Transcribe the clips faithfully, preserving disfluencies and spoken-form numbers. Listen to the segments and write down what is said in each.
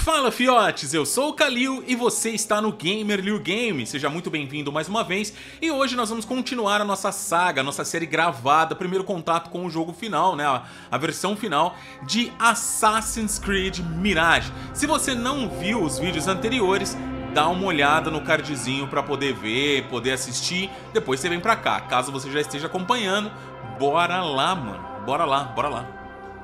Fala fiotes, eu sou o Kalil e você está no Gamer Liu Game. Seja muito bem-vindo mais uma vez. E hoje nós vamos continuar a nossa saga, a nossa série gravada, primeiro contato com o jogo final, né, a, a versão final de Assassin's Creed Mirage. Se você não viu os vídeos anteriores, dá uma olhada no cardzinho para poder ver, poder assistir, depois você vem pra cá. Caso você já esteja acompanhando, bora lá, mano, bora lá, bora lá.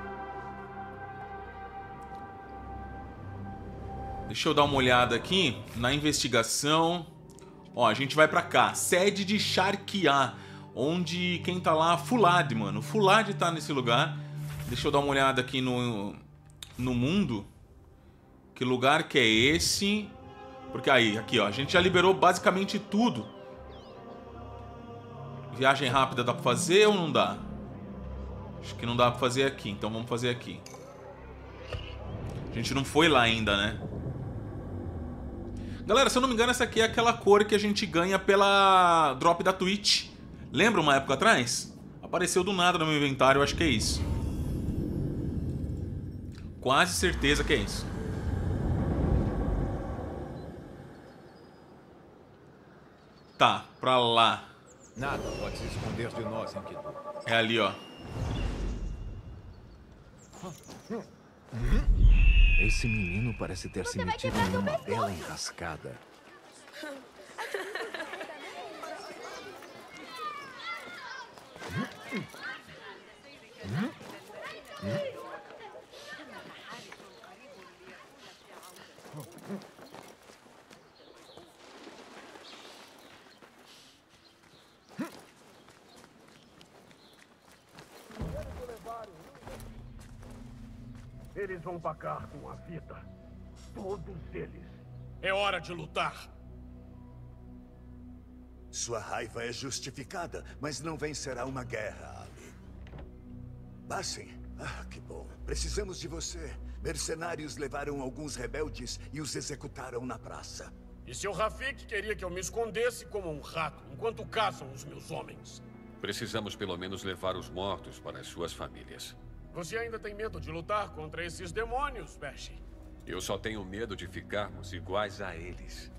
Deixa eu dar uma olhada aqui na investigação. Ó, a gente vai pra cá, sede de Sharkia, onde quem tá lá? Fulad, mano. Fulad tá nesse lugar. Deixa eu dar uma olhada aqui no, no mundo. Que lugar que é esse? Porque aí, aqui ó, a gente já liberou basicamente tudo. Viagem rápida dá pra fazer ou não dá? Acho que não dá pra fazer aqui, então vamos fazer aqui. A gente não foi lá ainda, né? Galera, se eu não me engano, essa aqui é aquela cor que a gente ganha pela drop da Twitch. Lembra uma época atrás? Apareceu do nada no meu inventário, eu acho que é isso. Quase certeza que é isso. Tá, pra lá. Nada pode se esconder de nós, Enkidu. É ali, ó. Esse menino parece ter se metido em uma bela enrascada. Eles vão pagar com a vida. Todos eles. É hora de lutar. Sua raiva é justificada, mas não vencerá uma guerra, Ali. Basim, ah, que bom. Precisamos de você. Mercenários levaram alguns rebeldes e os executaram na praça. E seu Rafik queria que eu me escondesse como um rato, enquanto caçam os meus homens. Precisamos pelo menos levar os mortos para as suas famílias. Você ainda tem medo de lutar contra esses demônios, Beshi? Eu só tenho medo de ficarmos iguais a eles.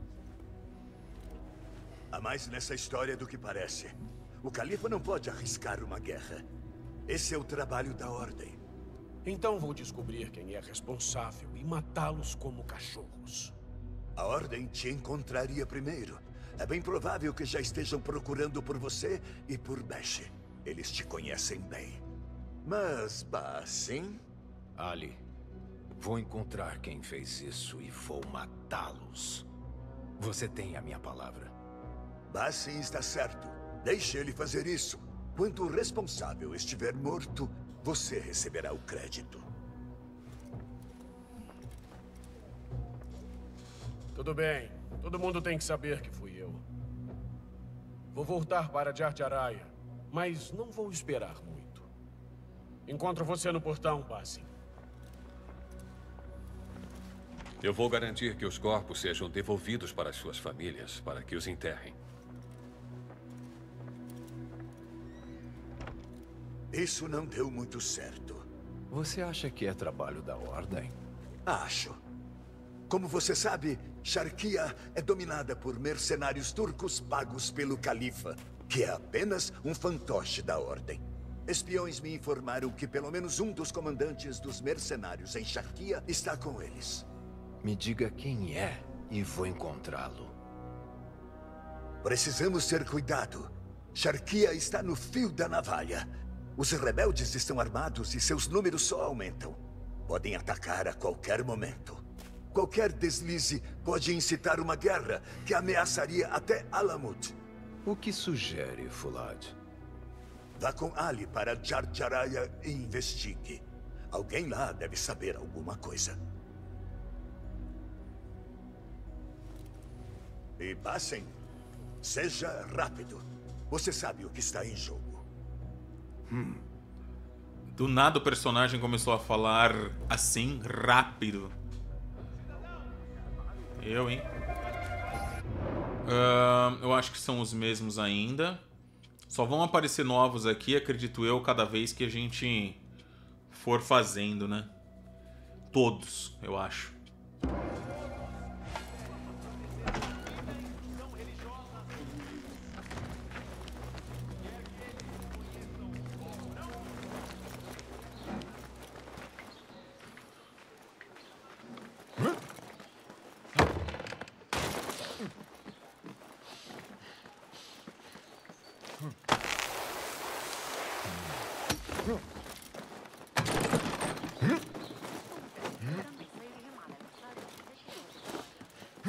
Há mais nessa história do que parece. O Califa não pode arriscar uma guerra. Esse é o trabalho da Ordem. Então vou descobrir quem é responsável e matá-los como cachorros. A Ordem te encontraria primeiro. É bem provável que já estejam procurando por você e por Beshi. Eles te conhecem bem. Mas, Basim... Ali, vou encontrar quem fez isso e vou matá-los. Você tem a minha palavra. Basim está certo. Deixe ele fazer isso. Quando o responsável estiver morto, você receberá o crédito. Tudo bem. Todo mundo tem que saber que fui eu. Vou voltar para Jar Jaraya, mas não vou esperar muito. Encontro você no portão, Basim. Eu vou garantir que os corpos sejam devolvidos para as suas famílias, para que os enterrem. Isso não deu muito certo. Você acha que é trabalho da Ordem? Acho. Como você sabe, Sharkia é dominada por mercenários turcos pagos pelo Califa, que é apenas um fantoche da Ordem. Espiões me informaram que pelo menos um dos comandantes dos mercenários em Sharkia está com eles. Me diga quem é e vou encontrá-lo. Precisamos ter cuidado. Sharkia está no fio da navalha. Os rebeldes estão armados e seus números só aumentam. Podem atacar a qualquer momento. Qualquer deslize pode incitar uma guerra que ameaçaria até Alamut. O que sugere, Fulad? Vá com Ali para Jar Jaraya e investigue. Alguém lá deve saber alguma coisa. E Basim, seja rápido. Você sabe o que está em jogo. Hum. Do nada o personagem começou a falar assim, rápido. Eu, hein? Uh, eu acho que são os mesmos ainda. Só vão aparecer novos aqui, acredito eu, cada vez que a gente for fazendo, né? Todos, eu acho.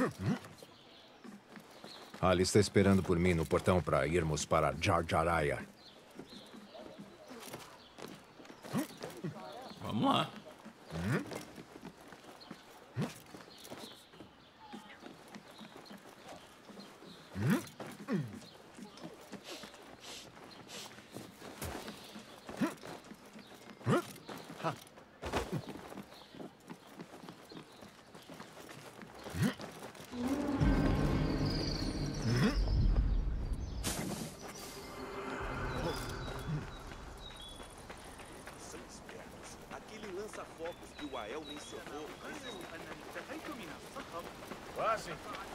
Ali está esperando por mim no portão para irmos para Jar Jaraya. Vamos lá. Hum? Hum? Hum. Hum? Ha. Passem.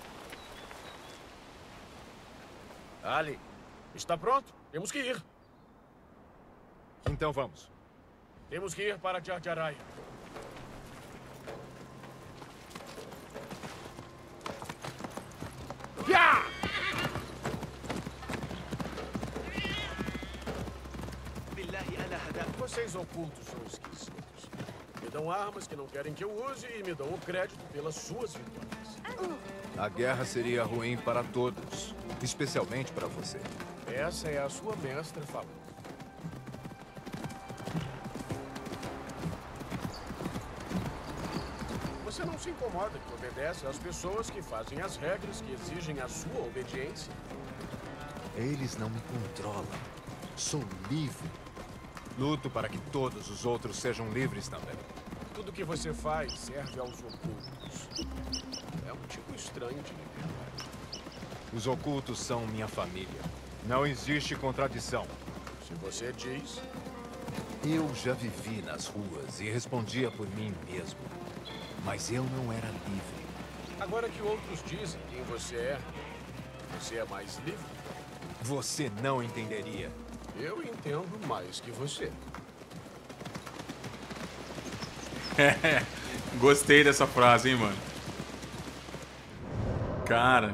Ali, está pronto? Temos que ir. Então vamos. Temos que ir para Jar Jaraya. Vocês ocultos são esquisitos. Me dão armas que não querem que eu use e me dão o crédito pelas suas vitórias. A guerra seria ruim para todos, especialmente para você. Essa é a sua mestra falando. Você não se incomoda que obedece às pessoas que fazem as regras que exigem a sua obediência? Eles não me controlam. Sou livre. Luto para que todos os outros sejam livres também. Tudo que você faz serve aos ocultos. É um tipo estranho de liberdade. Os ocultos são minha família. Não existe contradição. Se você diz... Eu já vivi nas ruas e respondia por mim mesmo. Mas eu não era livre. Agora que outros dizem quem você é, você é mais livre? Você não entenderia. Eu entendo mais que você. Gostei dessa frase, hein, mano. Cara.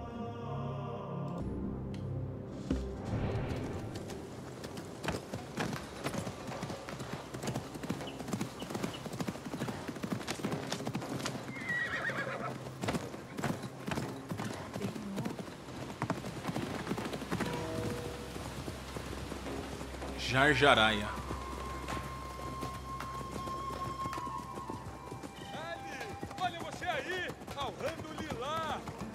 Jar Jaraya. Ali, olha você aí, Alrando Lilá.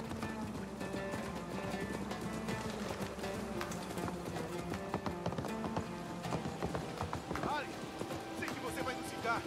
Ali, sei que você vai nos citar.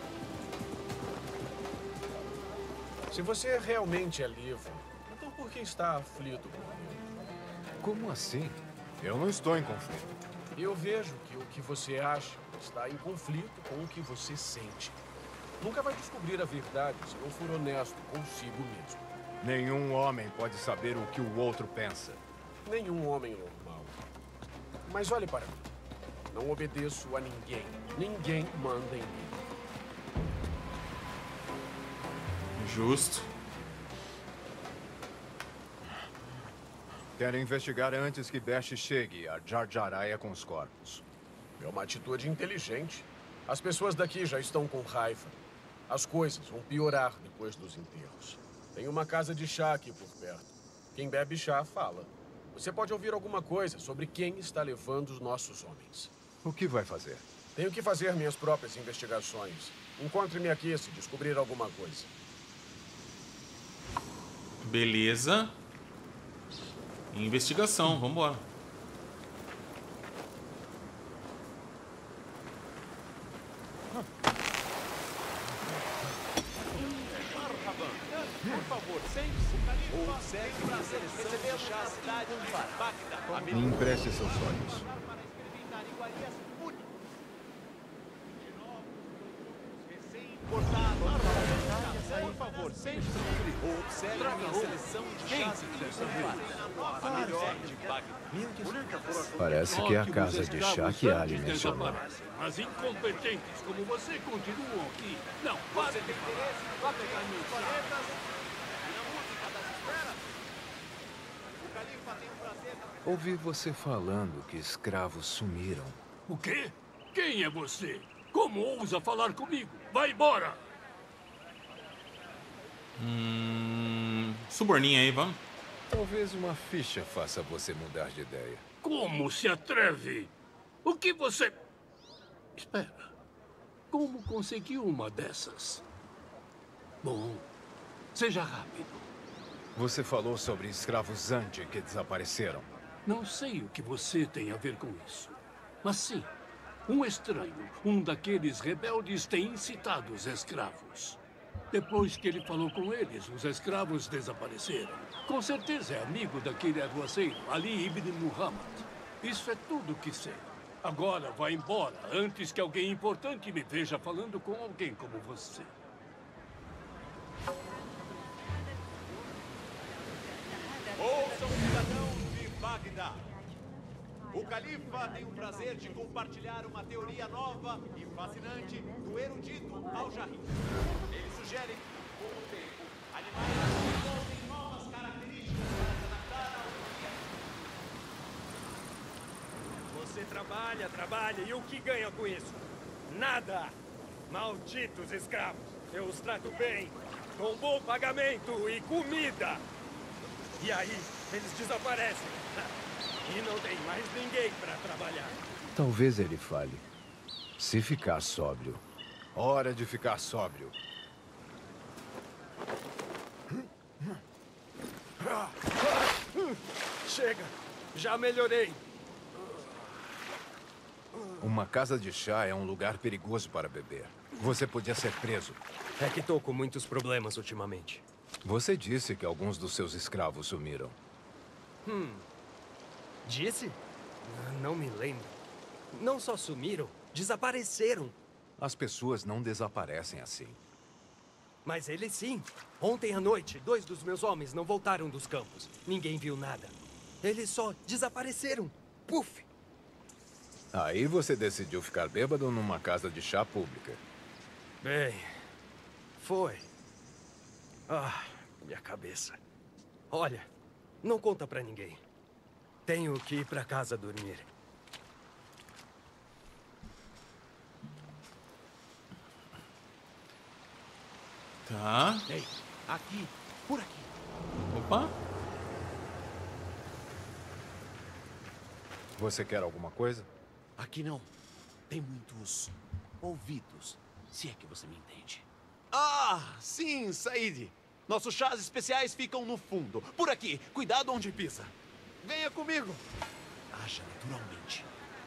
Se você realmente é livre, então por que está aflito comigo? Como assim? Eu não estou em conflito. Eu vejo que o que você acha está em conflito com o que você sente. Nunca vai descobrir a verdade se não for honesto consigo mesmo. Nenhum homem pode saber o que o outro pensa. Nenhum homem normal. Mas olhe para mim. Não obedeço a ninguém. Ninguém manda em mim. Justo. Quero investigar antes que Bash chegue a Jar Jaraya com os corpos. É uma atitude inteligente. As pessoas daqui já estão com raiva. As coisas vão piorar depois dos enterros. Tem uma casa de chá aqui por perto. Quem bebe chá fala. Você pode ouvir alguma coisa sobre quem está levando os nossos homens. O que vai fazer? Tenho que fazer minhas próprias investigações. Encontre-me aqui se descobrir alguma coisa. Beleza. Investigação, vambora. Por favor, sente-se. Ou segue na seleção de chá cidade de Bagdá. Me empreste seus olhos. Por favor, sente-se. Ou observe a seleção de chás a melhor de Bagdá. Parece que é a casa de chá que Ali mencionou. Mas incompetentes como você continuam aqui. Não, Você tem interesse? Vá pegar meus planetas e na música das esferas. O Califa tem um prazer. Ouvi você falando que escravos sumiram. o quê? Quem é você? Como ousa falar comigo? Vai embora! Hum, Suborninha aí, vamos. Talvez uma ficha faça você mudar de ideia. Como se atreve? O que você... Espera. Como conseguiu uma dessas? Bom, seja rápido. Você falou sobre escravos Zandi que desapareceram. Não sei o que você tem a ver com isso. Mas sim, um estranho, um daqueles rebeldes tem incitado os escravos. Depois que ele falou com eles, os escravos desapareceram. Com certeza é amigo daquele arruaceiro, Ali Ibn Muhammad. Isso é tudo o que sei. Agora vá embora, antes que alguém importante me veja falando com alguém como você. Ouçam, cidadãos de Bagdá. O Califa tem o prazer de compartilhar uma teoria nova e fascinante do erudito Al-Jahid. Ele sugere que, com o tempo, animais desenvolvem novas características para se adaptar ao ambiente. Você trabalha, trabalha, e o que ganha com isso? Nada! Malditos escravos! Eu os trato bem, com bom pagamento e comida! E aí, eles desaparecem. E não tem mais ninguém para trabalhar. Talvez ele fale. Se ficar sóbrio. Hora de ficar sóbrio. Chega! Já melhorei. Uma casa de chá é um lugar perigoso para beber. Você podia ser preso. É que tô com muitos problemas ultimamente. Você disse que alguns dos seus escravos sumiram. Hum. Disse? Não me lembro. Não só sumiram, desapareceram. As pessoas não desaparecem assim. Mas eles sim. Ontem à noite, dois dos meus homens não voltaram dos campos. Ninguém viu nada. Eles só desapareceram. Puf! Aí você decidiu ficar bêbado numa casa de chá pública. Bem, foi. Ah, minha cabeça. Olha, não conta pra ninguém. Tenho que ir pra casa dormir. Tá. Ei, aqui, por aqui. Opa. Você quer alguma coisa? Aqui não. Tem muitos ouvidos, se é que você me entende. Ah, sim, Said. Nossos chás especiais ficam no fundo. Por aqui. Cuidado onde pisa. Venha comigo. Haja naturalmente.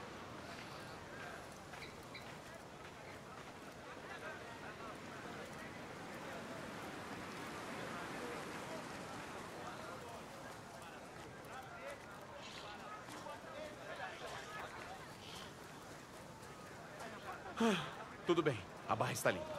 Ah, tudo bem. A barra está limpa.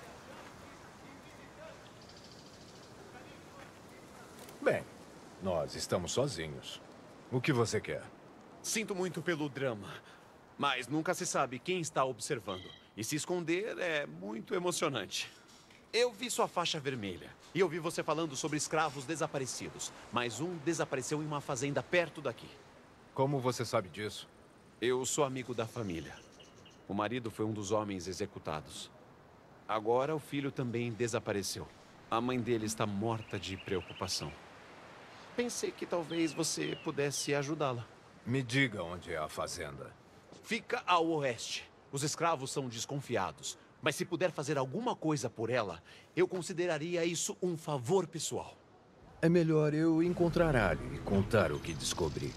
Bem, nós estamos sozinhos. O que você quer? Sinto muito pelo drama, mas nunca se sabe quem está observando. E se esconder é muito emocionante. Eu vi sua faixa vermelha e ouvi você falando sobre escravos desaparecidos. Mas um desapareceu em uma fazenda perto daqui. Como você sabe disso? Eu sou amigo da família. O marido foi um dos homens executados. Agora o filho também desapareceu. A mãe dele está morta de preocupação. Pensei que talvez você pudesse ajudá-la. Me diga onde é a fazenda. Fica ao oeste. Os escravos são desconfiados. Mas se puder fazer alguma coisa por ela, eu consideraria isso um favor pessoal. É melhor eu encontrar Ali e contar o que descobri.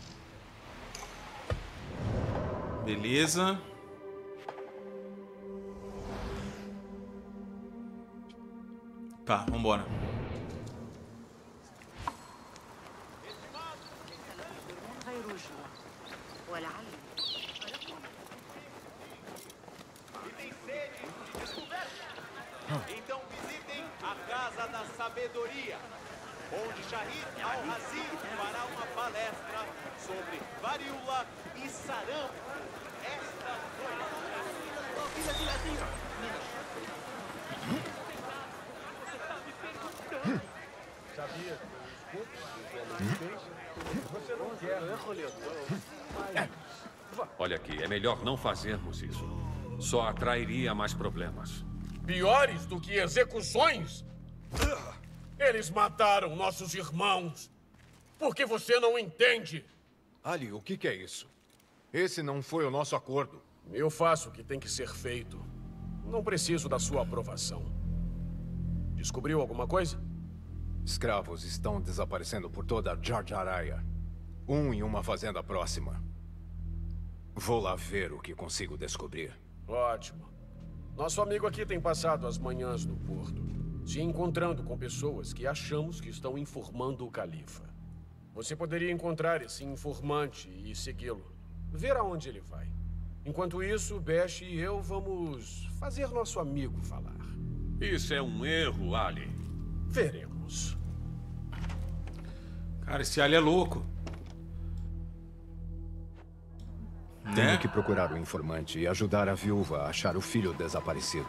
Beleza. Tá, vambora. E tem sede de descoberta? Então visitem a Casa da Sabedoria, onde Shahid Al-Hazir fará uma palestra sobre varíola e sarampo. Esta Sabia que os você não quer. Olha aqui, é melhor não fazermos isso. Só atrairia mais problemas. Piores do que execuções? Eles mataram nossos irmãos. Por que você não entende? Ali, o que, que é isso? Esse não foi o nosso acordo. Eu faço o que tem que ser feito. Não preciso da sua aprovação. Descobriu alguma coisa? Escravos estão desaparecendo por toda Jar Jaraya. Um em uma fazenda próxima. Vou lá ver o que consigo descobrir. Ótimo. Nosso amigo aqui tem passado as manhãs no porto, se encontrando com pessoas que achamos que estão informando o Califa. Você poderia encontrar esse informante e segui-lo. Ver aonde ele vai. Enquanto isso, Bash e eu vamos fazer nosso amigo falar. Isso é um erro, Ali. Veremos. Cara, esse Ali é louco. Tenho Né? que procurar o informante e ajudar a viúva a achar o filho desaparecido.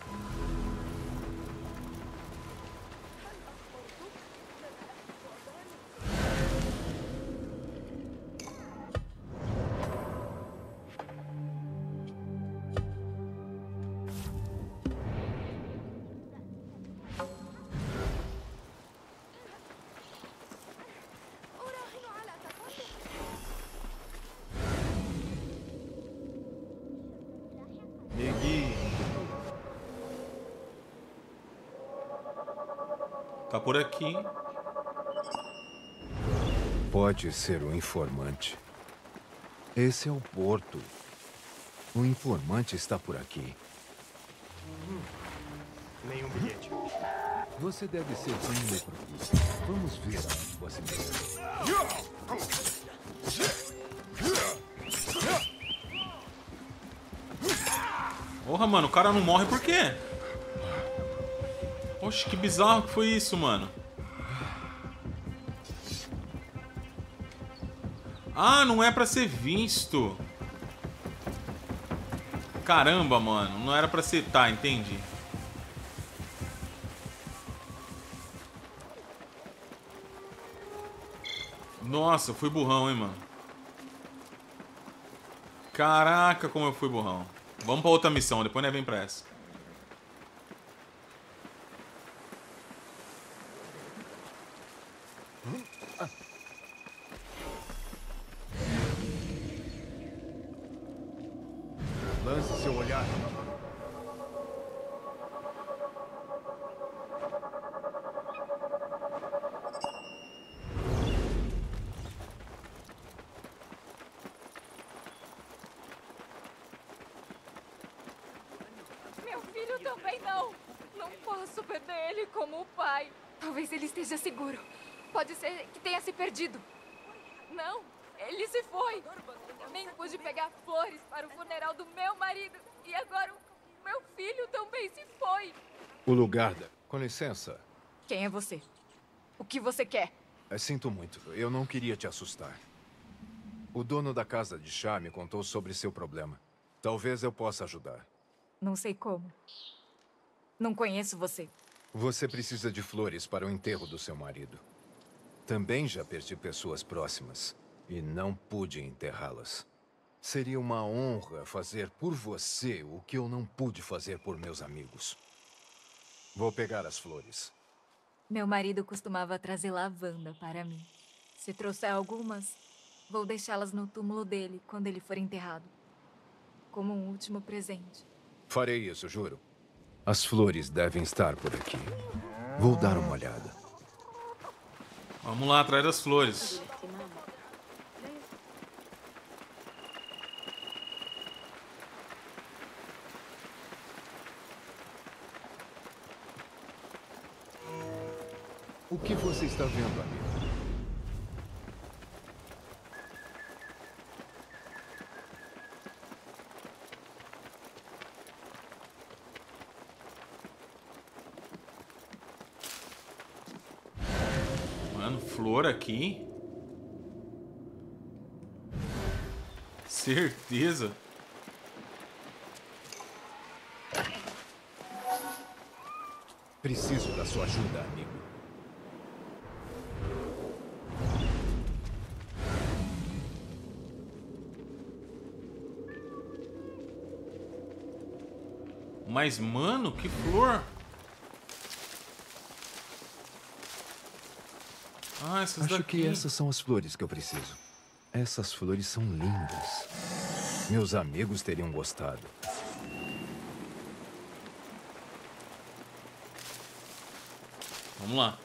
Tá por aqui. Pode ser o informante. Esse é o porto. O informante está por aqui. Nenhum bilhete. Você deve ser bem propício. Vamos ver aonde você está. Porra, mano, o cara não morre por quê? Oxe, que bizarro que foi isso, mano. Ah, não é pra ser visto. Caramba, mano. Não era pra ser... Tá, entendi. Nossa, eu fui burrão, hein, mano. Caraca, como eu fui burrão. Vamos pra outra missão, depois nós vem pra essa. Lance seu olhar. Meu filho também não. Não posso perder ele como o pai. Talvez ele esteja seguro. Pode ser que tenha se perdido. Não, ele se foi. Nem pude pegar flores para o funeral do meu marido. E agora o meu filho também se foi. O lugar da... Com licença. Quem é você? O que você quer? Eu sinto muito. Eu não queria te assustar. O dono da casa de chá me contou sobre seu problema. Talvez eu possa ajudar. Não sei como. Não conheço você. Você precisa de flores para o enterro do seu marido. Também já perdi pessoas próximas e não pude enterrá-las. Seria uma honra fazer por você o que eu não pude fazer por meus amigos. Vou pegar as flores. Meu marido costumava trazer lavanda para mim. Se trouxer algumas, vou deixá-las no túmulo dele quando ele for enterrado. Como um último presente. Farei isso, juro. As flores devem estar por aqui. Vou dar uma olhada. Vamos lá, atrás das flores. O que você está vendo, amigo? Mano, flor aqui. Certeza. Preciso da sua ajuda, amigo. Mas, mano, que flor. Ah, essas Acho daqui. que essas são as flores que eu preciso. Essas flores são lindas. Meus amigos teriam gostado. Vamos lá.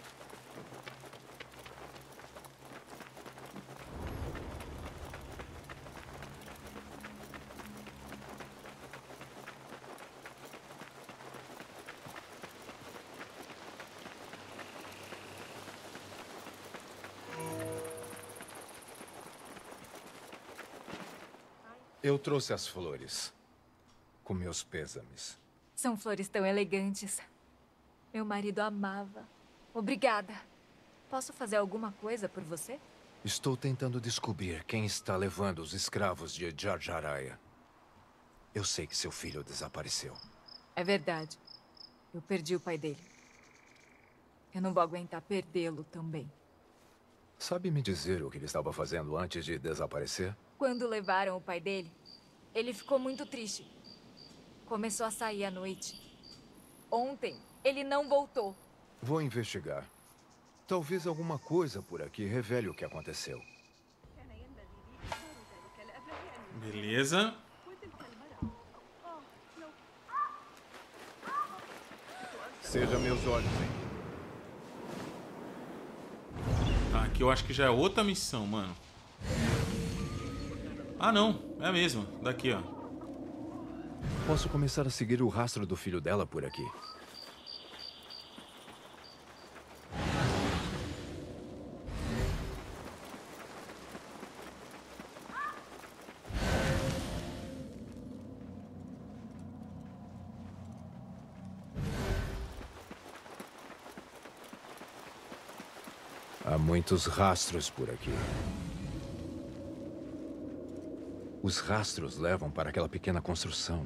Eu trouxe as flores. Com meus pêsames. São flores tão elegantes. Meu marido amava. Obrigada. Posso fazer alguma coisa por você? Estou tentando descobrir quem está levando os escravos de Jar Jaraya. Eu sei que seu filho desapareceu. É verdade. Eu perdi o pai dele. Eu não vou aguentar perdê-lo também. Sabe me dizer o que ele estava fazendo antes de desaparecer? Quando levaram o pai dele, ele ficou muito triste. Começou a sair à noite. Ontem, ele não voltou. Vou investigar. Talvez alguma coisa por aqui revele o que aconteceu. Beleza. Seja meus olhos, hein? Tá, aqui eu acho que já é outra missão, mano. Ah, não. É a mesma. Daqui, ó. Posso começar a seguir o rastro do filho dela por aqui. Há muitos rastros por aqui. Os rastros levam para aquela pequena construção.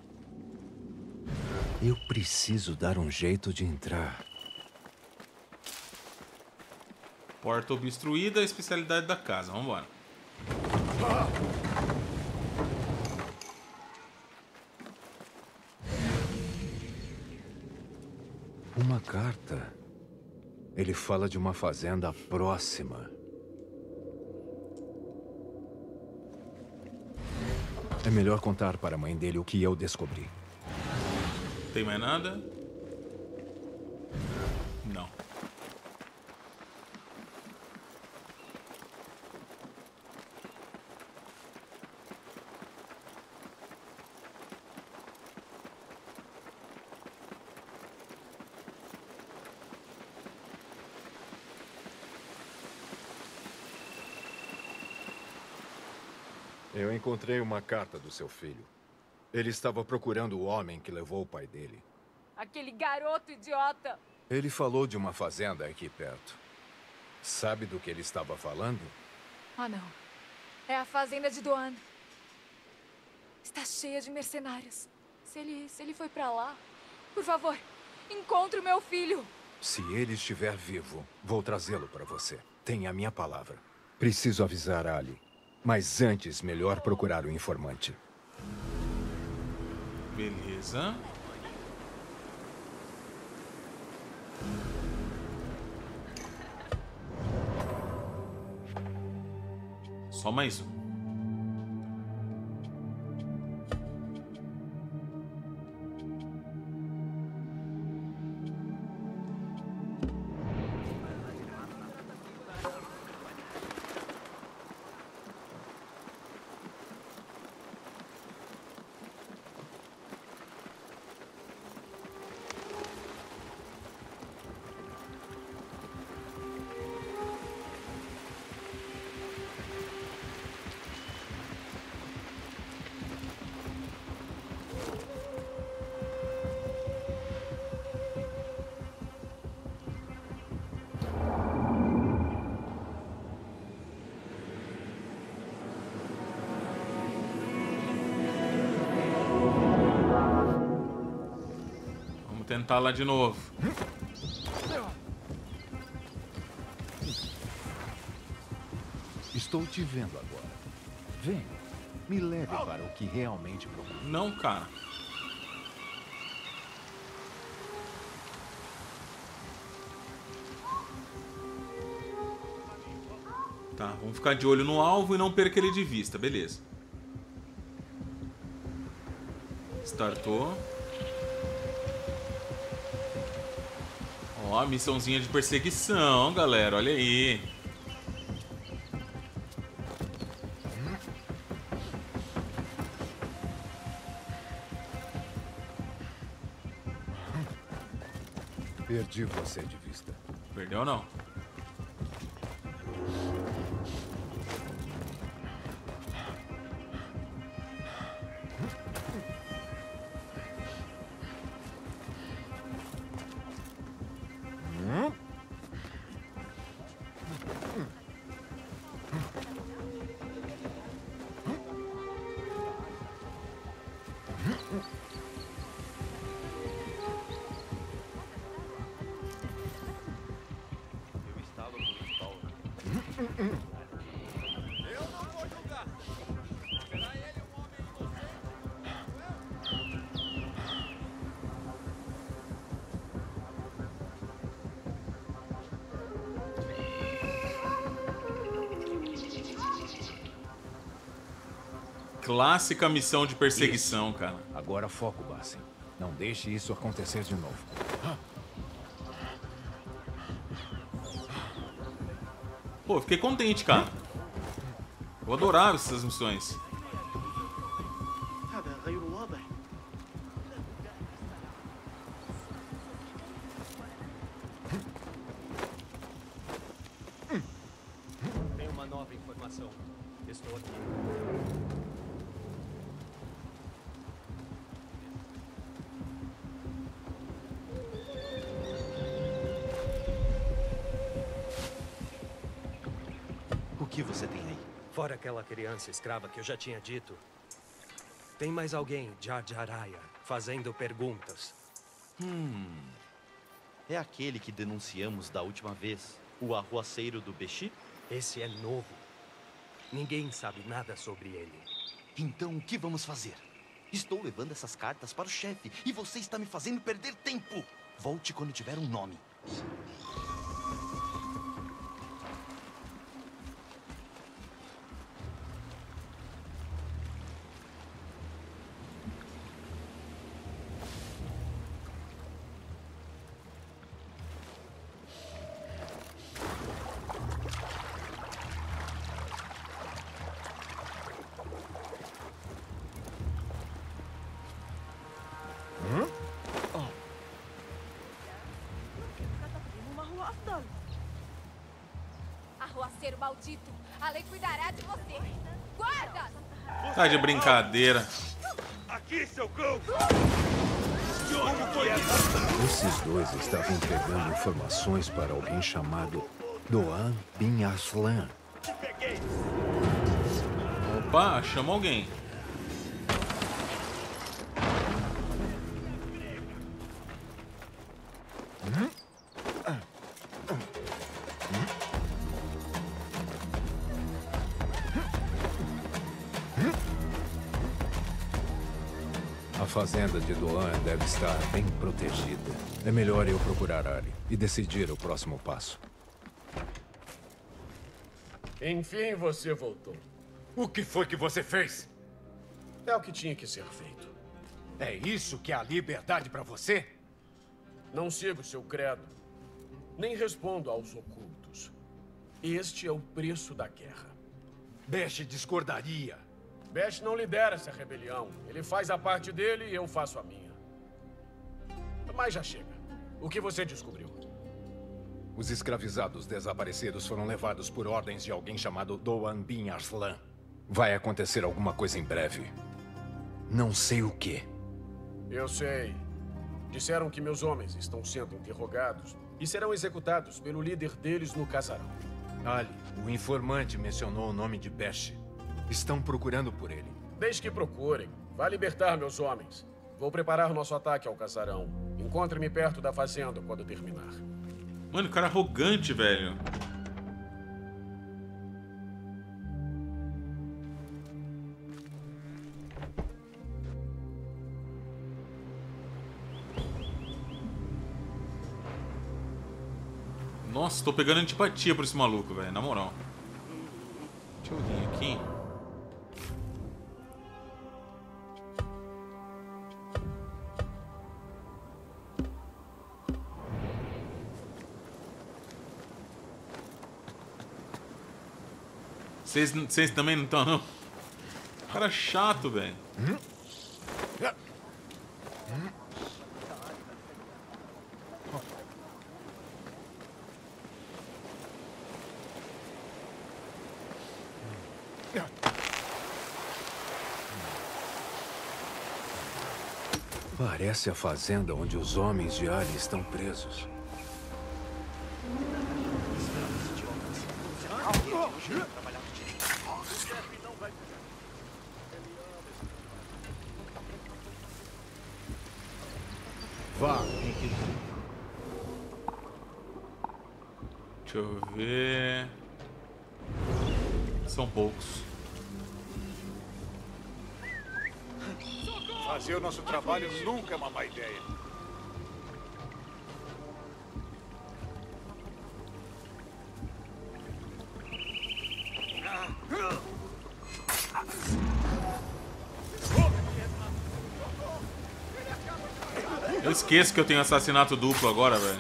Eu preciso dar um jeito de entrar. Porta obstruída, especialidade da casa. Vamos embora. Uma carta. Ele fala de uma fazenda próxima. É melhor contar para a mãe dele o que eu descobri. Tem mais nada? Não. Eu encontrei uma carta do seu filho. Ele estava procurando o homem que levou o pai dele. Aquele garoto idiota. Ele falou de uma fazenda aqui perto. Sabe do que ele estava falando? Ah, não. É a fazenda de Doan. Está cheia de mercenários. Se ele, se ele foi pra lá, por favor, encontre o meu filho. Se ele estiver vivo, vou trazê-lo para você. Tenha a minha palavra. Preciso avisar Ali. Mas antes, melhor procurar o informante. Beleza. Só mais um. Tentar lá de novo. Estou te vendo agora. Vem, me leve para o que realmente procuro. Não, cara. Tá, vamos ficar de olho no alvo e não perca ele de vista, beleza. Startou. Ó, missãozinha de perseguição, galera, olha aí. Perdi você de vista. Perdeu ou não? Clássica missão de perseguição, isso. Cara. Agora foco, Basim. Não deixe isso acontecer de novo. Pô, fiquei contente, cara. Eu adorava essas missões. Tem uma nova informação. Estou aqui. O que você tem aí? Fora aquela criança escrava que eu já tinha dito, tem mais alguém, Jar Jar Arya, fazendo perguntas. Hum... É aquele que denunciamos da última vez, o arruaceiro do Beshi? Esse é novo. Ninguém sabe nada sobre ele. Então o que vamos fazer? Estou levando essas cartas para o chefe e você está me fazendo perder tempo. Volte quando tiver um nome. Arruaceiro maldito, a lei cuidará de você. Guarda! Tá de brincadeira. Aqui, seu cão! Esses dois estavam entregando informações para alguém chamado Doan bin Arslan. Opa, chama alguém. A fazenda de Doan deve estar bem protegida. É melhor eu procurar Ali e decidir o próximo passo. Enfim, você voltou. O que foi que você fez? É o que tinha que ser feito. É isso que é a liberdade para você? Não sigo seu credo. Nem respondo aos ocultos. Este é o preço da guerra. Besh discordaria. Besh não lidera essa rebelião. Ele faz a parte dele e eu faço a minha. Mas já chega. O que você descobriu? Os escravizados desaparecidos foram levados por ordens de alguém chamado Doan bin Arslan. Vai acontecer alguma coisa em breve. Não sei o quê. Eu sei. Disseram que meus homens estão sendo interrogados e serão executados pelo líder deles no casarão. Ali, o informante mencionou o nome de Besh. Estão procurando por ele. Desde que procurem. Vai libertar meus homens. Vou preparar nosso ataque ao casarão. Encontre-me perto da fazenda quando terminar. Mano, o cara é arrogante, velho. Nossa, tô pegando antipatia por esse maluco, velho, na moral. Deixa eu vir aqui. Vocês, vocês também não estão, não? Cara chato, velho. Hum? Hum? Parece a fazenda onde os homens de Ali estão presos. Vá. Deixa eu ver. São poucos. Fazer o nosso trabalho nunca é uma má ideia. Eu esqueço que eu tenho assassinato duplo agora, velho.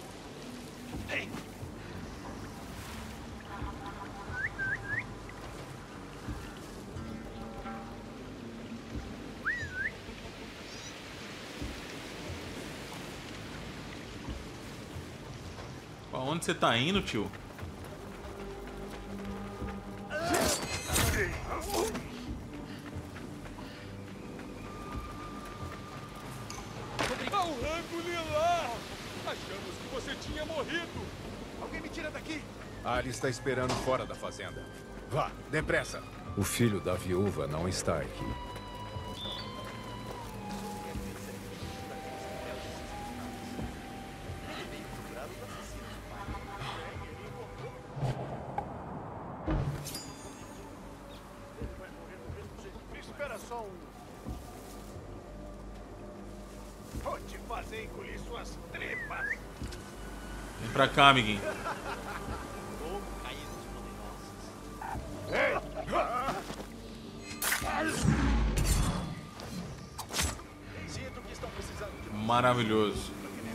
Pra onde você tá indo, tio? Achamos que você tinha morrido. Alguém me tira daqui. Ali está esperando fora da fazenda. Vá, depressa. O filho da viúva não está aqui. Espera só um... Vou te fazer engolir suas tripas. Vem pra cá, amiguinho. Maravilhoso.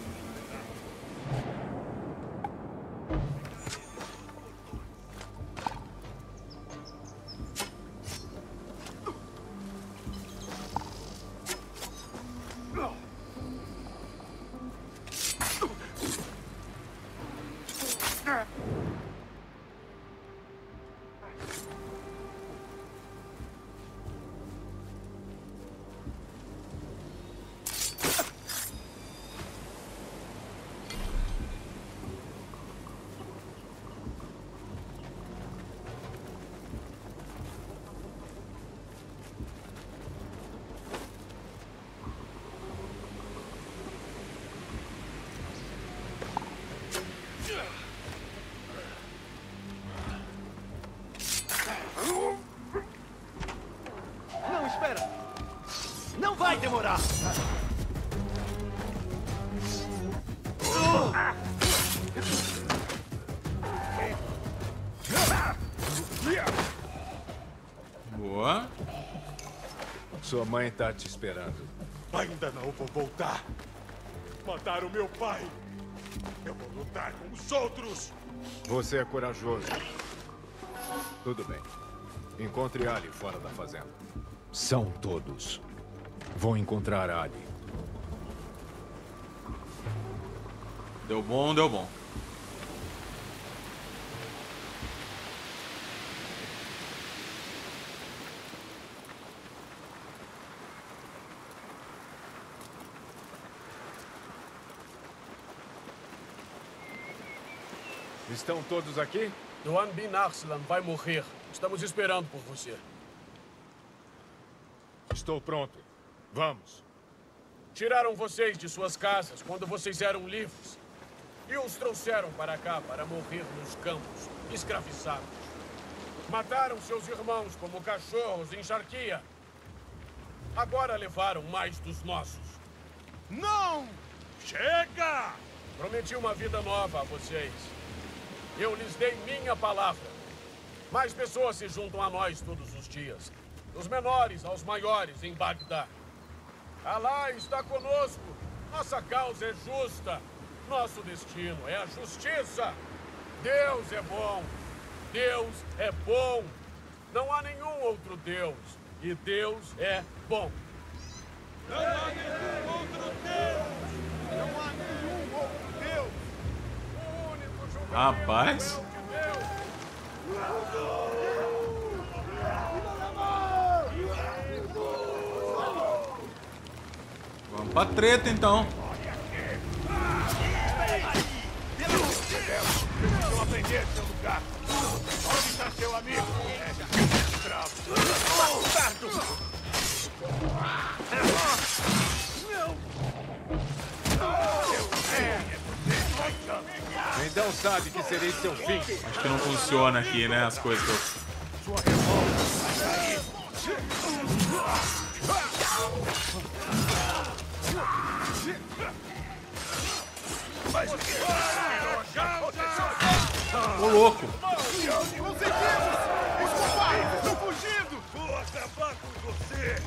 Não, espera! Não vai demorar! Boa. Sua mãe tá te esperando. Ainda não vou voltar. Mataram meu pai. Eu vou lutar com os outros. Você é corajoso. Tudo bem. Encontre Ali fora da fazenda. São todos. Vou encontrar Ali. Deu bom, deu bom. Estão todos aqui? Doan bin Arslan vai morrer. Estamos esperando por você. Estou pronto. Vamos. Tiraram vocês de suas casas quando vocês eram livres. E os trouxeram para cá para morrer nos campos, escravizados. Mataram seus irmãos como cachorros em Sharkia. Agora levaram mais dos nossos. Não! Chega! Prometi uma vida nova a vocês. Eu lhes dei minha palavra. Mais pessoas se juntam a nós todos os dias. Dos menores aos maiores em Bagdá. Alá está conosco. Nossa causa é justa. Nosso destino é a justiça. Deus é bom. Deus é bom. Não há nenhum outro Deus. E Deus é bom. Não há nenhum outro Deus. Não há nenhum outro Deus. O único julgamento Rapaz. é o de Deus. Vamos pra treta, então. Não aprender seu lugar. Onde está seu amigo? Escravo. Bastardo! Então sabe que serei seu fim. Acho que não funciona aqui, né? As coisas que eu... Sua revolta vai sair. Mas o que? Ô, louco. Conseguimos! Os covardes estão fugindo! Vou acabar com você!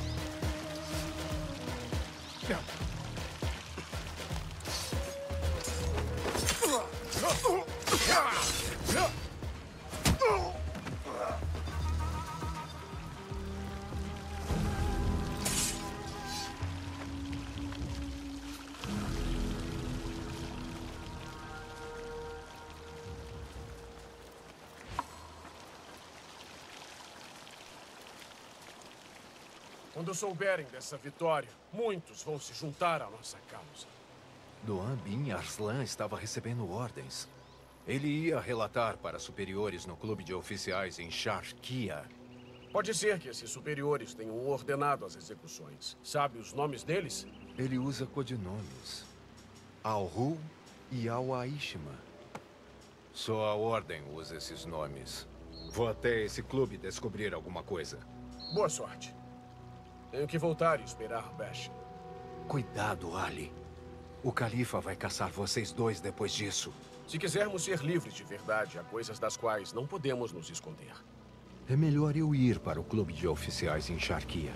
Quando souberem dessa vitória, muitos vão se juntar à nossa causa. Doğan bin Arslan estava recebendo ordens. Ele ia relatar para superiores no clube de oficiais em Sharkia. Pode ser que esses superiores tenham ordenado as execuções. Sabe os nomes deles? Ele usa codinomes. Al-Hu e Al-Aishma. Só a Ordem usa esses nomes. Vou até esse clube descobrir alguma coisa. Boa sorte. Tenho que voltar e esperar Bash. Cuidado, Ali. O Califa vai caçar vocês dois depois disso. Se quisermos ser livres de verdade, há coisas das quais não podemos nos esconder. É melhor eu ir para o clube de oficiais em Sharkia.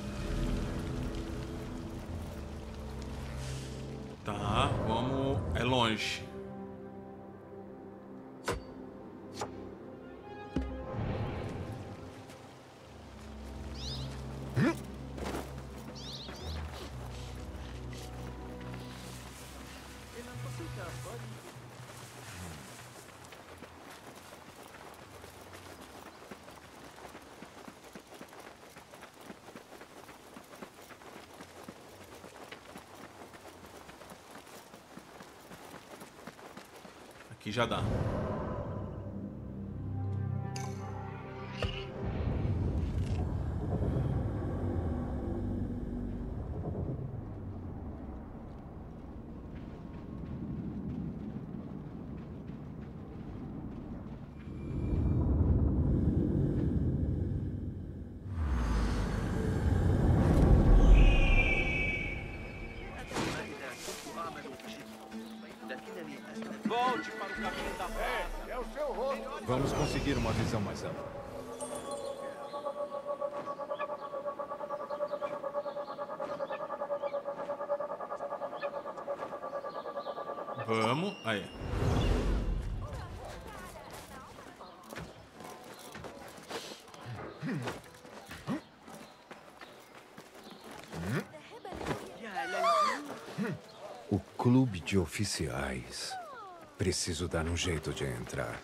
Tá, vamos... É longe. Aqui já dá. Volte para o caminho da paz. É o seu rosto. Vamos conseguir uma visão mais ampla. Vamos. Aí. O clube de oficiais. Preciso dar um jeito de entrar.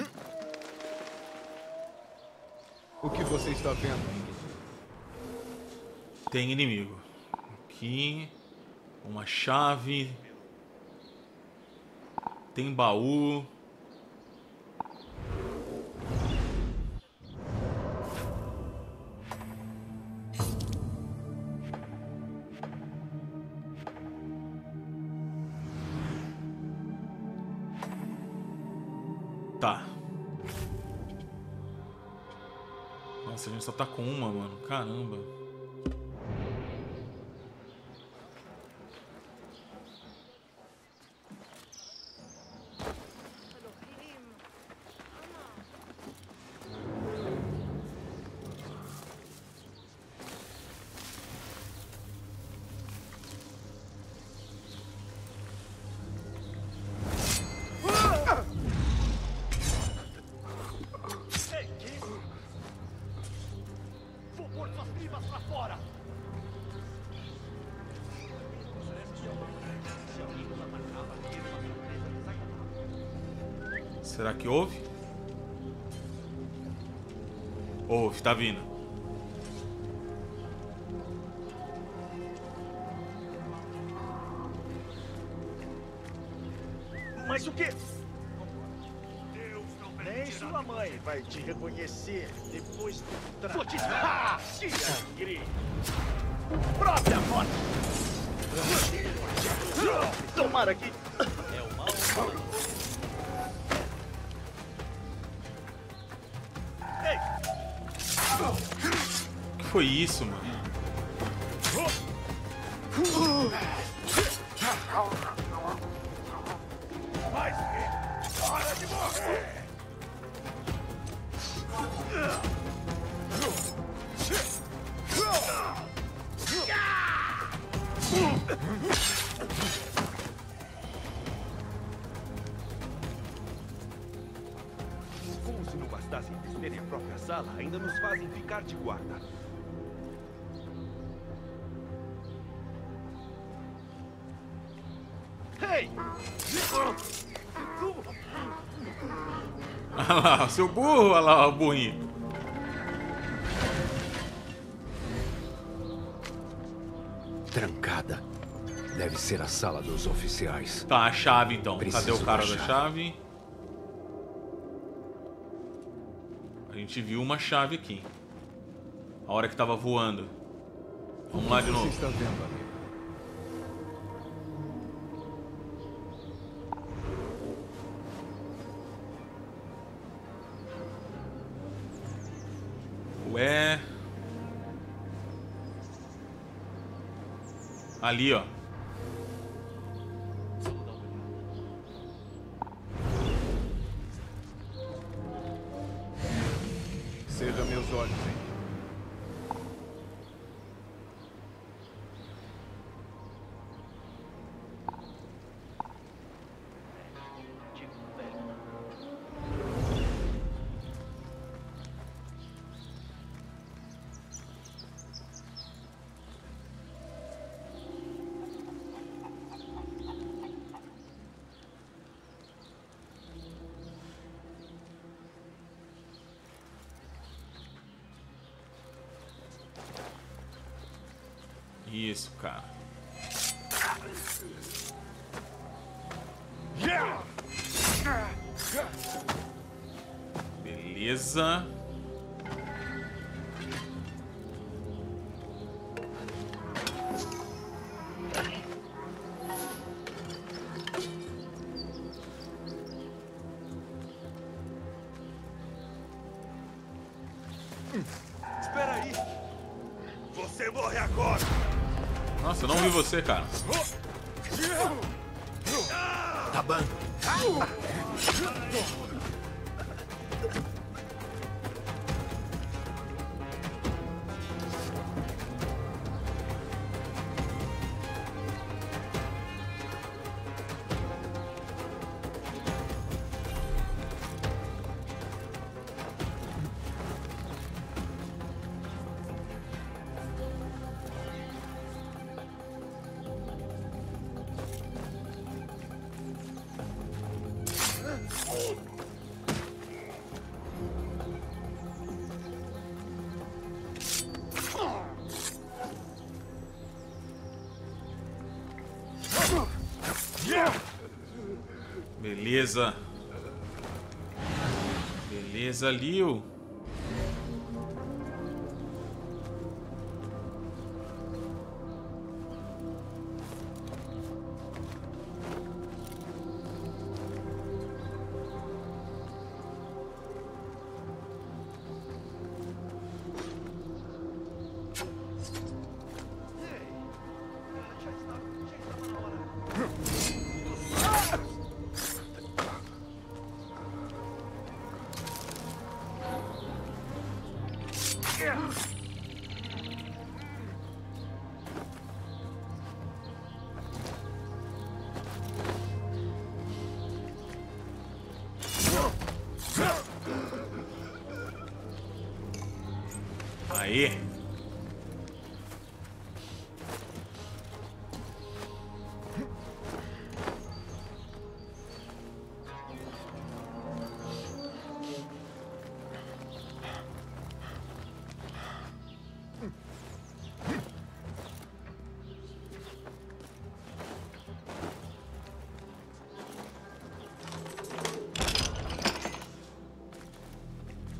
O que você está vendo? Tem inimigo. Aqui. Uma chave. Tem baú. Tá. Nossa, a gente só tá com uma, mano. Caramba. Será que houve? Houve, tá vindo. Mas o quê? Nem sua mãe vai te reconhecer depois do trato. Vou te esmagar! Que alegria! Própria morte! Tomara que... É o mal. Ei! O que foi isso, mano? Mas hora de morrer! Como se não bastasse eles terem a própria sala, ainda nos fazem ficar de guarda. Ei! Olha lá, seu burro, olha lá o burrinho. Trancada. Deve ser a sala dos oficiais. Tá, a chave então. Preciso Cadê o cara da da chave? A gente viu uma chave aqui. A hora que tava voando. Vamos lá de novo. Você está vendo ali? Ué. Ali, ó. Seja meus olhos, hein? Isso, cara. Beleza. Espera aí! Você morre agora! Nossa, eu não vi você, cara. Tá bom. Beleza. Beleza, Liu. Aí.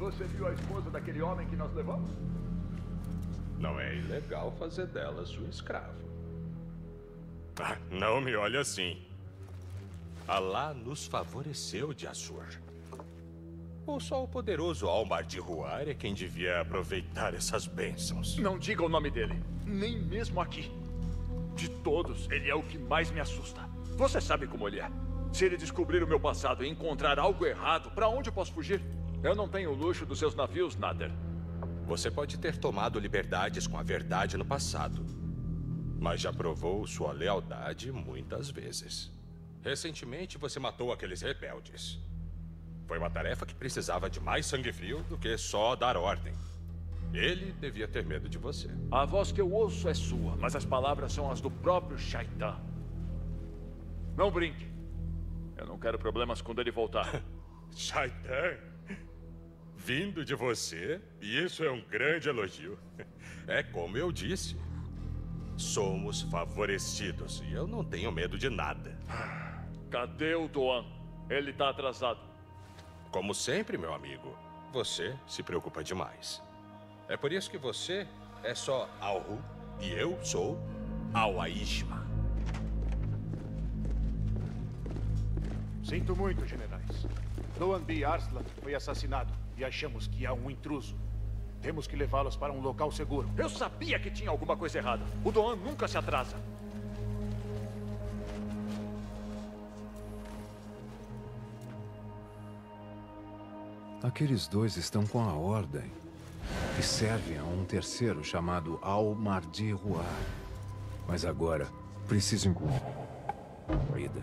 Você viu a esposa daquele homem que nós levamos? Não é ilegal fazer dela sua escrava. Ah, não me olhe assim. Alá nos favoreceu, Jassur. Ou só o poderoso Al-Mardi-Ruar é quem devia aproveitar essas bênçãos? Não diga o nome dele. Nem mesmo aqui. De todos, ele é o que mais me assusta. Você sabe como ele é. Se ele descobrir o meu passado e encontrar algo errado, pra onde eu posso fugir? Eu não tenho o luxo dos seus navios, Nader. Você pode ter tomado liberdades com a verdade no passado, mas já provou sua lealdade muitas vezes. Recentemente, você matou aqueles rebeldes. Foi uma tarefa que precisava de mais sangue frio do que só dar ordem. Ele devia ter medo de você. A voz que eu ouço é sua, mas as palavras são as do próprio Shaitan. Não brinque. Eu não quero problemas quando ele voltar. Shaitan? Vindo de você? Isso é um grande elogio. É como eu disse. Somos favorecidos e eu não tenho medo de nada. Cadê o Doan? Ele tá atrasado. Como sempre, meu amigo, você se preocupa demais. É por isso que você é só Alru e eu sou Al-Aishma. Sinto muito, generais. Doan B. Arslan foi assassinado e achamos que há um intruso. Temos que levá-los para um local seguro. Eu sabia que tinha alguma coisa errada. O Doan nunca se atrasa. Aqueles dois estão com a Ordem e servem a um terceiro chamado Al-Mardi-Ruar. Mas agora, preciso encontrar Rida.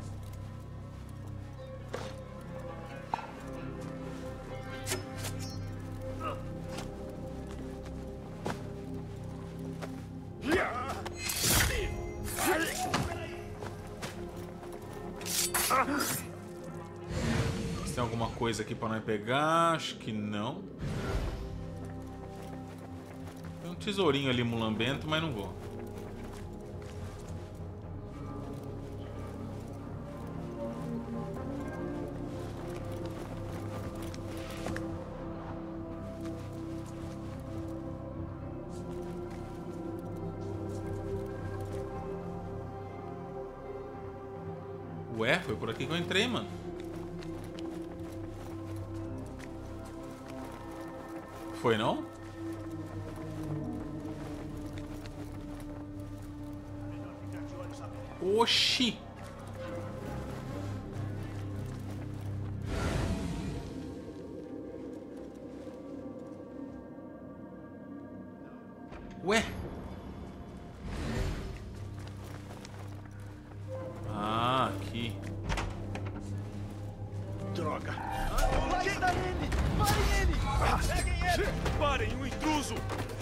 Tem alguma coisa aqui pra nós pegar? Acho que não. Tem um tesourinho ali mulambento, mas não vou. Ué, foi por aqui que eu entrei, mano. Foi não? Oxi! Ué? Ah, aqui. Droga! Bata nele! Parem ele! Peguem ele! Parem o intruso!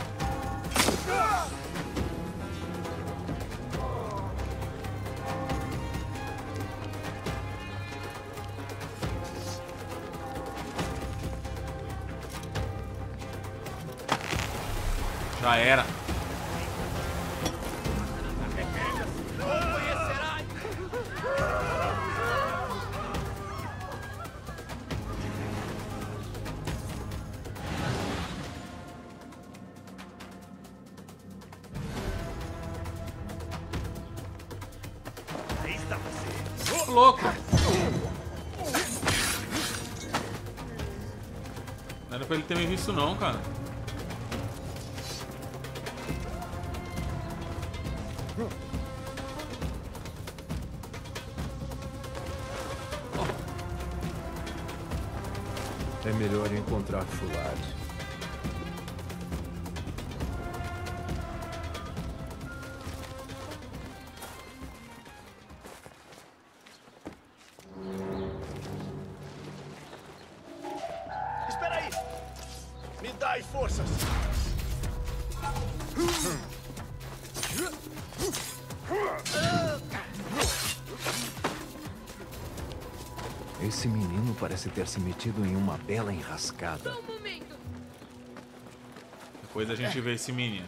Já era. Não conhecerá! Aí está você. Ô, louco! Não era pra ele ter me visto não, cara. É melhor encontrar Fulad. Espera aí! Me dai forças! Esse menino parece ter se metido em uma bela enrascada. Só um momento. Depois a gente vê esse menino.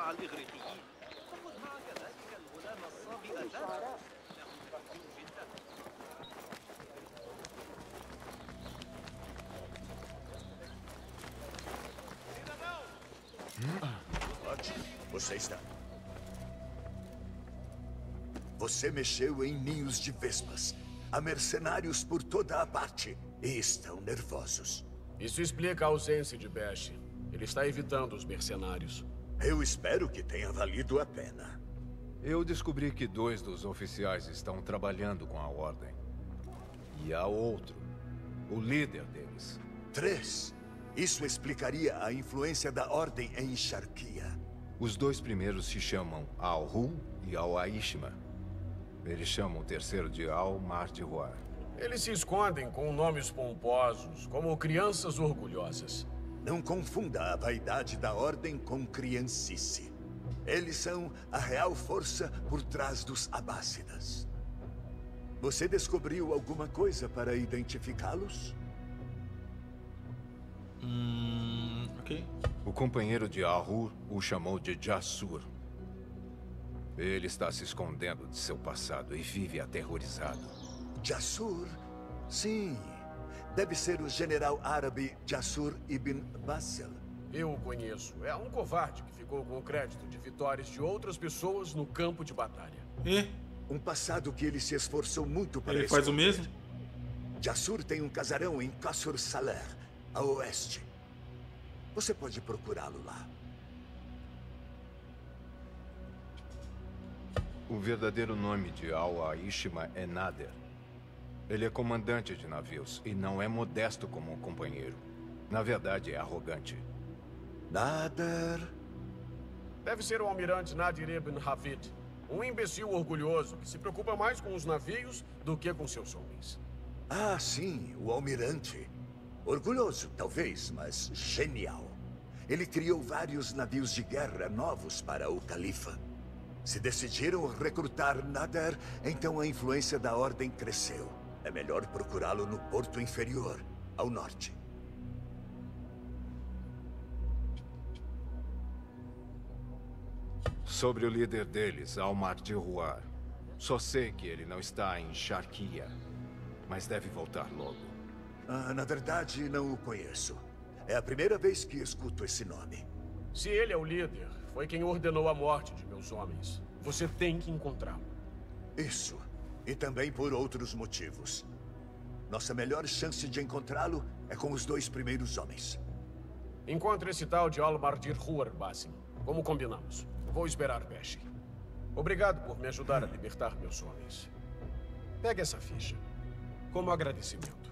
مع الإغريقيين. خذ معك ذلك الغلام الصابئ ذاته. Ótimo, você está. Você mexeu em ninhos de vespas. Há mercenários por toda a parte e estão nervosos. Isso explica a ausência de Bash. Ele está evitando os mercenários. Eu espero que tenha valido a pena. Eu descobri que dois dos oficiais estão trabalhando com a Ordem. E há outro, o líder deles. Três. Isso explicaria a influência da Ordem em Sharkia. Os dois primeiros se chamam Al-Hu e Al-Aishma. Eles chamam o terceiro de Al-Martihuar. Eles se escondem com nomes pomposos, como crianças orgulhosas. Não confunda a vaidade da Ordem com criancice. Eles são a real força por trás dos Abássidas. Você descobriu alguma coisa para identificá-los? Hum, ok. O companheiro de Al-Hu o chamou de Jassur. Ele está se escondendo de seu passado e vive aterrorizado. Jassur? Sim. Deve ser o general árabe Jassur ibn Bassel. Eu o conheço. É um covarde que ficou com o crédito de vitórias de outras pessoas no campo de batalha. E? Um passado que ele se esforçou muito para Ele faz o mesmo? Jassur tem um casarão em Qasr Saleh, a oeste. Você pode procurá-lo lá. O verdadeiro nome de Al-Aishma é Nader. Ele é comandante de navios e não é modesto como um companheiro. Na verdade, é arrogante. Nader... Deve ser o almirante Nadir ibn Hafid. Um imbecil orgulhoso que se preocupa mais com os navios do que com seus homens. Ah, sim, o almirante. Orgulhoso, talvez, mas genial. Ele criou vários navios de guerra novos para o califa. Se decidiram recrutar Nader, então a influência da Ordem cresceu. É melhor procurá-lo no Porto Inferior, ao norte. Sobre o líder deles, Al-Martihuar. Só sei que ele não está em Sharkia, mas deve voltar logo. Ah, na verdade, não o conheço. É a primeira vez que escuto esse nome. Se ele é o líder, foi quem ordenou a morte de meus homens. Você tem que encontrá-lo. Isso. E também por outros motivos. Nossa melhor chance de encontrá-lo é com os dois primeiros homens. Encontre esse tal de Al-Martihuar, Basim. Como combinamos. Vou esperar Bash. Obrigado por me ajudar a libertar meus homens. Pegue essa ficha. Como agradecimento.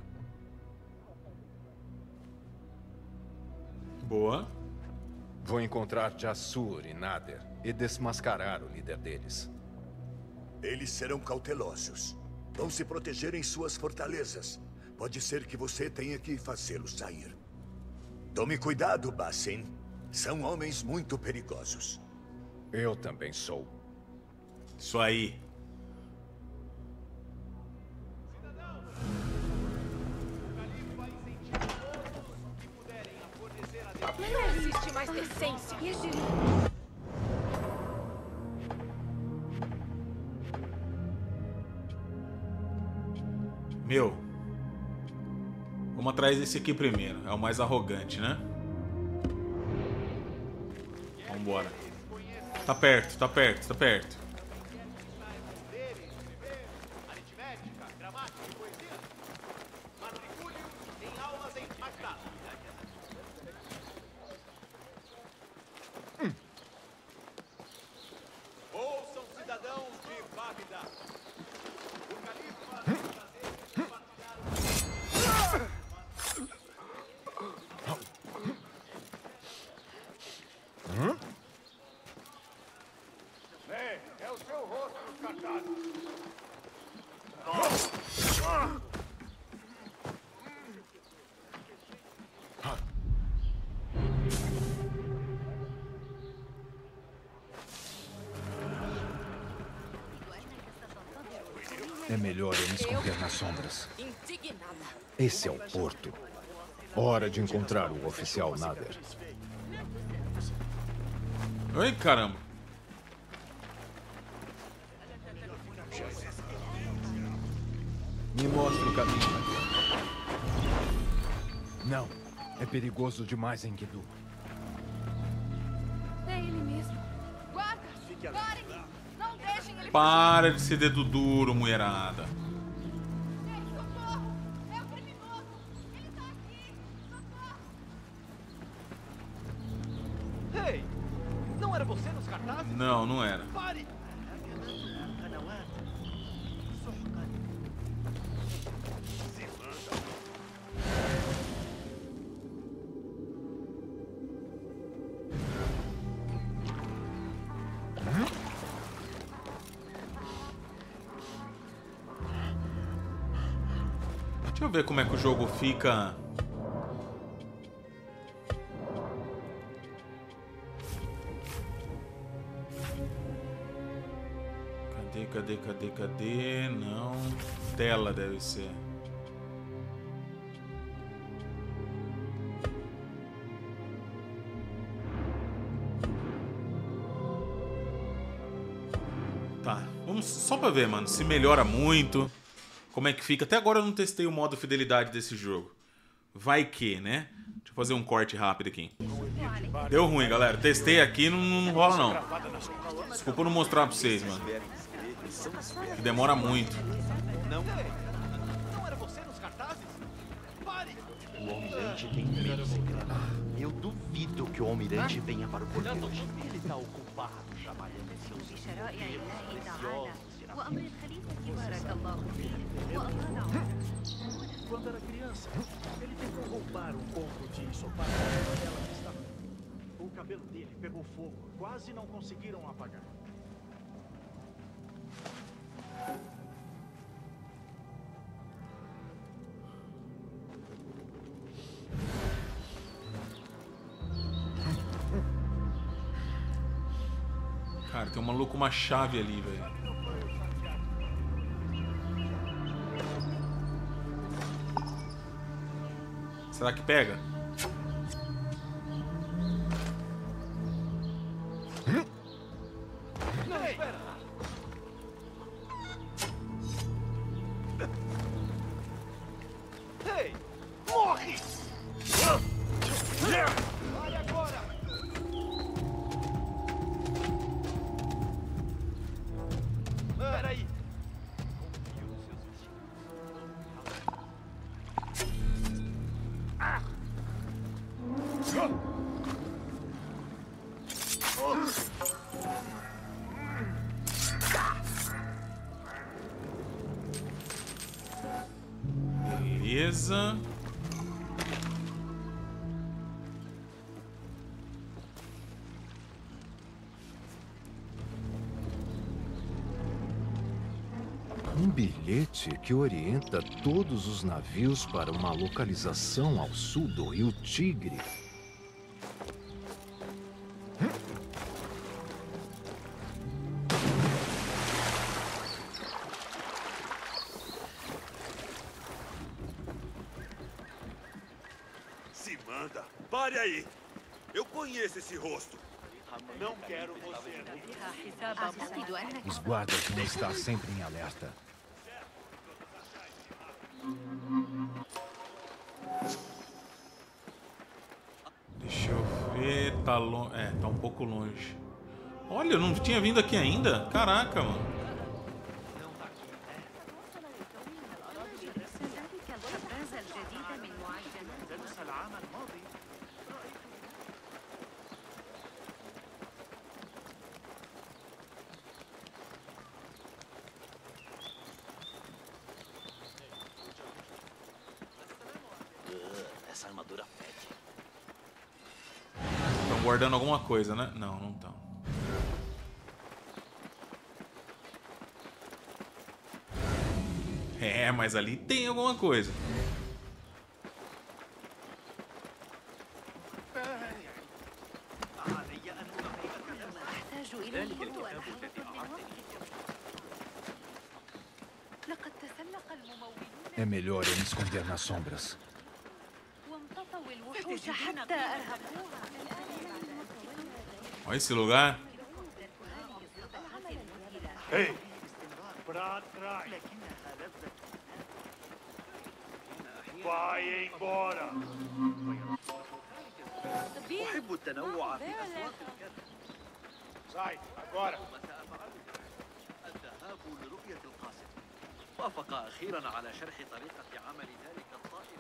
Boa. Vou encontrar Jassur e Nader e desmascarar o líder deles. Eles serão cautelosos. Vão se proteger em suas fortalezas. Pode ser que você tenha que fazê-los sair. Tome cuidado, Basim. São homens muito perigosos. Eu também sou. Isso aí. Não existe mais decência. E esse... Meu. Vamos atrás desse aqui primeiro. É o mais arrogante, né? Vambora. Tá perto, tá perto, tá perto. Aritmética, gramática e poesia. Matricule-os em aulas em Bagdá. Hum. Ouçam, cidadãos de Bagdá. O califa tem o prazer de compartilhar o... Hum? É o seu rosto descartado. É melhor eu me esconder nas sombras. Indignada. Esse é o porto. Hora de encontrar o oficial Nader. Ai, caramba. Me mostra o caminho. Não. É perigoso demais, Enkidu. É ele mesmo. Guarda! Parem! Não deixem ele... Para de ser dedo duro, mulherada. Socorro! É o criminoso! Ele tá aqui! Socorro! Ei! Não era você nos cartazes? Não, não era. Pare! Deixa eu ver como é que o jogo fica. Cadê, cadê, cadê, cadê? Não. Tela deve ser. Tá, vamos só pra ver, mano, se melhora muito. Como é que fica? Até agora eu não testei o modo fidelidade desse jogo. Vai que, né? Deixa eu fazer um corte rápido aqui. Deu ruim, galera. Testei aqui, não, não rola não. Desculpa não mostrar pra vocês, mano. Que demora muito. Não. Não era você nos cartazes? Pare! O almirante tem medo secreto. Eu duvido que o almirante venha para o porto hoje. Ele tá ocupado trabalhando em seus preciosos. Quando era criança, ele tentou roubar um pouco de ensopado da panela que estava. O cabelo dele pegou fogo. Quase não conseguiram apagar. Cara, tem um maluco com uma chave ali, velho. Será que pega? Não, espera! Ei! Morre! Vai agora! Espera aí! Beleza. Um bilhete que orienta todos os navios para uma localização ao sul do Rio Tigre. Se manda, pare aí. Eu conheço esse rosto. Não quero você. Os guardas vão estar sempre em alerta. Deixa eu ver, tá longe. É, tá um pouco longe. Olha, eu não tinha vindo aqui ainda? Caraca, mano. Essa armadura fede. Estão guardando alguma coisa, né? Não, não estão. É, mas ali tem alguma coisa. É melhor eu me esconder nas sombras. Olha esse lugar. Ei! Pra trás! Vai embora! أحب التنوع في أصوات الكلب. Sai, agora! الذهاب لرؤية القاصر. وافق أخيرا على شرح طريقة عمل ذلك الطائر.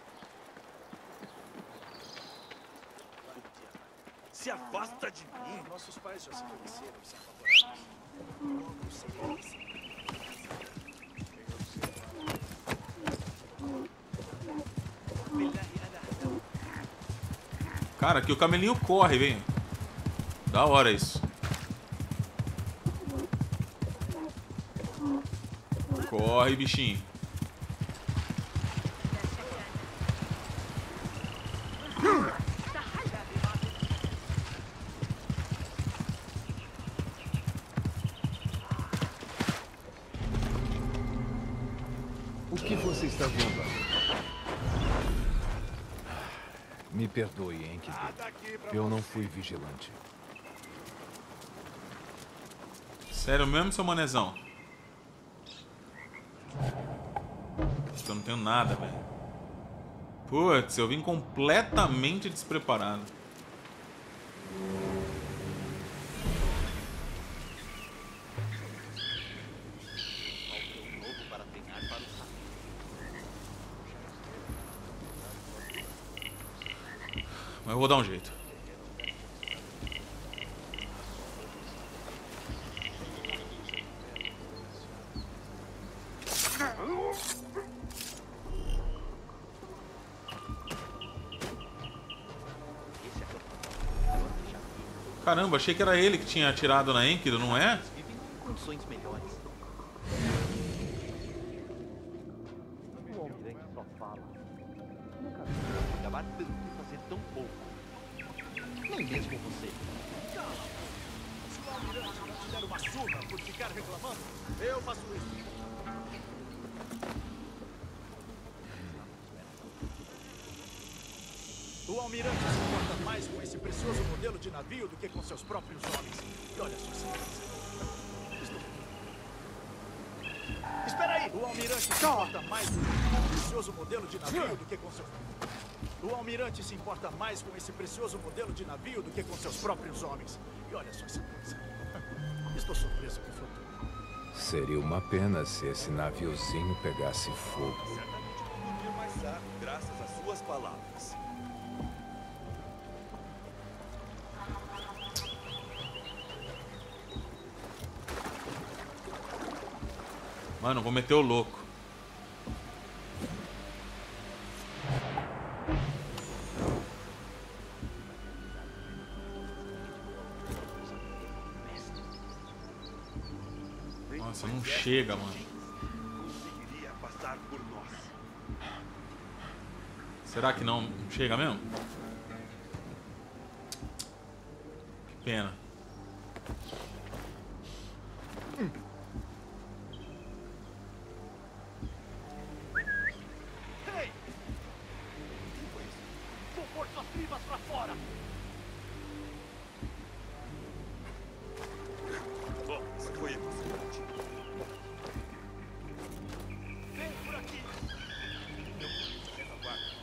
Se afasta de mim! Nossos pais já se conheceram e se apavoraram. Logo seremos. Cara, aqui o camelinho corre, vem. Da hora isso. Corre, bichinho. O que você está vendo? Me perdoe, Enkidu. Eu não fui vigilante. Sério mesmo, seu manezão? Eu não tenho nada, velho. Putz, eu vim completamente despreparado. Mas eu vou dar um jeito. Caramba, achei que era ele que tinha atirado na Enkidu, não é? Vivem em condições melhores. O almirante só fala. Nunca vi acabar tanto e fazer tão pouco. Nem mesmo você. Se o almirante não te der uma surra por ficar reclamando, eu faço isso. O almirante se importa mais com esse precioso modelo de navio do que com seus próprios homens. E olha só essa coisa. Estou... Espera aí! O almirante se importa mais com esse precioso modelo de navio do que com seus... O almirante se importa mais com esse precioso modelo de navio do que com seus próprios homens. E olha só essa coisa. Estou surpreso com o futuro. Seria uma pena se esse naviozinho pegasse fogo. Certamente vou dormir mais tarde, graças às suas palavras. Mano, vou meter o louco. Nossa, não chega, mano. Conseguiria passar por nós. Será que não chega mesmo? Que pena. Ei! Vou pôr suas tripas pra fora! Bom, isso foi emocionante. Vem por aqui! Eu vou retaguarda.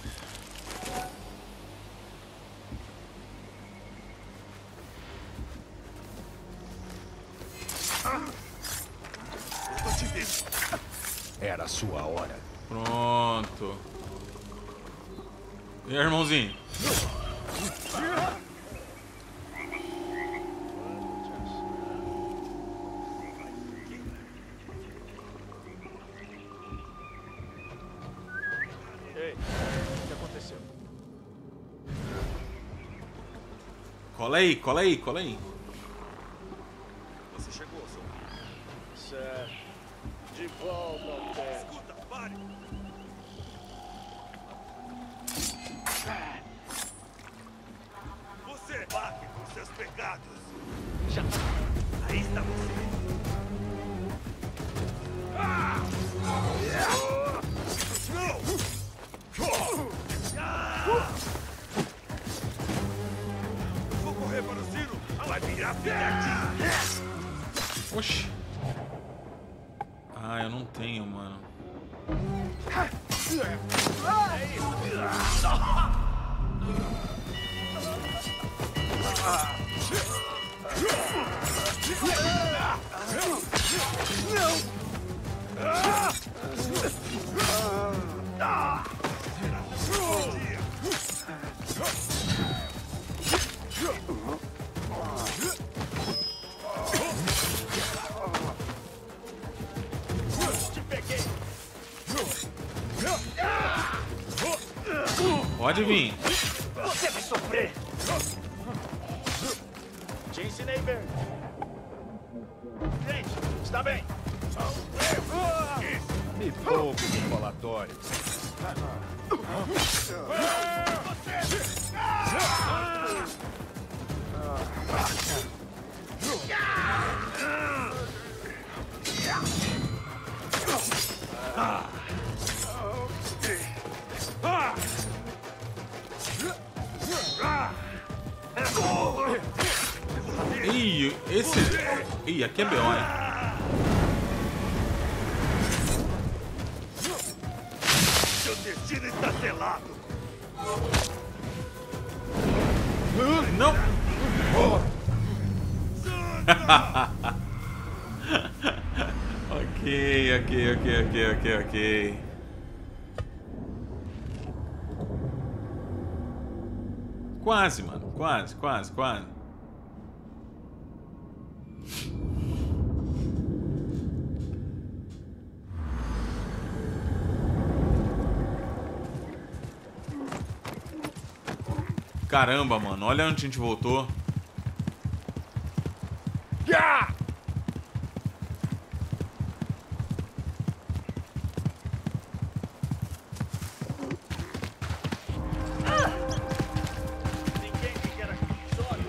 Eu tô te vendo. Era a sua hora. Pronto. E aí, irmãozinho? Ei, o que aconteceu? Cola aí, cola aí, cola aí. Você chegou, seu. Certo. De volta ao pé. Escuta, pare! Você pague por seus pecados. Já. Aí está você. Ah! Não! Vou correr para o sino. Oxi. Ah, eu não tenho, mano. Pode vir. Você vai sofrer. Te ensinei bem. Gente, está bem. Me poupe de falatório. Ih, esse... Ih, aqui é B O, hein? Seu destino está selado. Não! Ok, ok, ok, ok, ok, ok. Quase, mano. Quase, quase, quase. Caramba, mano. Olha onde a gente voltou. Yeah! Ninguém me quer aqui, sobe.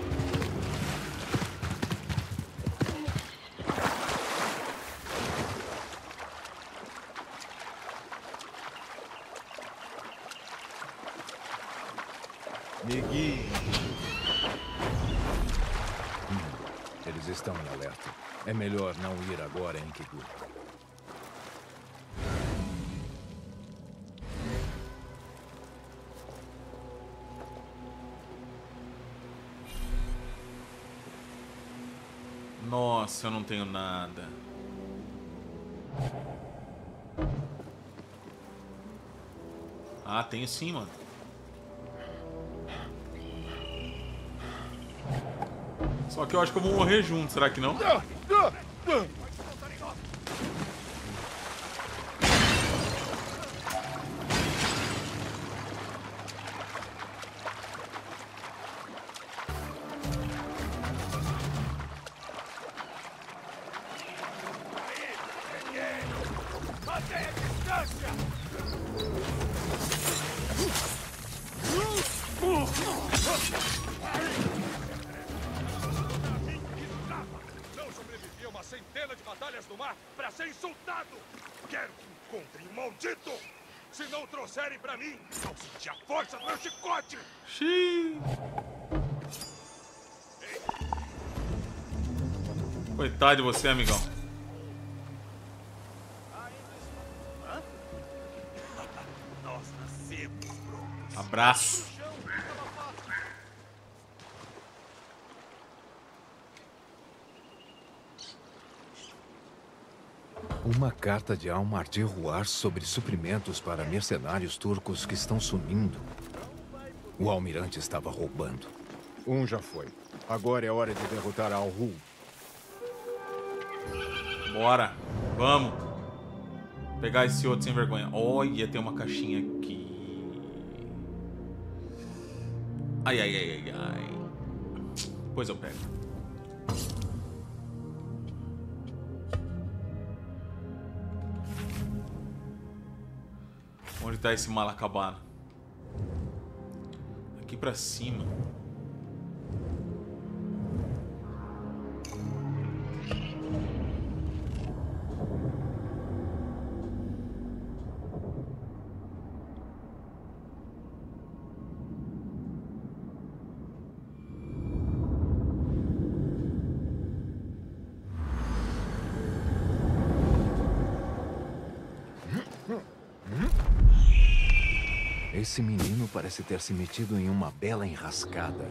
Me guie. Hum, eles estão em alerta. É melhor não ir agora, Enkidu. Nossa, eu não tenho nada. Ah, tenho sim, mano. Só que eu acho que eu vou morrer junto, será que não? Mantenha a distância! Não sobrevivi a uma centena de batalhas no mar para ser insultado! Quero que encontrem um maldito! Se não trouxerem para mim, não senti a força do meu chicote! Xiii. Coitado de você, amigão. Nós nascemos prontos. Abraço. Uma carta de Al-Mardir-Ruar sobre suprimentos para mercenários turcos que estão sumindo. O almirante estava roubando. Um já foi. Agora é hora de derrotar Al-Ru. Bora. Vamos. Pegar esse outro sem vergonha. Olha, tem uma caixinha aqui. Ai, ai, ai, ai, ai. Depois eu pego. Onde tá esse mal acabado? Aqui pra cima. Esse menino parece ter se metido em uma bela enrascada.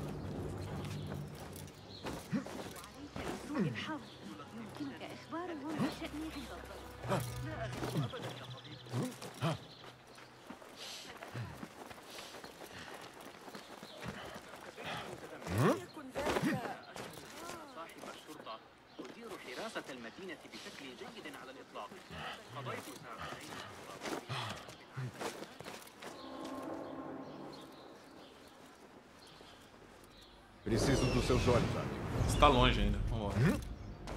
Preciso dos seus olhos, amigo. Você tá longe ainda. Vamos lá. Hum?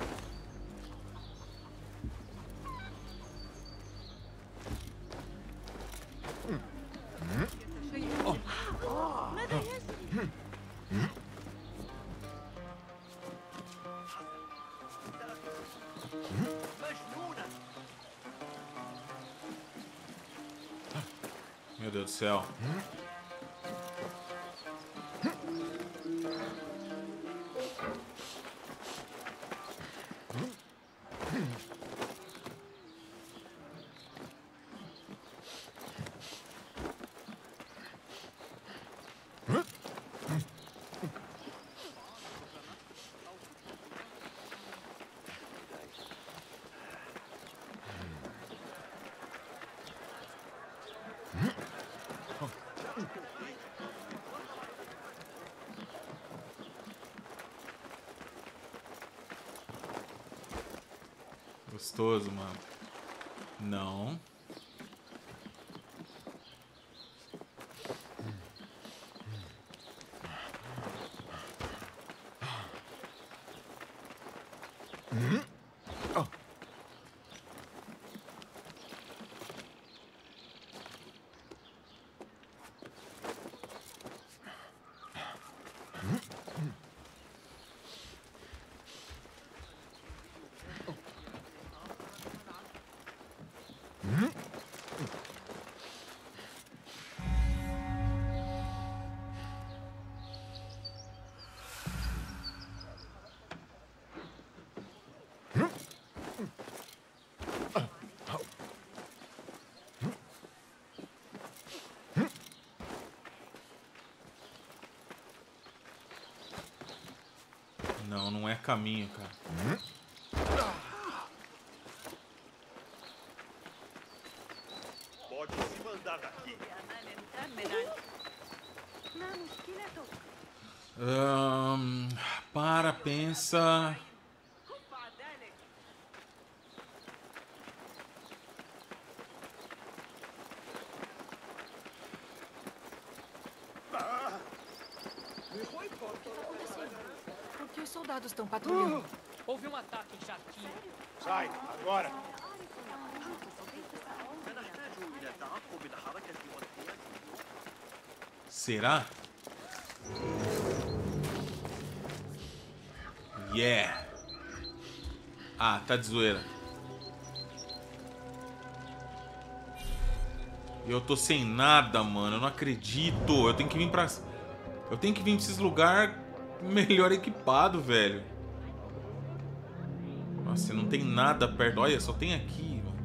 Meu Deus do céu. Gostoso, mano. Não. Não, não é caminho, cara. Pode se mandar daqui. Um, para, pensa. Por que os soldados estão patrulhando? Houve um ataque em Sharkia. Sai, agora! Será? Yeah! Ah, tá de zoeira. Eu tô sem nada, mano. Eu não acredito. Eu tenho que vir pra... Eu tenho que vir pra esses lugares melhor equipado, velho. Nossa, não tem nada perto. Olha, só tem aqui, mano.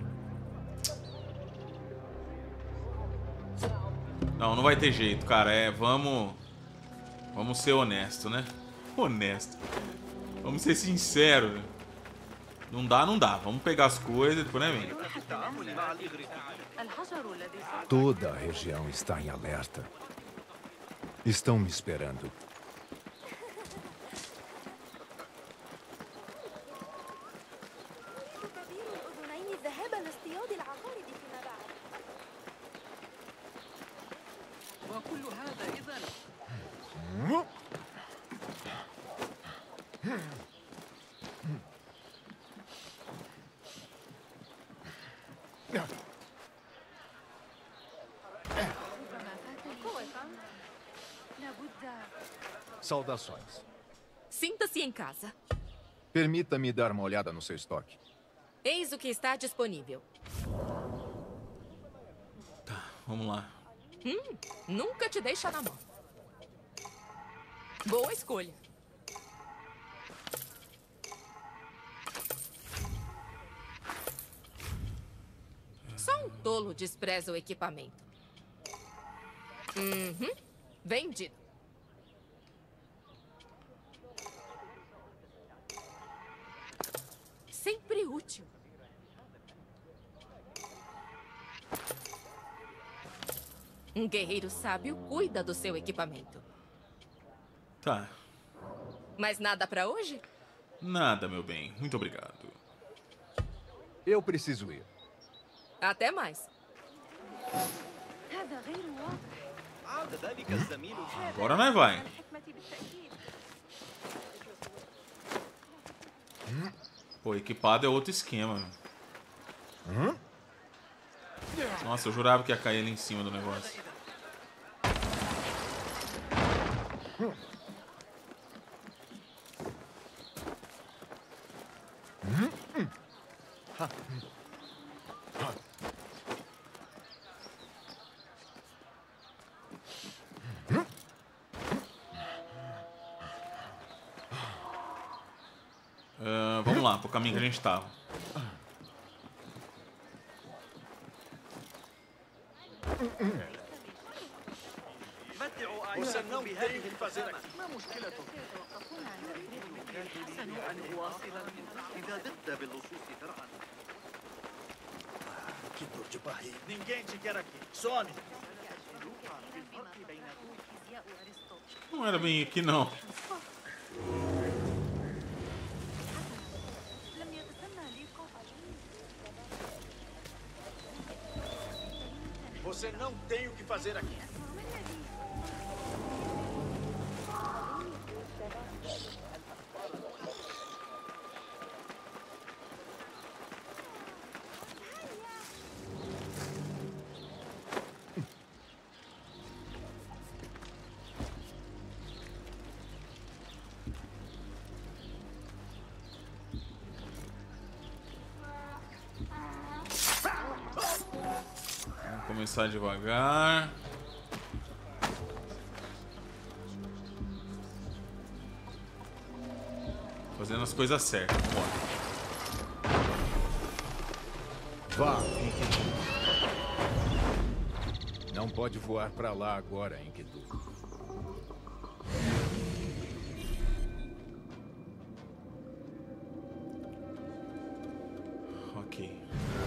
Não, não vai ter jeito, cara. É, vamos... Vamos ser honesto, né? Honesto. Vamos ser sinceros. Não dá, não dá. Vamos pegar as coisas e depois, né, vem? Toda a região está em alerta. Estão me esperando. Saudações. Sinta-se em casa. Permita-me dar uma olhada no seu estoque. Eis o que está disponível. Tá, vamos lá. Hum, nunca te deixa na mão. Boa escolha. Só um tolo despreza o equipamento. Uhum. Vendido. Sempre útil. Um guerreiro sábio cuida do seu equipamento. Tá. Mais nada pra hoje? Nada, meu bem. Muito obrigado. Eu preciso ir. Até mais. Agora nós vai. Pô, equipado é outro esquema. Meu. Nossa, eu jurava que ia cair ali em cima do negócio. Uh, vamos lá, pro caminho que a gente tava. Você não tem o que fazer aqui. Que dor de barriga. Ninguém te quer aqui. Some! Não era bem aqui, não. Você não tem o que fazer aqui. Vamos começar devagar. Fazendo as coisas certas. Bora. Vá, Enkidu. Não pode voar pra lá agora, Enkidu. Ok.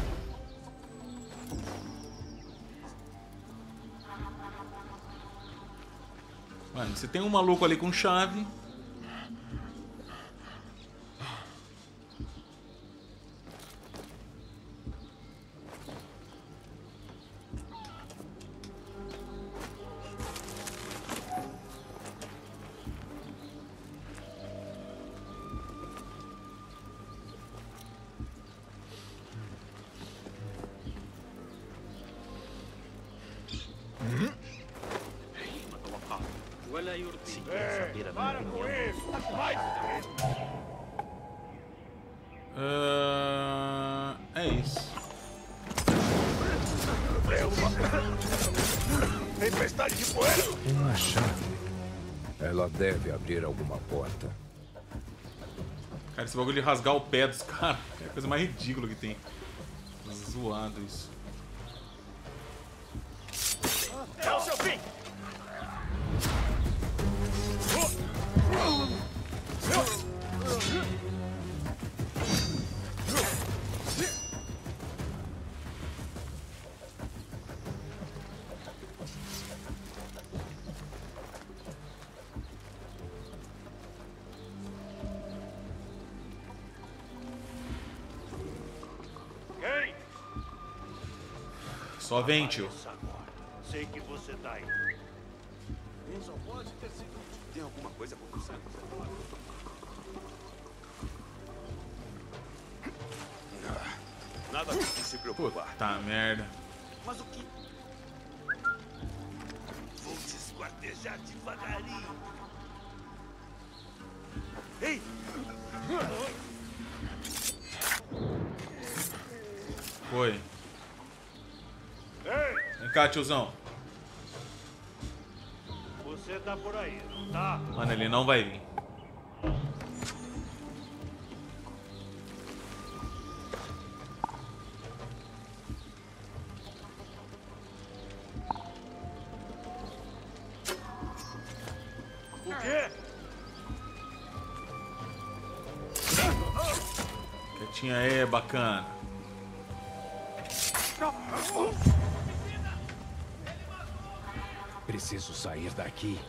Mano, você tem um maluco ali com chave. Para com isso! Vai! Uh, é isso. Tempestade de poeira! Uma chave. Ela deve abrir alguma porta. Cara, esse bagulho de rasgar o pé dos caras é a coisa mais ridícula que tem. Zoado isso. É o seu fim! Quem? Só vem, tio. Sei que você tá aí. Só pode ter sido. Tem alguma coisa acontecendo? Nada de se preocupar. Puta merda. Mas o que? Vou te esquartejar devagarinho. Ei! Foi. Ei! Vem cá, tiozão. Você tá por aí, não tá? Mano, ele não vai vir. Tinha aí, bacana. Preciso sair daqui.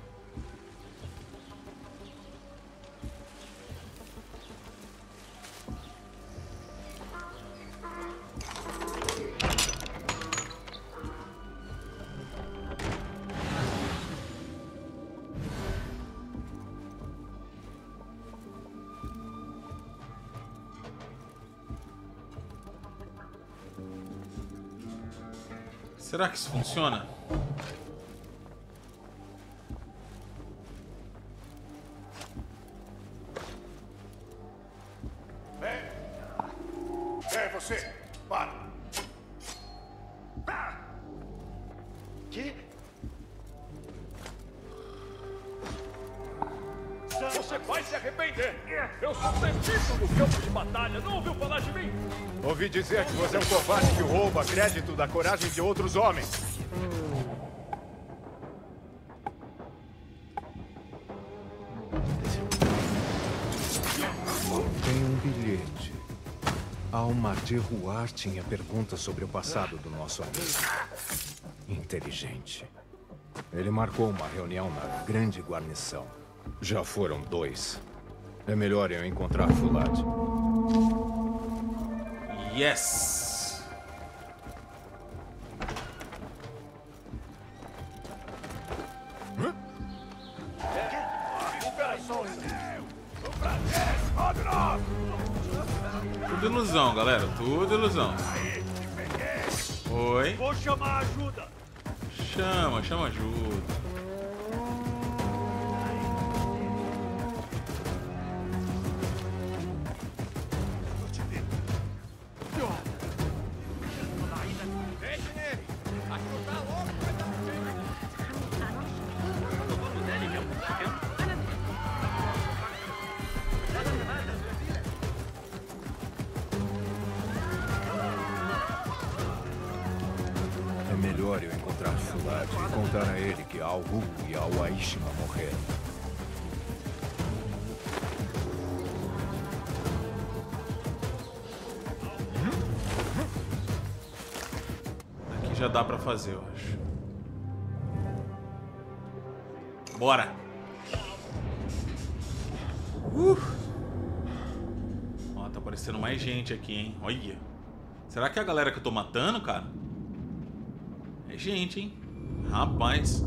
Será que isso funciona? É. É você. Para. Ah. Que? Você vai se arrepender. Eu sou testigo no campo de batalha. Não ouviu falar de mim? Ouvi dizer que você é um covarde que rouba crédito da coragem de outros homens. Tem um bilhete. Almadir-Ruar tinha perguntas sobre o passado do nosso amigo. Inteligente. Ele marcou uma reunião na grande guarnição. Já foram dois. É melhor eu encontrar Fulad. Yes! Tudo ilusão, galera. Tudo ilusão. Oi. Vou chamar ajuda. Chama, chama ajuda. É melhor eu encontrar Fulad e contar a ele que Al-Ghul e Al-Aishima morreram. Aqui já dá pra fazer, eu acho. Bora! Uh! Ó, tá aparecendo mais gente aqui, hein? Olha! Será que é a galera que eu tô matando, cara? É gente, hein? Rapaz!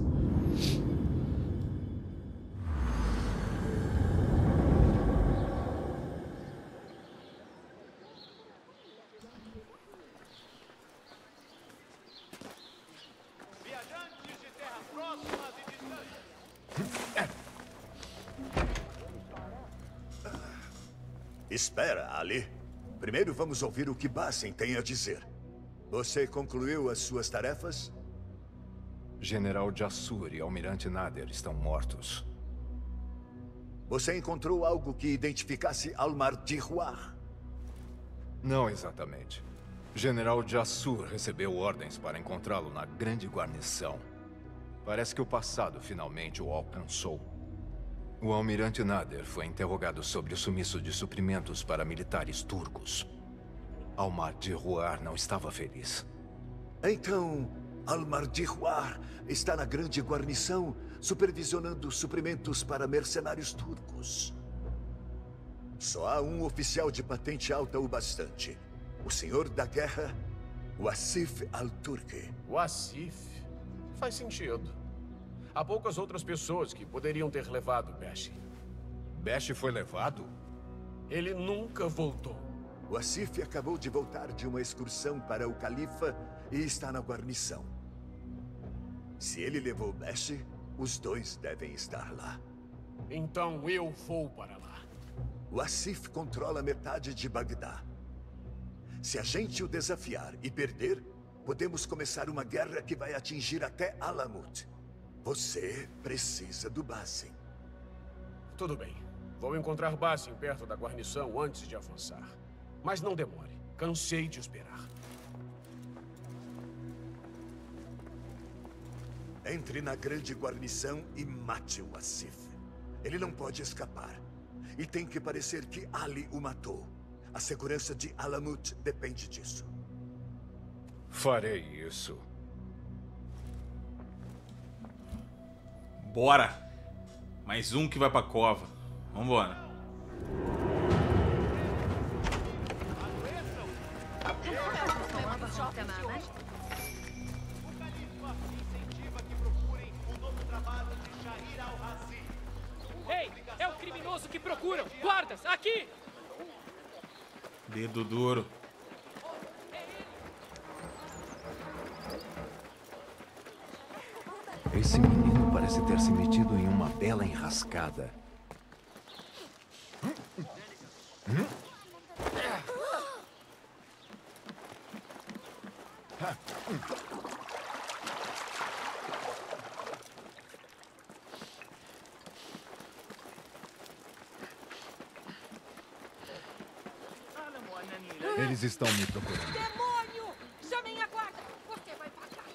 Viajantes de terras próximas e distantes. Espera, Ali. Primeiro vamos ouvir o que Basin tem a dizer. Você concluiu as suas tarefas? General Jassur e Almirante Nader estão mortos. Você encontrou algo que identificasse Almadir-Ruar? Não exatamente. General Jassur recebeu ordens para encontrá-lo na grande guarnição. Parece que o passado finalmente o alcançou. O Almirante Nader foi interrogado sobre o sumiço de suprimentos para militares turcos. Almadir-Ruar não estava feliz. Então, Almadir-Ruar está na grande guarnição, supervisionando suprimentos para mercenários turcos. Só há um oficial de patente alta o bastante. O senhor da guerra, Wasif Al-Turki. Wasif? Faz sentido. Há poucas outras pessoas que poderiam ter levado Besh. Besh foi levado? Ele nunca voltou. Wasif acabou de voltar de uma excursão para o Califa e está na guarnição. Se ele levou Besh, os dois devem estar lá. Então eu vou para lá. Wasif controla metade de Bagdá. Se a gente o desafiar e perder, podemos começar uma guerra que vai atingir até Alamut. Você precisa do Basin. Tudo bem. Vou encontrar Basin perto da guarnição antes de avançar. Mas não demore. Cansei de esperar. Entre na grande guarnição e mate o Wasif. Ele não pode escapar. E tem que parecer que Ali o matou. A segurança de Alamut depende disso. Farei isso. Bora! Mais um que vai pra cova. Vambora. Ei, é o criminoso que procuram! Guardas, aqui! Dedo duro. Esse menino parece ter se metido em uma bela enrascada. Hum? Eles estão me procurando. Demônio! Chamem a guarda! Você vai pagar!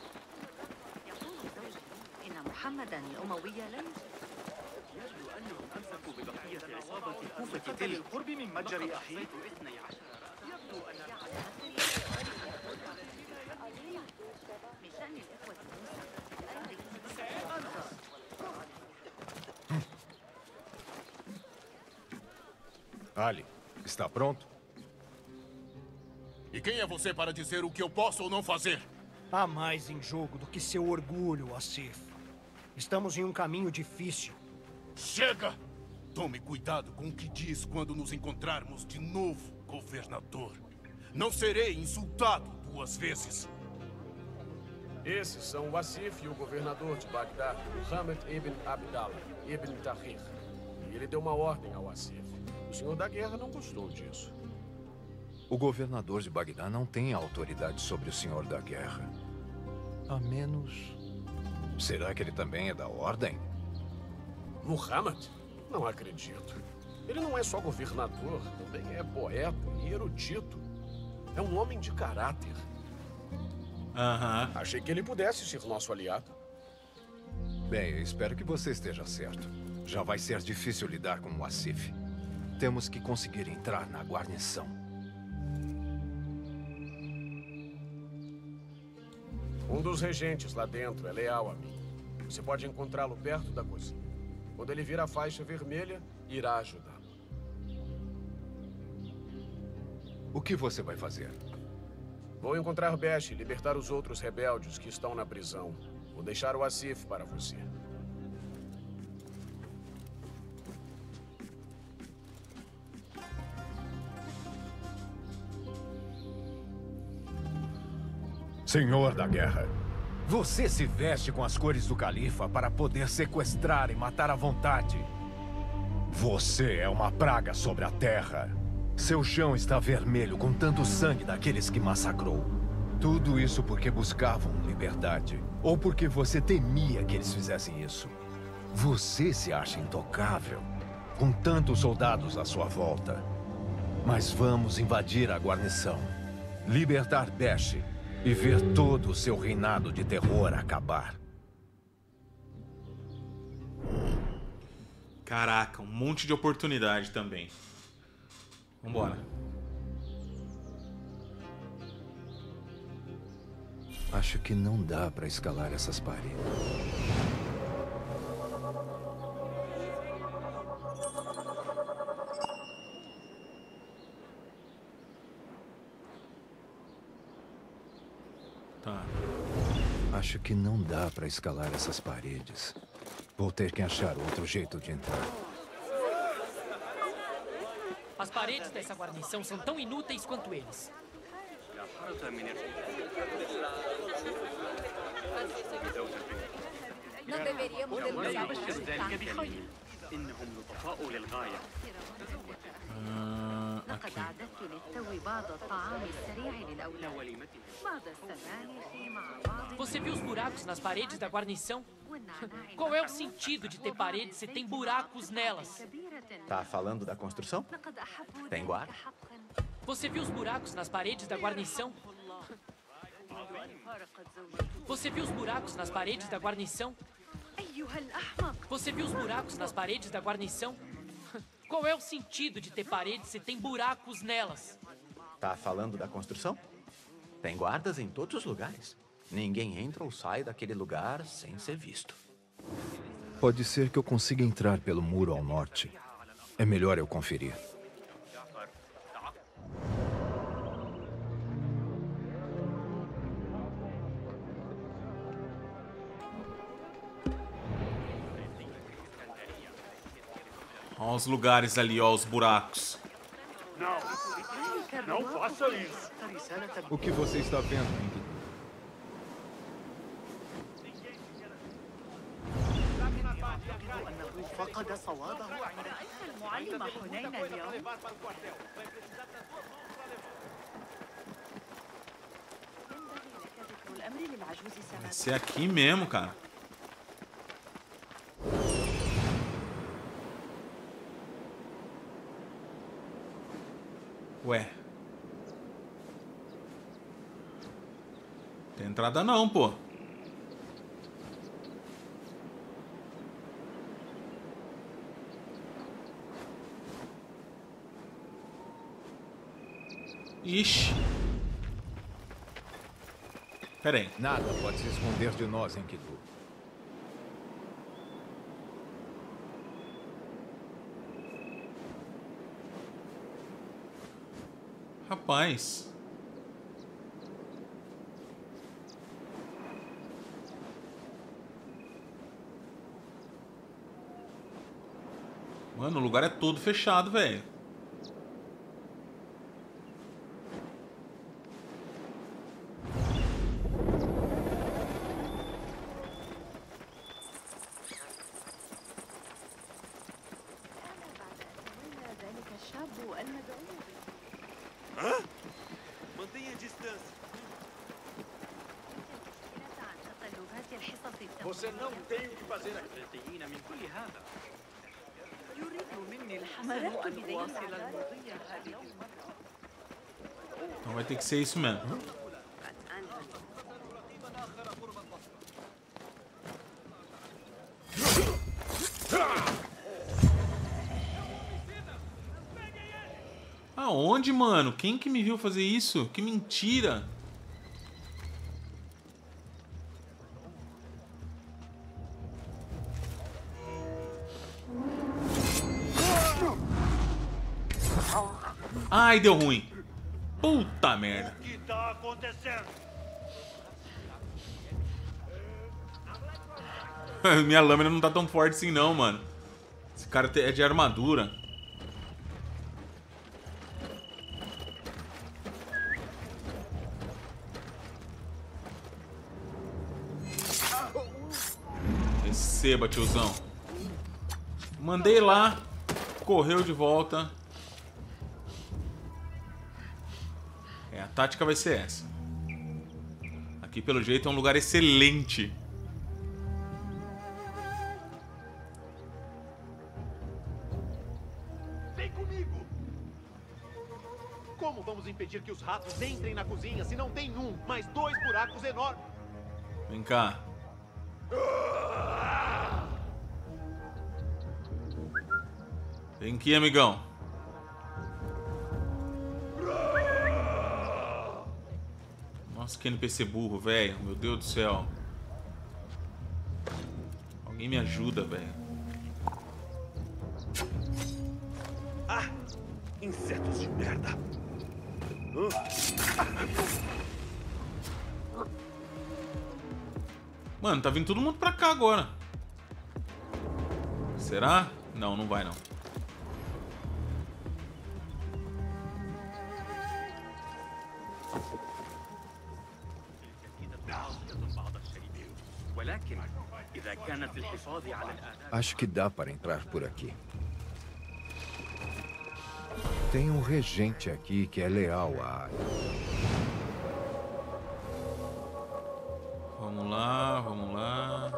محمدا الأموي لن يبدو أنهم أمسكوا ببقية عصابة الكوفة بالقرب من متجر أخي. يبدو أن Ali, está pronto? E quem é você para dizer o que eu posso ou não fazer? Há mais em jogo do que seu orgulho, Asif. Estamos em um caminho difícil. Chega! Tome cuidado com o que diz quando nos encontrarmos de novo, governador. Não serei insultado duas vezes. Esses são o Asif e o governador de Bagdá, Muhammad ibn Abdallah ibn Tahir. E ele deu uma ordem ao Asif. O senhor da guerra não gostou disso. O governador de Bagdá não tem autoridade sobre o senhor da guerra. A menos... Será que ele também é da ordem? Muhammad? Não acredito. Ele não é só governador, também é poeta e erudito. É um homem de caráter. Aham. Uhum. Achei que ele pudesse ser nosso aliado. Bem, eu espero que você esteja certo. Já vai ser difícil lidar com o Asif. Temos que conseguir entrar na guarnição. Um dos regentes lá dentro é leal a mim. Você pode encontrá-lo perto da cozinha. Quando ele vir a faixa vermelha, irá ajudá-lo. O que você vai fazer? Vou encontrar Besh e libertar os outros rebeldes que estão na prisão. Vou deixar o Asif para você. Senhor da guerra, você se veste com as cores do califa para poder sequestrar e matar à vontade. Você é uma praga sobre a terra. Seu chão está vermelho com tanto sangue daqueles que massacrou. Tudo isso porque buscavam liberdade. Ou porque você temia que eles fizessem isso. Você se acha intocável, com tantos soldados à sua volta. Mas vamos invadir a guarnição, libertar Besh e ver todo o seu reinado de terror acabar. Caraca, um monte de oportunidade também. Vambora. Acho que não dá para escalar essas paredes. Tá. Acho que não dá para escalar essas paredes. Vou ter que achar outro jeito de entrar. As paredes dessa guarnição são tão inúteis quanto eles. Não deveríamos denunciar Ah, aqui. Você viu os buracos nas paredes da guarnição? Qual é o sentido de ter paredes se tem buracos nelas? Tá falando da construção? Tem guarda? Você viu os buracos nas paredes da guarnição? Você viu os buracos nas paredes da guarnição? Você viu os buracos nas paredes da guarnição? Qual é o sentido de ter paredes se tem buracos nelas? Tá falando da construção? Tem guardas em todos os lugares. Ninguém entra ou sai daquele lugar sem ser visto. Pode ser que eu consiga entrar pelo muro ao norte. É melhor eu conferir. Olha os lugares ali, ó, os buracos. Não, não faça isso. O que você está vendo, Enkidu? فقد صوابه عند المعلم حنين اليوم. Vai ser aqui mesmo, cara. Ué. Tem entrada não, pô. Ixi. Pera aí. Nada pode se esconder de nós, Enkidu. Rapaz. Mano, o lugar é todo fechado, velho. Hã? Mantenha a distância. Você não tem o que fazer aqui. Então vai ter que ser isso mesmo. Aonde, mano? Quem que me viu fazer isso? Que mentira! Ai, deu ruim. Puta merda. O que tá acontecendo? Minha lâmina não tá tão forte assim não, mano. Esse cara é de armadura. Receba, tiozão. Mandei lá. Correu de volta. É, a tática vai ser essa. Aqui, pelo jeito, é um lugar excelente. Vem comigo! Como vamos impedir que os ratos entrem na cozinha se não tem um, mas dois buracos enormes? Vem cá. Vem aqui, amigão. Nossa, que N P C burro, velho. Meu Deus do céu. Alguém me ajuda, velho. Ah! Insetos de merda! Mano, tá vindo todo mundo pra cá agora. Será? Não, não vai não. Acho que dá para entrar por aqui. Tem um regente aqui que é leal à área. Vamos lá, vamos lá.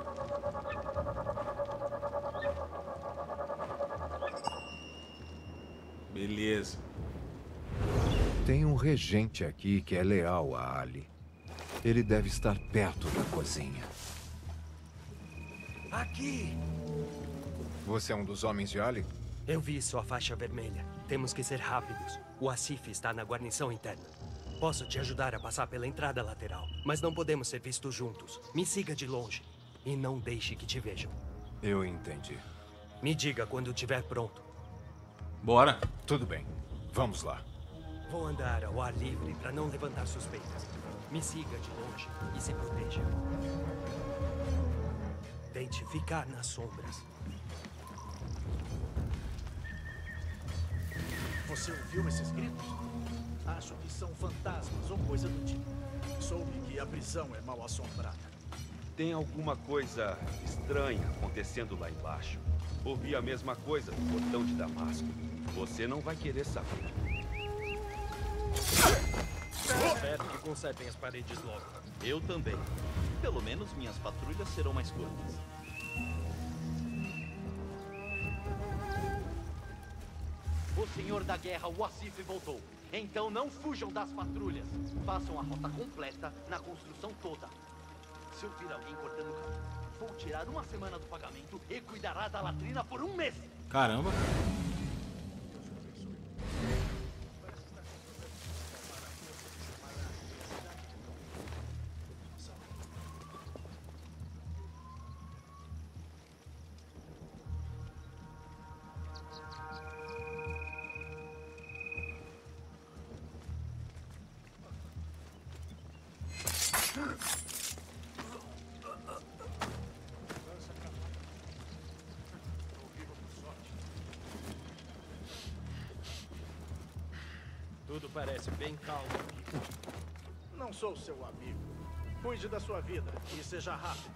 Beleza. Tem um regente aqui que é leal a Ali. Ele deve estar perto da cozinha. Aqui! Você é um dos homens de Ali? Eu vi sua faixa vermelha. Temos que ser rápidos. O Asif está na guarnição interna. Posso te ajudar a passar pela entrada lateral, mas não podemos ser vistos juntos. Me siga de longe e não deixe que te vejam. Eu entendi. Me diga quando estiver pronto. Bora. Tudo bem. Vamos lá. Vou andar ao ar livre para não levantar suspeitas. Me siga de longe e se proteja. Tente ficar nas sombras. Você ouviu esses gritos? Acho que são fantasmas ou coisa do tipo. Soube que a prisão é mal assombrada. Tem alguma coisa estranha acontecendo lá embaixo. Ouvi a mesma coisa no portão de Damasco. Você não vai querer saber. Espero que consertem as paredes logo. Eu também. Pelo menos minhas patrulhas serão mais curtas. O Senhor da Guerra, o Asif, voltou. Então não fujam das patrulhas. Façam a rota completa na construção toda. Se eu vir alguém cortando o caminho, vou tirar uma semana do pagamento e cuidará da latrina por um mês. Caramba. Tudo parece bem calmo aqui. Não sou seu amigo. Cuide da sua vida e seja rápido.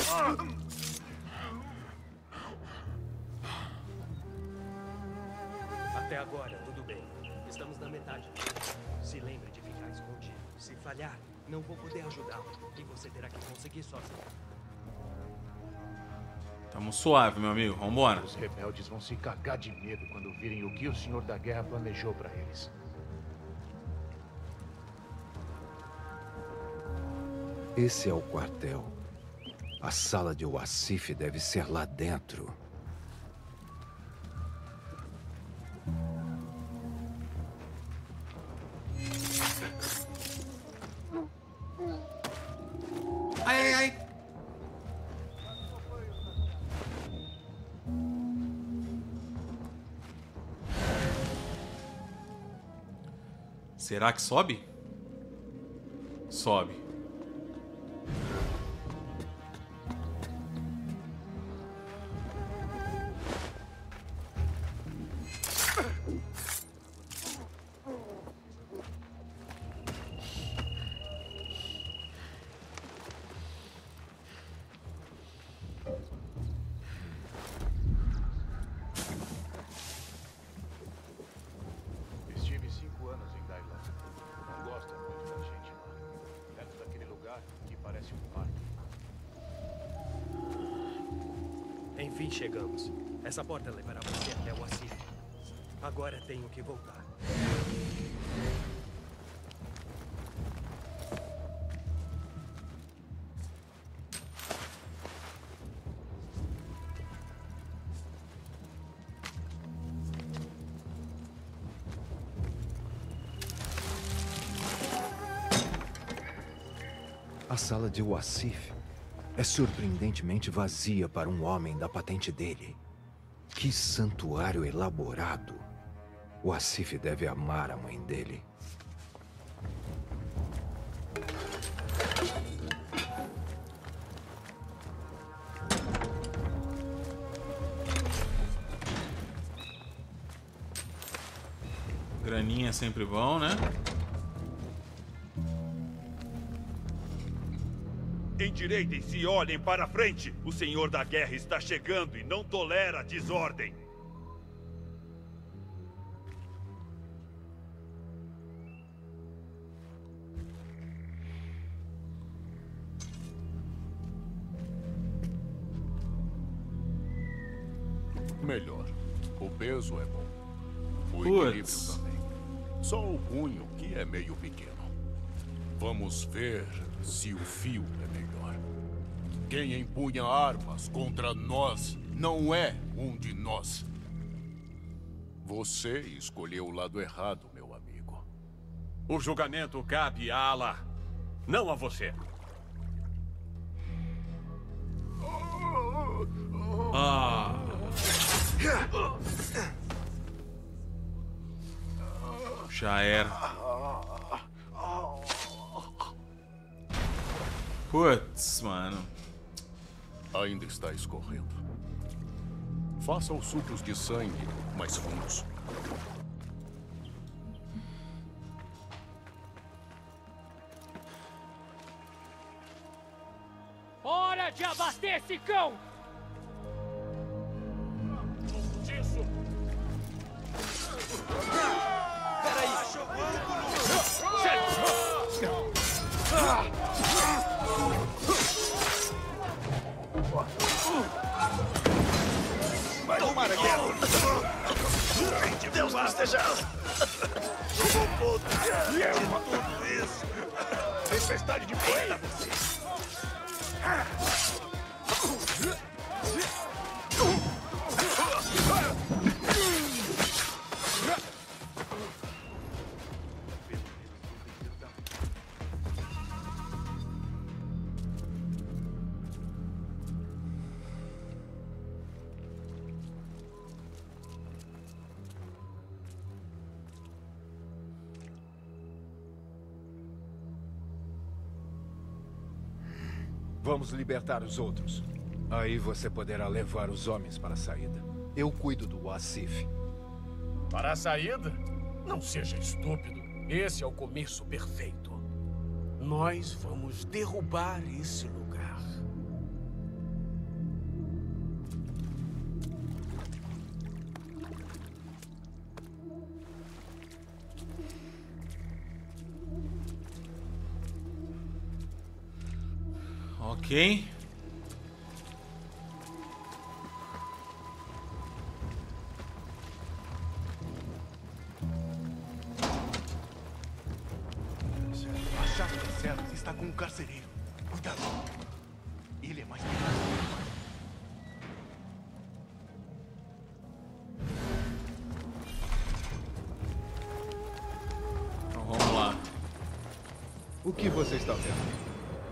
Até agora, tudo bem. Estamos na metade. Se lembre de ficar escondido. Se falhar, não vou poder ajudá-lo. E você terá que conseguir sozinho. Tamo suave, meu amigo. Vambora. Os rebeldes vão se cagar de medo quando virem o que o Senhor da Guerra planejou pra eles. Esse é o quartel. A sala de Wasif deve ser lá dentro. Ai, ai, ai. Será que sobe? Sobe. Estive cinco anos em Dailan. Não gosto muito da gente lá. Perto daquele lugar que parece um parque. Enfim, chegamos. Essa porta levará você até o Asif. Agora tenho que voltar. A sala de Wasif é surpreendentemente vazia para um homem da patente dele. Que santuário elaborado. O Asif deve amar a mãe dele. Graninha é sempre bom, né? Endireitem-se e olhem para frente. O Senhor da Guerra está chegando e não tolera desordem. Melhor. O peso é bom. O Puts. equilíbrio também. Só o punho que é meio pequeno. Vamos ver se o fio é melhor. Quem empunha armas contra nós não é um de nós. Você escolheu o lado errado, meu amigo. O julgamento cabe a Allah, não a você. Ah. Já era. Putz, mano. Ainda está escorrendo. Faça os sucos de sangue mais fundos. Hora de abater esse cão! Disso! Peraí! Vai tomar a guerra! Deus não esteja! Vou poder de tudo isso! Tempestade de poeira! Vamos libertar os outros. Aí você poderá levar os homens para a saída. Eu cuido do Asif. Para a saída? Não seja estúpido. Esse é o começo perfeito. Nós vamos derrubar esse lugar. Ok. A chave das celas está com o carcereiro. Cuidado. Ele é mais perigoso. Então vamos lá. O que você está vendo?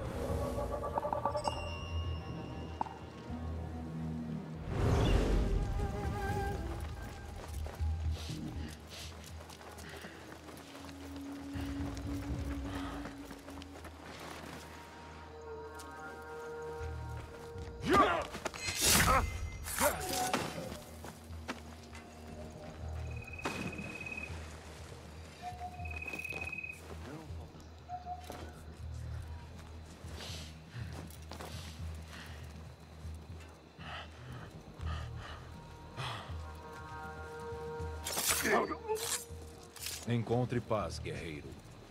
Encontre paz, guerreiro.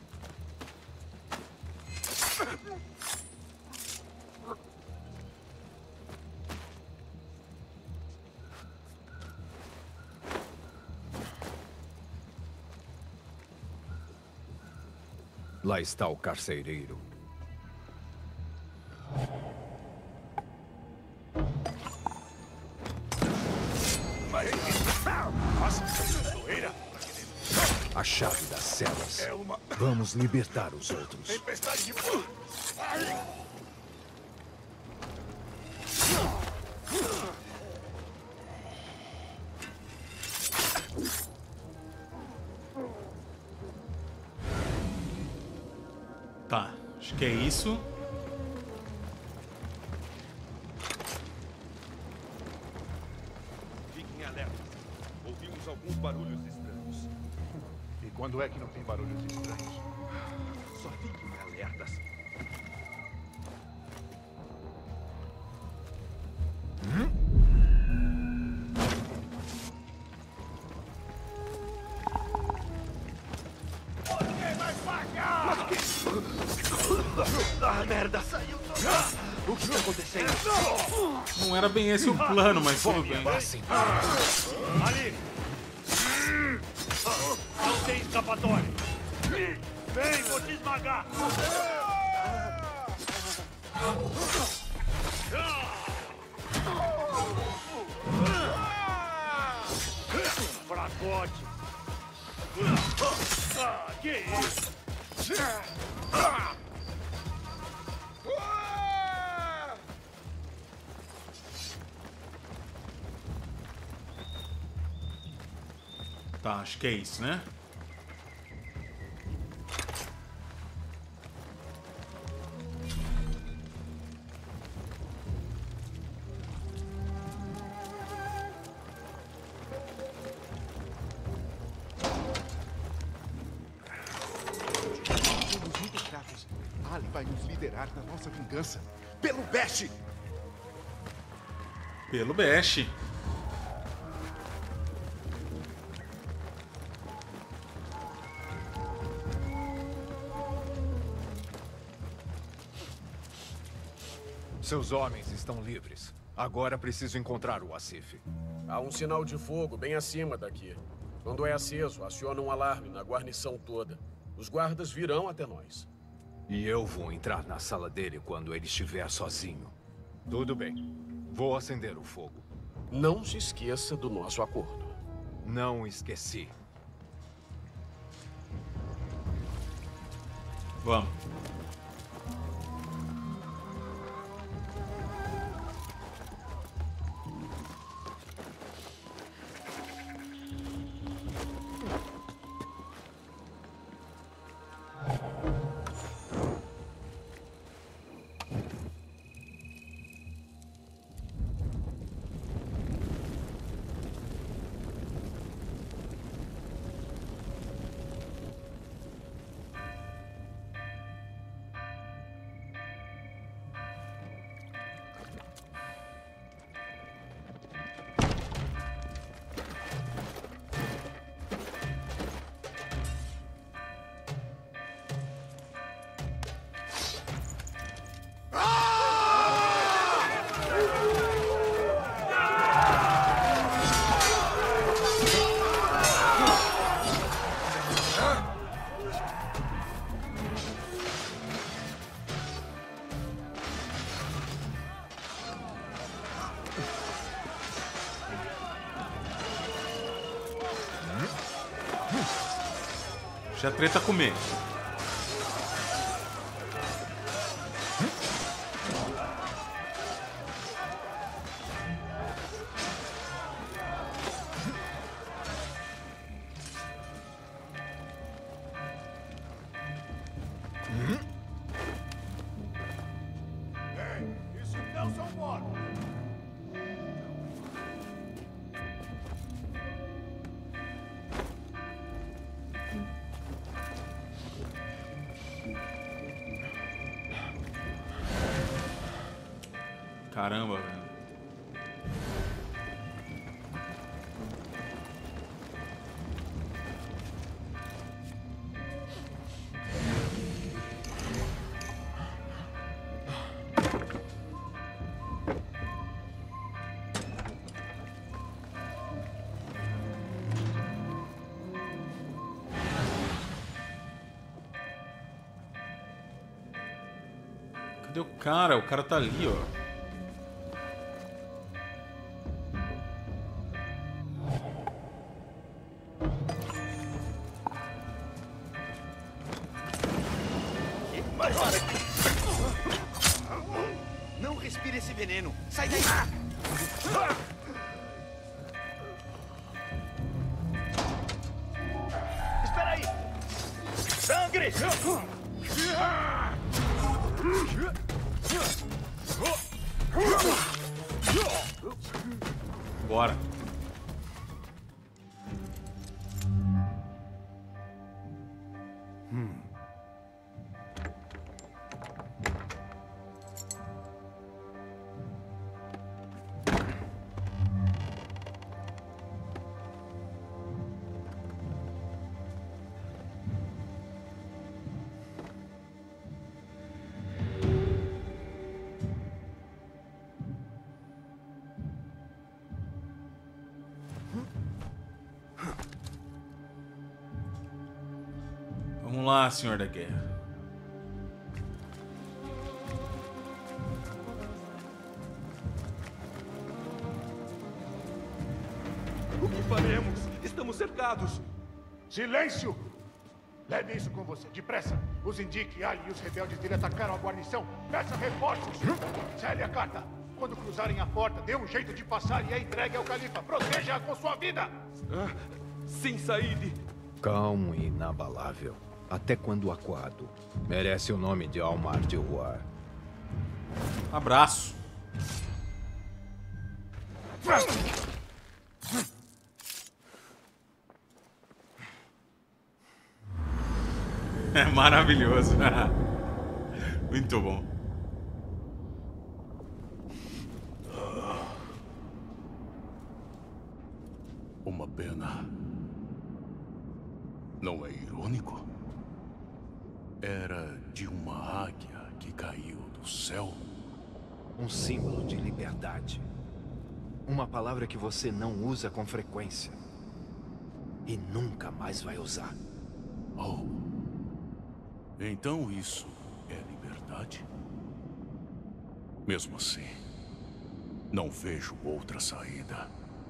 Lá está o carcereiro. A chave das celas. É uma... Vamos libertar os outros. Tempestade de fogo. Tá, acho que é isso. Fiquem alerta. Ouvimos alguns barulhos estranhos. E quando é que não tem barulhos estranhos? Só fiquem alertas. Ah, merda! Saiu! O que está acontecendo? Não era bem esse o plano, mas tudo bem. Ali! Não tem escapatória! Vem, vou te esmagar! Fracote! Que isso? Tá, acho que é isso, né? Somos muito fracos. Ali vai nos liderar na nossa vingança. Pelo Bash! Pelo Bash. Seus homens estão livres. Agora preciso encontrar o Asif. Há um sinal de fogo bem acima daqui. Quando é aceso, aciona um alarme na guarnição toda. Os guardas virão até nós. E eu vou entrar na sala dele quando ele estiver sozinho. Tudo bem. Vou acender o fogo. Não se esqueça do nosso acordo. Não esqueci. Vamos. Já treta comer. Ei, isso não são mortos. Caramba, velho. Cadê o cara? O cara tá ali, ó. Não respire esse veneno. Sai daí. Espera aí. Sangre! Bora. Hum. Vamos lá, senhor da guerra. O que faremos? Estamos cercados. Silêncio! Leve isso com você, depressa. Os Indique, Ali e os rebeldes dele atacaram a guarnição. Peça reforços. Cele a carta. Quando cruzarem a porta, dê um jeito de passar e a entregue ao Califa. Proteja-a com sua vida. Ah, sim, Said. Calmo e inabalável. Até quando acuado. Merece o nome de Almar de Ruar. Abraço. É maravilhoso. Muito bom. Uma pena. Não é irônico? Era de uma águia que caiu do céu. Um símbolo de liberdade. Uma palavra que você não usa com frequência. E nunca mais vai usar. Oh. Então isso é liberdade? Mesmo assim, não vejo outra saída.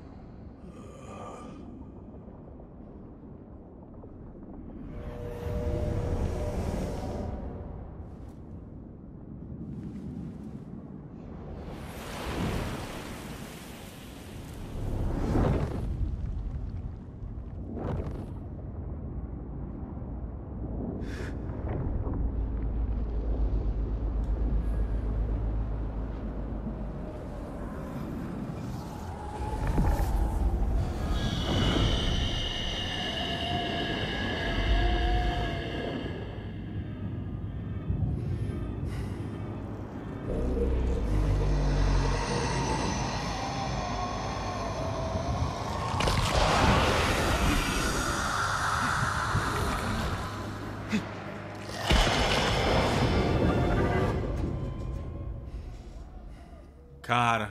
Cara.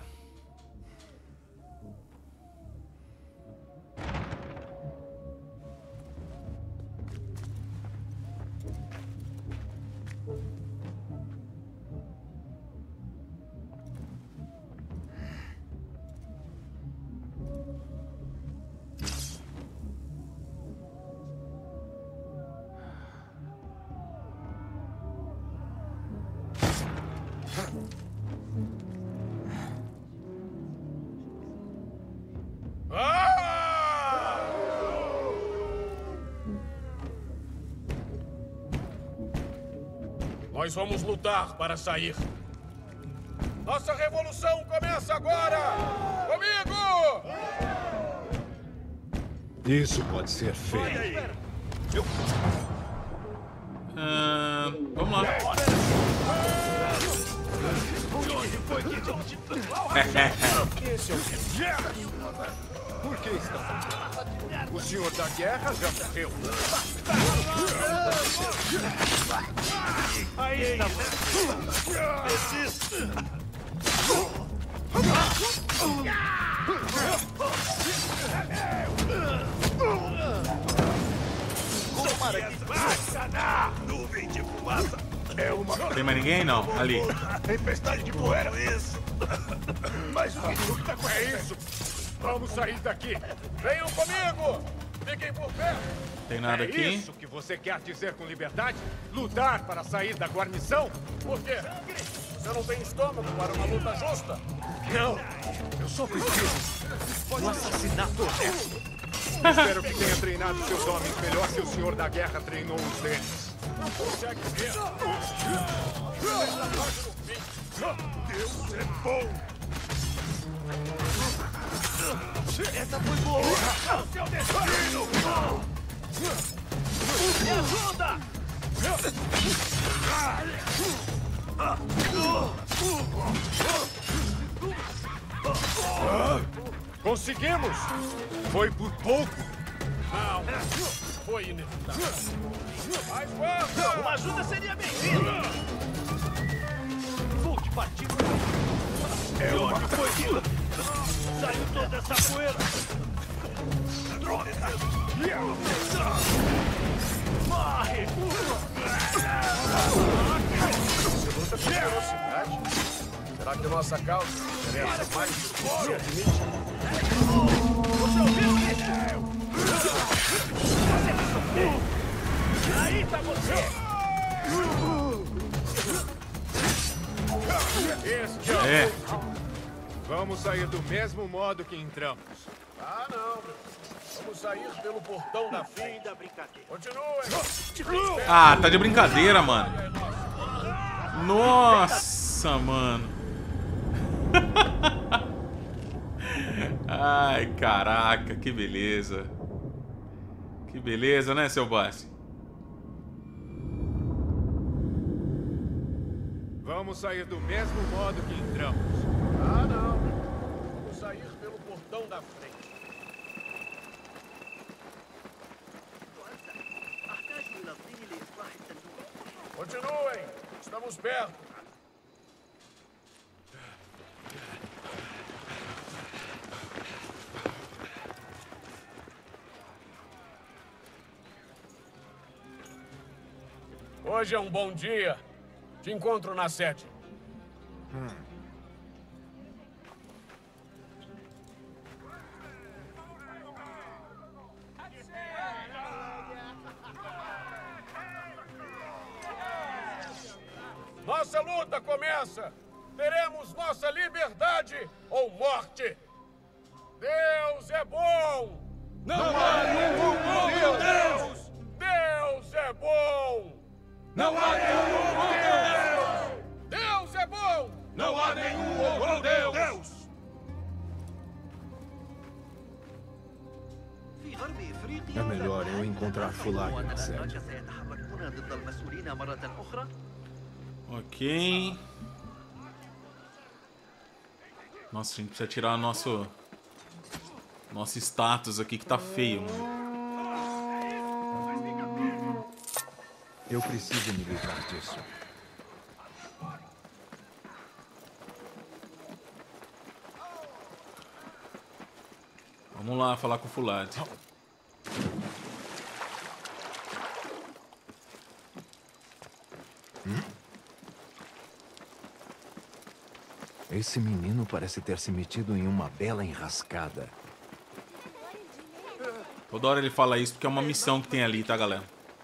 Nós vamos lutar para sair. Nossa revolução começa agora! Comigo! Isso pode ser feito. Eu... Ah, vamos lá. Por que está? O senhor da guerra já morreu. Aí, desista. Tomara que baixa, nuvem de fumaça. É uma... Tem mais ninguém? Não, ali. Tempestade de poeira. Isso. Mas o que está com É isso. Vamos sair daqui. Venham comigo. Fiquem por perto. Tem nada é aqui? É isso que você quer dizer com liberdade? Lutar para sair da guarnição? Por quê? Você não tem estômago para uma luta justa? Não. Eu só preciso do assassinato honesto. Espero que tenha treinado seus homens melhor que o senhor da guerra treinou os deles. Não consegue ver. Deus é bom. Essa foi boa! O seu destino! Me ajuda! Conseguimos! Foi por pouco! Não, foi inevitável. Mais força! Uma ajuda seria bem-vinda! Volt partiu! É De uma onde foi vindo? Saiu toda essa poeira! Droga! Morre! Você luta com velocidade? Será que nossa causa interessa mais do que você admite? Você ouviu isso? Aí tá você! Este É. é. Vamos sair do mesmo modo que entramos. Ah, não. Vamos sair pelo portão da fim da brincadeira. Continuem. Ah, tá de brincadeira, mano. Nossa, mano. Ai, caraca, que beleza. Que beleza, né, seu Bassi? Vamos sair do mesmo modo que entramos. Ah, não. Vamos sair pelo portão da frente. Continuem. Estamos perto. Hoje é um bom dia. Te encontro na sede. Hum. Nossa luta começa! Teremos nossa liberdade ou morte! Deus é bom! Não há nenhum como Deus! Deus é bom! Não há nenhum como Deus! Deus é bom! Não há nenhum como Deus! É melhor eu encontrar Fulag na sede. Ok. Nossa, a gente precisa tirar nosso nosso status aqui que tá feio, mano. Eu preciso me livrar disso. Vamos lá falar com o Fulad. Hum? Esse menino parece ter se metido em uma bela enrascada. Toda hora ele fala isso porque é uma missão que tem ali, tá, galera?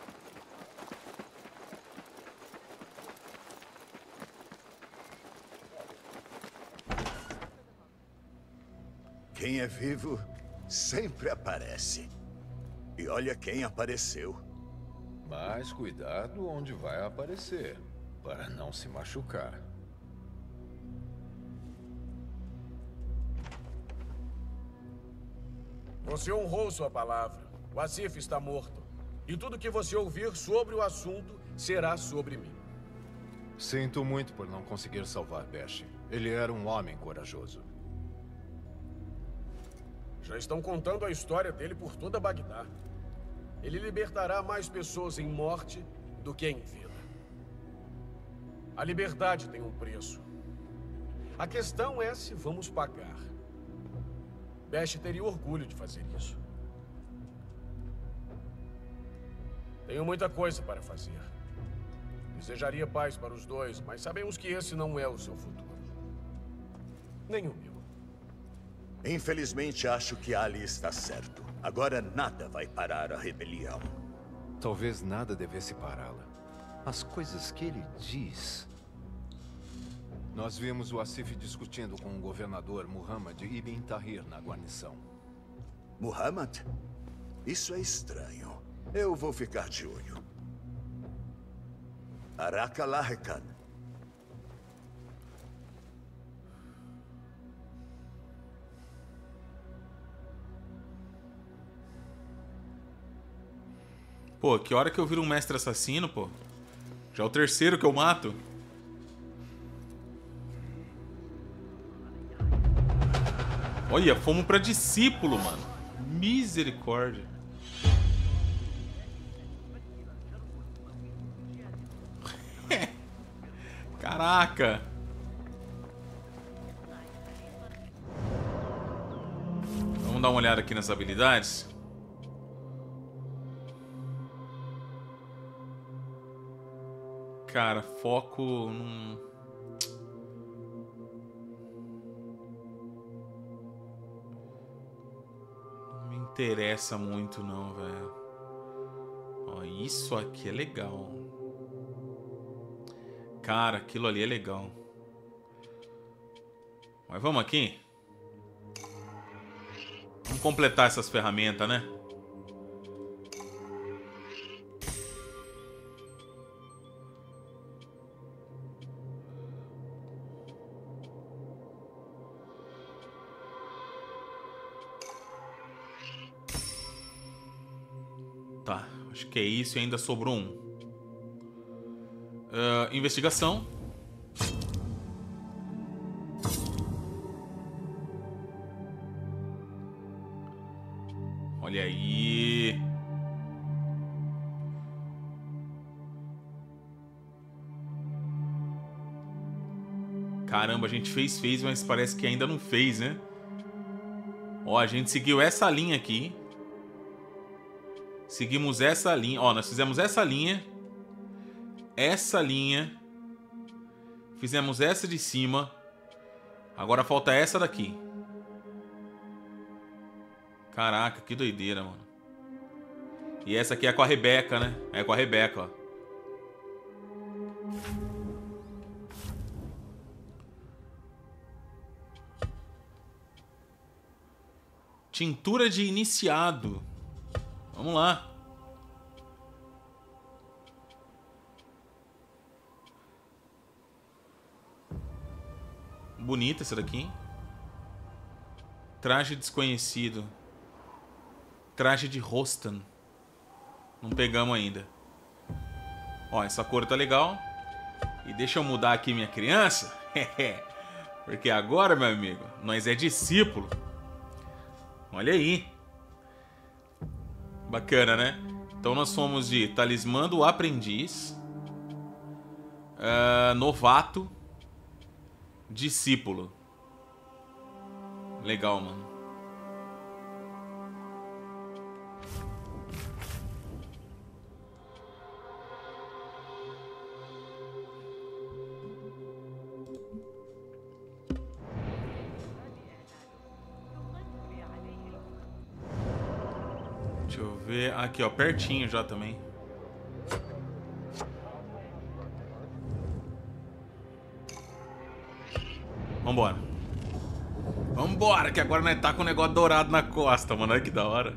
Quem é vivo sempre aparece. E olha quem apareceu. Mas cuidado onde vai aparecer, para não se machucar. Você honrou sua palavra. O Asif está morto. E tudo que você ouvir sobre o assunto será sobre mim. Sinto muito por não conseguir salvar Besh. Ele era um homem corajoso. Já estão contando a história dele por toda Bagdá. Ele libertará mais pessoas em morte do que em vida. A liberdade tem um preço. A questão é se vamos pagar. Besh teria orgulho de fazer isso. Tenho muita coisa para fazer. Desejaria paz para os dois, mas sabemos que esse não é o seu futuro. Nem o meu. Infelizmente, acho que Ali está certo. Agora nada vai parar a rebelião. Talvez nada devesse pará-la. As coisas que ele diz... Nós vimos o Asif discutindo com o governador Muhammad Ibn Tahir na guarnição. Muhammad? Isso é estranho. Eu vou ficar de olho. Araka Lahekan. Pô, que hora que eu viro um mestre assassino, pô? Já é o terceiro que eu mato. Olha, fomos pra discípulo, mano. Misericórdia. Caraca. Vamos dar uma olhada aqui nas habilidades. Cara, foco num... Não me interessa muito não, velho. Ó, isso aqui é legal. Cara, aquilo ali é legal. Mas vamos aqui. Vamos completar essas ferramentas, né? Tá, acho que é isso e ainda sobrou um. Uh, investigação. Olha aí. Caramba, a gente fez, fez, mas parece que ainda não fez, né? Ó, a gente seguiu essa linha aqui. Seguimos essa linha. Ó, nós fizemos essa linha. Essa linha. Fizemos essa de cima. Agora falta essa daqui. Caraca, que doideira, mano. E essa aqui é com a Rebeca, né? É com a Rebeca, ó. Tintura de iniciado. Vamos lá. Bonita essa daqui. Traje desconhecido. Traje de Rostan. Não pegamos ainda. Ó, essa cor tá legal. E deixa eu mudar aqui minha criança. Porque agora, meu amigo, nós é discípulo. Olha aí. Bacana, né? Então nós fomos de Talismã do Aprendiz, uh, Novato, Discípulo. Legal, mano. Deixa eu ver. Aqui, ó, pertinho já também. Vambora. Vambora, que agora nós tá com o negócio dourado na costa, mano. Olha que da hora.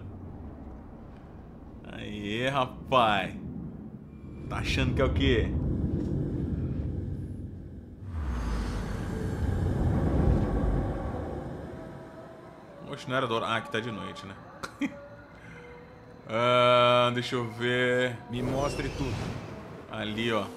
Aí, rapaz. Tá achando que é o quê? Oxe, não era dourado. Ah, aqui tá de noite, né? Uh, deixa eu ver. Me mostre tudo. Ali, ó.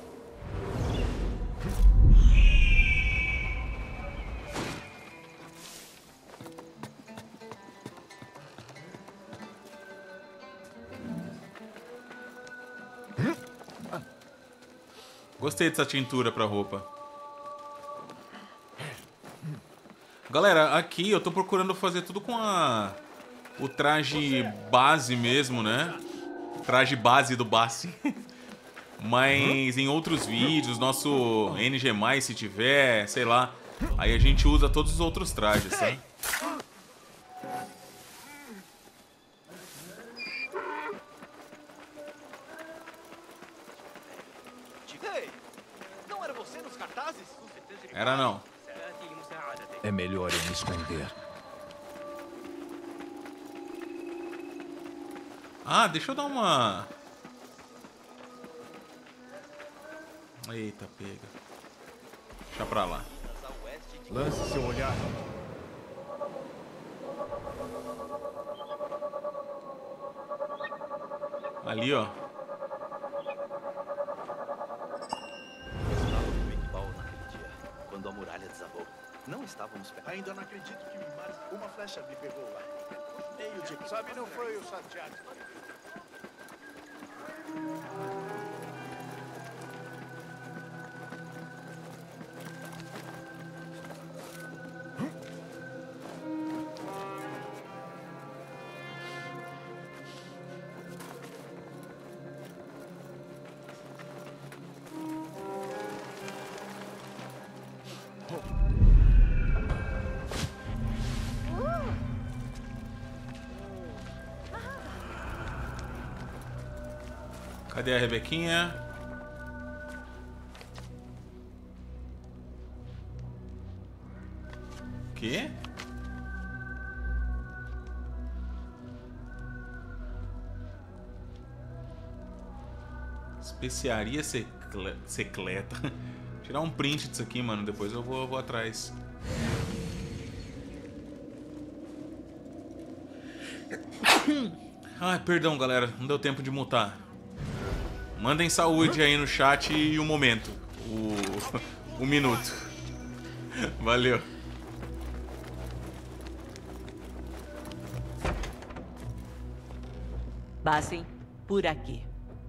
Gostei dessa tintura pra roupa. Galera, aqui eu tô procurando fazer tudo com a... o traje base mesmo, né? Traje base do Bassi. Mas em outros vídeos, nosso N G mais, se tiver, sei lá, aí a gente usa todos os outros trajes, tá? Ei, não era você nos cartazes? Era não. É melhor eu me esconder. Ah, deixa eu dar uma... Eita, pega. Deixa pra lá. Lance seu olhar. Ali, ó. Quando a muralha desabou. Não estávamos perto. Ainda não acredito que uma flecha me pegou lá. Meio de... Sabe, não foi o Santiago. Cadê a Rebequinha? O quê? Especiaria secle... secreta. Tirar um print disso aqui, mano. Depois eu vou, vou atrás. Ai, perdão, galera. Não deu tempo de mutar. Mandem saúde aí no chat e o momento. O, o minuto. Valeu. Basim, por aqui.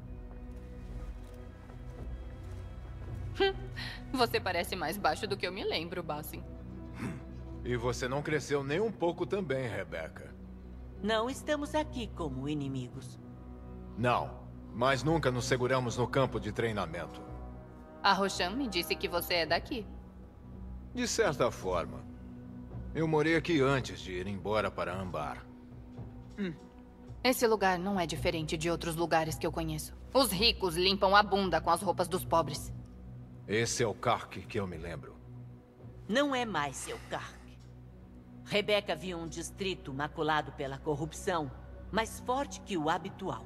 Você parece mais baixo do que eu me lembro, Basim. E você não cresceu nem um pouco também, Rebecca. Não estamos aqui como inimigos. Não, mas nunca nos seguramos no campo de treinamento. A Roshan me disse que você é daqui. De certa forma. Eu morei aqui antes de ir embora para Ambar. Hum. Esse lugar não é diferente de outros lugares que eu conheço. Os ricos limpam a bunda com as roupas dos pobres. Esse é o Kark que eu me lembro. Não é mais seu Kark. Rebecca viu um distrito maculado pela corrupção, mais forte que o habitual.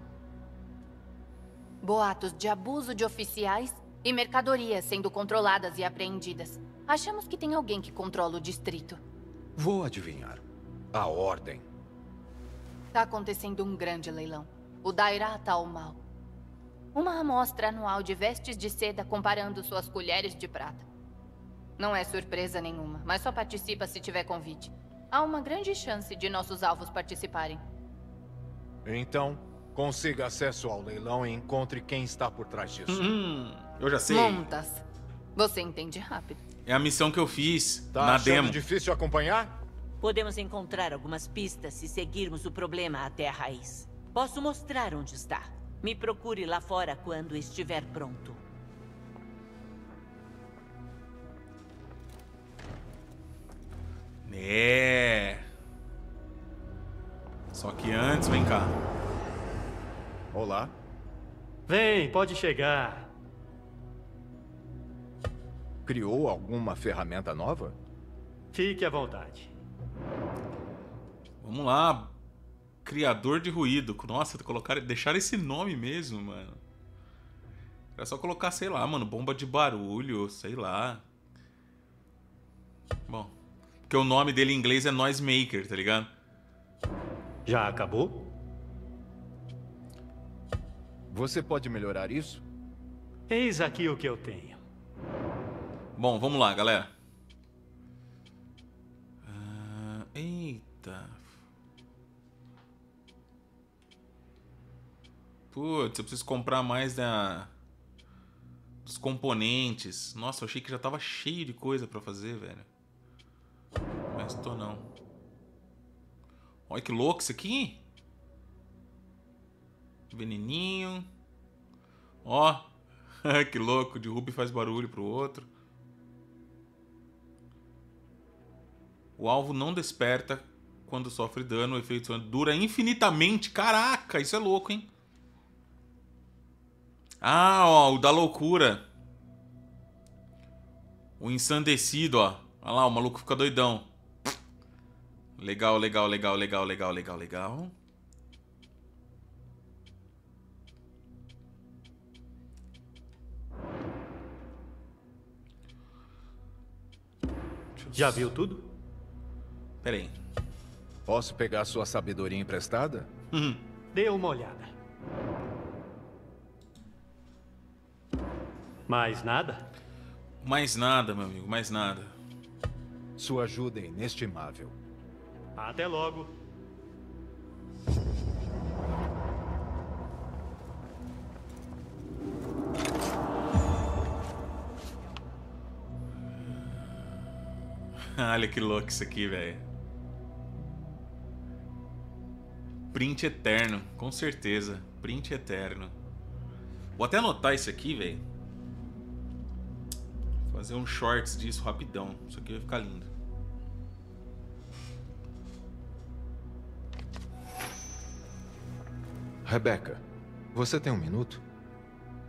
Boatos de abuso de oficiais e mercadorias sendo controladas e apreendidas. Achamos que tem alguém que controla o distrito. Vou adivinhar. A Ordem. Tá acontecendo um grande leilão. O Dairat al-Mal. Uma amostra anual de vestes de seda comparando suas colheres de prata. Não é surpresa nenhuma, mas só participa se tiver convite. Há uma grande chance de nossos alvos participarem. Então, consiga acesso ao leilão e encontre quem está por trás disso. Hum, eu já sei. Montas. Você entende rápido. É a missão que eu fiz tá na achando demo. Difícil acompanhar? Podemos encontrar algumas pistas se seguirmos o problema até a raiz. Posso mostrar onde está. Me procure lá fora quando estiver pronto. É. Só que antes, vem cá. Olá. Vem, pode chegar. Criou alguma ferramenta nova? Fique à vontade. Vamos lá. Criador de ruído. Nossa, colocar, deixar esse nome mesmo, mano. Era só colocar, sei lá, mano, bomba de barulho, sei lá. Bom, porque o nome dele em inglês é Noisemaker, tá ligado? Já acabou? Você pode melhorar isso? Eis aqui o que eu tenho. Bom, vamos lá, galera. Uh, eita. Putz, eu preciso comprar mais da... dos componentes. Nossa, eu achei que já tava cheio de coisa pra fazer, velho. Mas tô não. Olha que louco isso aqui. Veneninho. Ó. Que louco. De Ruby faz barulho pro outro. O alvo não desperta quando sofre dano. O efeito dura infinitamente. Caraca, isso é louco, hein? Ah, ó, o da loucura. O ensandecido, ó. Olha lá, o maluco fica doidão. Legal, legal, legal, legal, legal, legal, legal. Já viu tudo? Pera aí. Posso pegar sua sabedoria emprestada? Uhum. Dê uma olhada. Mais nada? Mais nada, meu amigo, mais nada. Sua ajuda é inestimável. Até logo. Olha que louco isso aqui, velho. Print eterno, com certeza. Print eterno. Vou até anotar isso aqui, velho. Fazer um shorts disso rapidão. Isso aqui vai ficar lindo. Rebecca, você tem um minuto?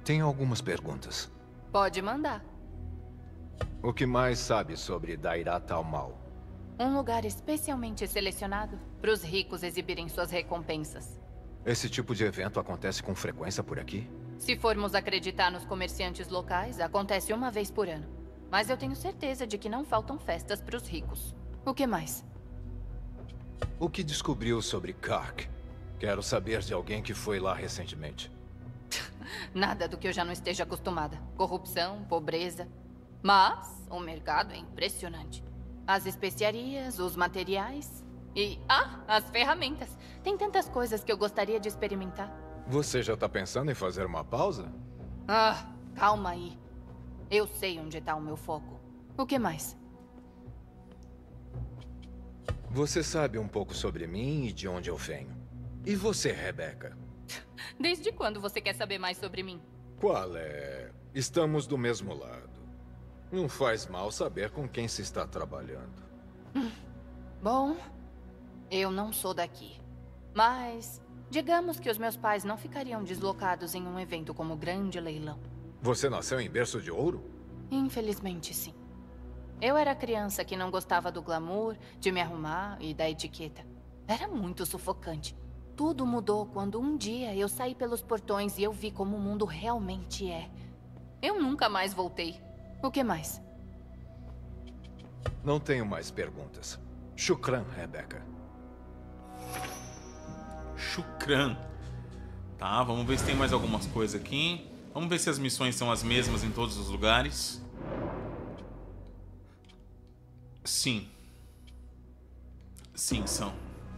Tenho algumas perguntas. Pode mandar. O que mais sabe sobre Dairat al-Mal? Um lugar especialmente selecionado para os ricos exibirem suas recompensas. Esse tipo de evento acontece com frequência por aqui? Se formos acreditar nos comerciantes locais, acontece uma vez por ano. Mas eu tenho certeza de que não faltam festas para os ricos. O que mais? O que descobriu sobre Kark? Quero saber de alguém que foi lá recentemente. Nada do que eu já não esteja acostumada. Corrupção, pobreza. Mas o mercado é impressionante. As especiarias, os materiais e... Ah, as ferramentas. Tem tantas coisas que eu gostaria de experimentar. Você já tá pensando em fazer uma pausa? Ah, calma aí. Eu sei onde está o meu foco. O que mais? Você sabe um pouco sobre mim e de onde eu venho. E você, Rebecca? Desde quando você quer saber mais sobre mim? Qual é? Estamos do mesmo lado. Não faz mal saber com quem se está trabalhando. Bom, eu não sou daqui. Mas digamos que os meus pais não ficariam deslocados em um evento como o Grande Leilão. Você nasceu em berço de ouro? Infelizmente, sim. Eu era criança que não gostava do glamour, de me arrumar e da etiqueta. Era muito sufocante. Tudo mudou quando um dia eu saí pelos portões e eu vi como o mundo realmente é. Eu nunca mais voltei. O que mais? Não tenho mais perguntas. Shukran, Rebecca. Shukran. Tá, vamos ver se tem mais algumas coisas aqui. Vamos ver se as missões são as mesmas em todos os lugares. Sim. Sim, são.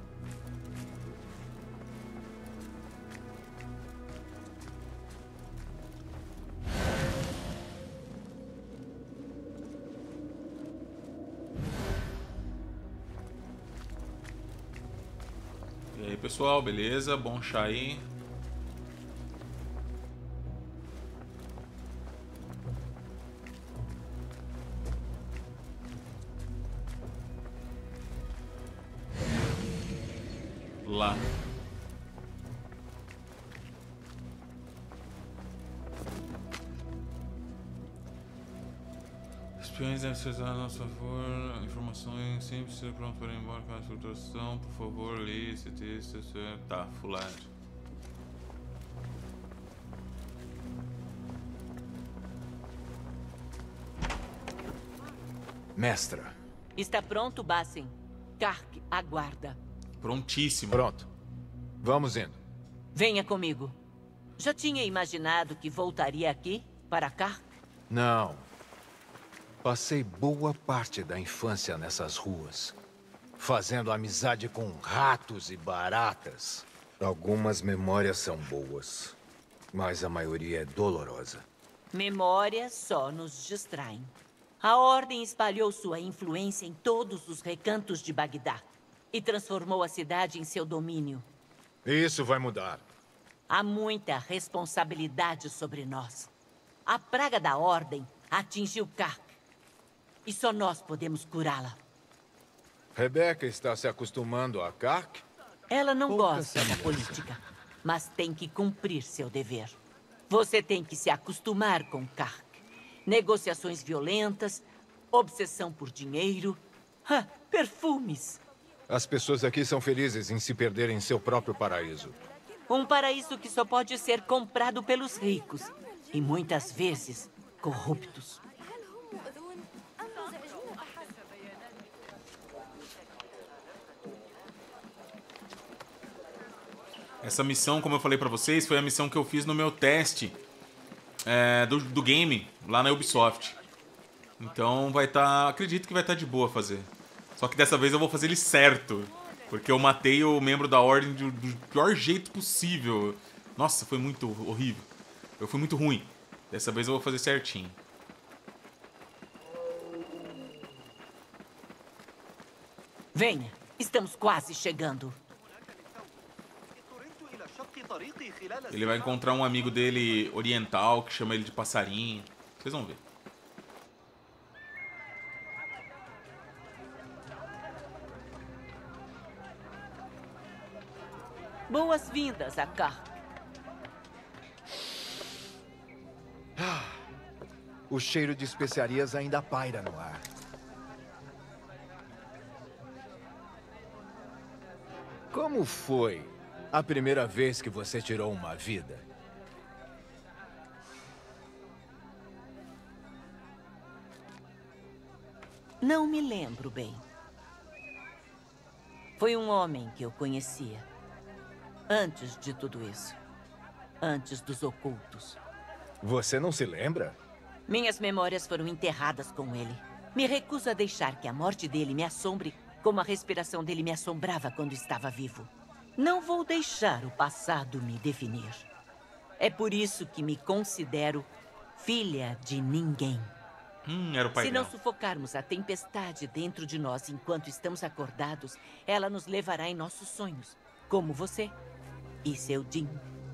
E aí, pessoal, beleza? Bom chá aí. Lá. Espiões devem ser usados a nosso favor. Informações sempre ser pronto para ir embora com a filtração. Por favor, lê esse texto. Tá, fulano. Mestra. Está pronto, Basim? Kark aguarda. Prontíssimo. Pronto. Vamos indo. Venha comigo. Já tinha imaginado que voltaria aqui, para Kark? Não. Passei boa parte da infância nessas ruas, fazendo amizade com ratos e baratas. Algumas memórias são boas, mas a maioria é dolorosa. Memórias só nos distraem. A Ordem espalhou sua influência em todos os recantos de Bagdá e transformou a cidade em seu domínio. Isso vai mudar. Há muita responsabilidade sobre nós. A praga da Ordem atingiu Kark. E só nós podemos curá-la. Rebecca está se acostumando a Kark? Ela não Pouca gosta da política, mas tem que cumprir seu dever. Você tem que se acostumar com Kark. Negociações violentas, obsessão por dinheiro, ah, perfumes. As pessoas aqui são felizes em se perderem em seu próprio paraíso. Um paraíso que só pode ser comprado pelos ricos e muitas vezes corruptos. Essa missão, como eu falei pra vocês, foi a missão que eu fiz no meu teste é, do, do game lá na Ubisoft. Então vai estar... Tá, acredito que vai estar tá de boa fazer. Só que dessa vez eu vou fazer ele certo. Porque eu matei o membro da Ordem do, do pior jeito possível. Nossa, foi muito horrível. Eu fui muito ruim. Dessa vez eu vou fazer certinho. Venha, estamos quase chegando. Ele vai encontrar um amigo dele oriental que chama ele de passarinho. Vocês vão ver. Boas-vindas a Kark. O cheiro de especiarias ainda paira no ar. Como foi a primeira vez que você tirou uma vida? Não me lembro bem. Foi um homem que eu conhecia. Antes de tudo isso. Antes dos ocultos. Você não se lembra? Minhas memórias foram enterradas com ele. Me recuso a deixar que a morte dele me assombre como a respiração dele me assombrava quando estava vivo. Não vou deixar o passado me definir. É por isso que me considero filha de ninguém. Hum, era o pai Se dela. não sufocarmos a tempestade dentro de nós enquanto estamos acordados, ela nos levará em nossos sonhos. Como você e seu Jim.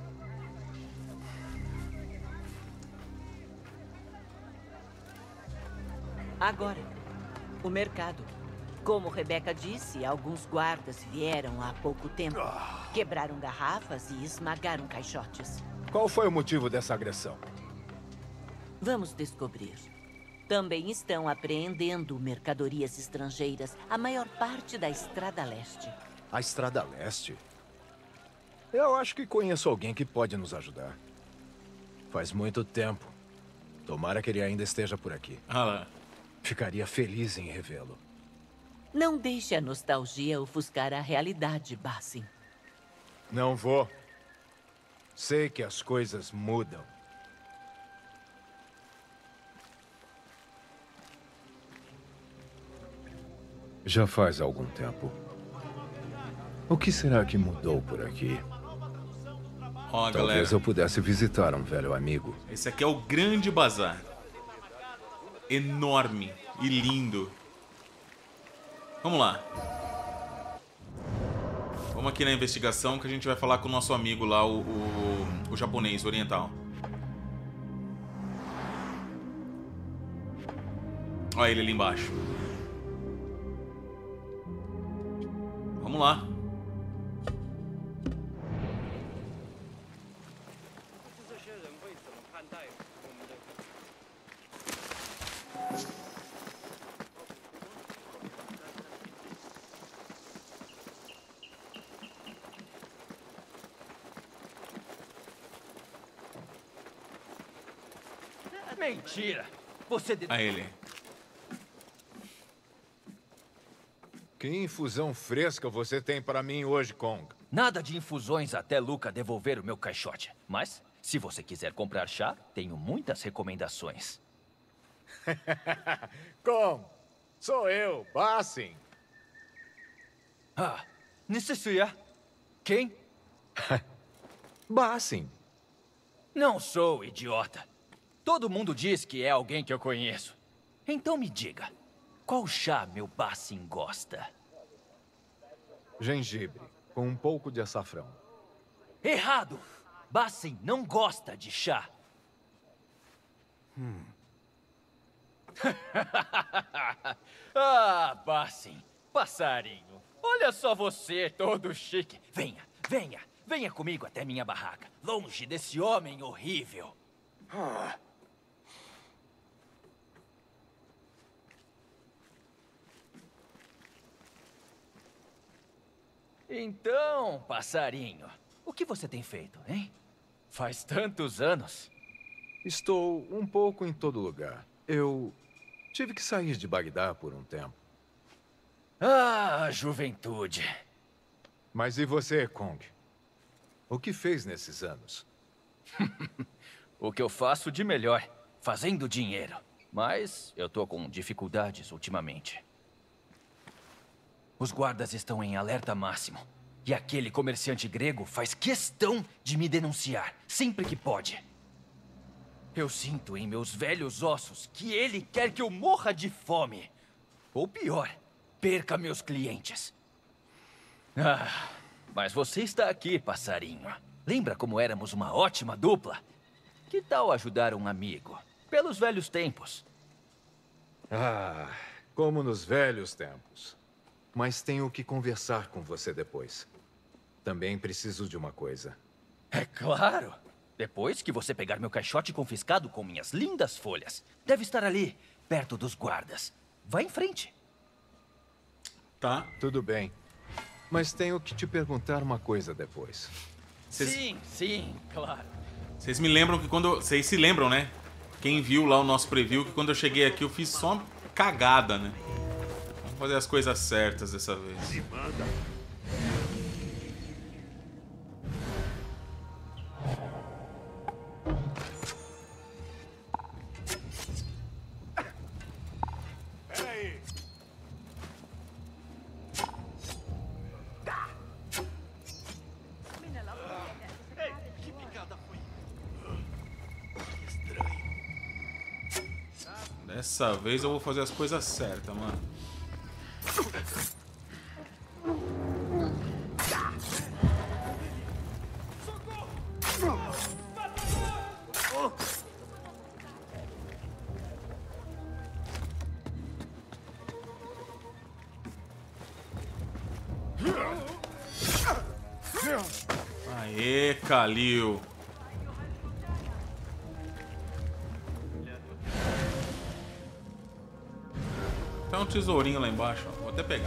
Agora, o mercado. Como Rebecca disse, alguns guardas vieram há pouco tempo. Quebraram garrafas e esmagaram caixotes. Qual foi o motivo dessa agressão? Vamos descobrir. Também estão apreendendo mercadorias estrangeiras, a maior parte da Estrada Leste. A Estrada Leste? Eu acho que conheço alguém que pode nos ajudar. Faz muito tempo. Tomara que ele ainda esteja por aqui. Ah lá. Ficaria feliz em revê-lo. Não deixe a nostalgia ofuscar a realidade, Bassin. Não vou. Sei que as coisas mudam. Já faz algum tempo. O que será que mudou por aqui? Ó, Talvez galera. eu pudesse visitar um velho amigo. Esse aqui é o Grande Bazar. Enorme e lindo. Vamos lá. Vamos aqui na investigação que a gente vai falar com o nosso amigo lá, o, o, o japonês oriental. Olha ele ali embaixo. Vamos lá. Mentira! Você... De... A ele. Que infusão fresca você tem para mim hoje, Kong? Nada de infusões até Luca devolver o meu caixote. Mas, se você quiser comprar chá, tenho muitas recomendações. Kong, sou eu, Bassin. Ah, Nissuya? Quem? Bassin. Não sou idiota. Todo mundo diz que é alguém que eu conheço. Então me diga, qual chá meu Bassin gosta? Gengibre, com um pouco de açafrão. Errado! Bassin não gosta de chá. Hum. Ah, Bassin, passarinho. Olha só você, todo chique. Venha, venha, venha comigo até minha barraca. Longe desse homem horrível. Ah. Então, passarinho, o que você tem feito, hein? Faz tantos anos. Estou um pouco em todo lugar. Eu tive que sair de Bagdá por um tempo. Ah, juventude. Mas e você, Kong? O que fez nesses anos? O que eu faço de melhor, fazendo dinheiro. Mas eu tô com dificuldades ultimamente. Os guardas estão em alerta máximo. E aquele comerciante grego faz questão de me denunciar, sempre que pode. Eu sinto em meus velhos ossos que ele quer que eu morra de fome. Ou pior, perca meus clientes. Ah, mas você está aqui, passarinho. Lembra como éramos uma ótima dupla? Que tal ajudar um amigo? Pelos velhos tempos. Ah, como nos velhos tempos. Mas tenho que conversar com você depois. Também preciso de uma coisa. É claro. Depois que você pegar meu caixote confiscado com minhas lindas folhas. Deve estar ali, perto dos guardas. Vá em frente. Tá. Tudo bem. Mas tenho que te perguntar uma coisa depois. Cês... Sim, sim, claro. Vocês me lembram que quando... Vocês se lembram, né? Quem viu lá o nosso preview, que quando eu cheguei aqui eu fiz só uma cagada, né? Vamos fazer as coisas certas dessa vez. Se manda. Dessa vez eu vou fazer as coisas certas, mano. Aê, Kalil. Tem um tesourinho lá embaixo, ó. Vou até pegar.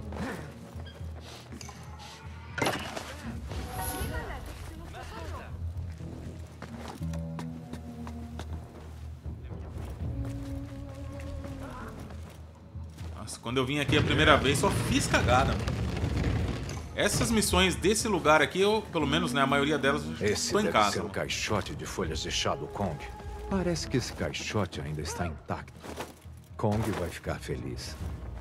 Nossa, quando eu vim aqui a primeira vez, só fiz cagada. Essas missões desse lugar aqui, eu, pelo menos, né, a maioria delas, eu esse tô em deve casa. ser o caixote de folhas de Shadow Kong. Parece que esse caixote ainda está intacto. Kong vai ficar feliz.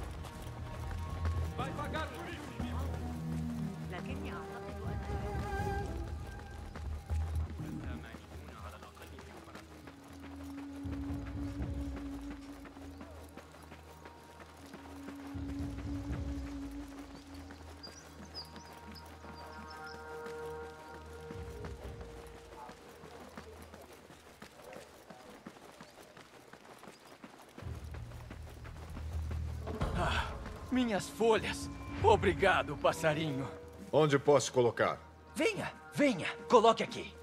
Minhas folhas. Obrigado, passarinho. Onde posso colocar? Venha, venha. Coloque aqui.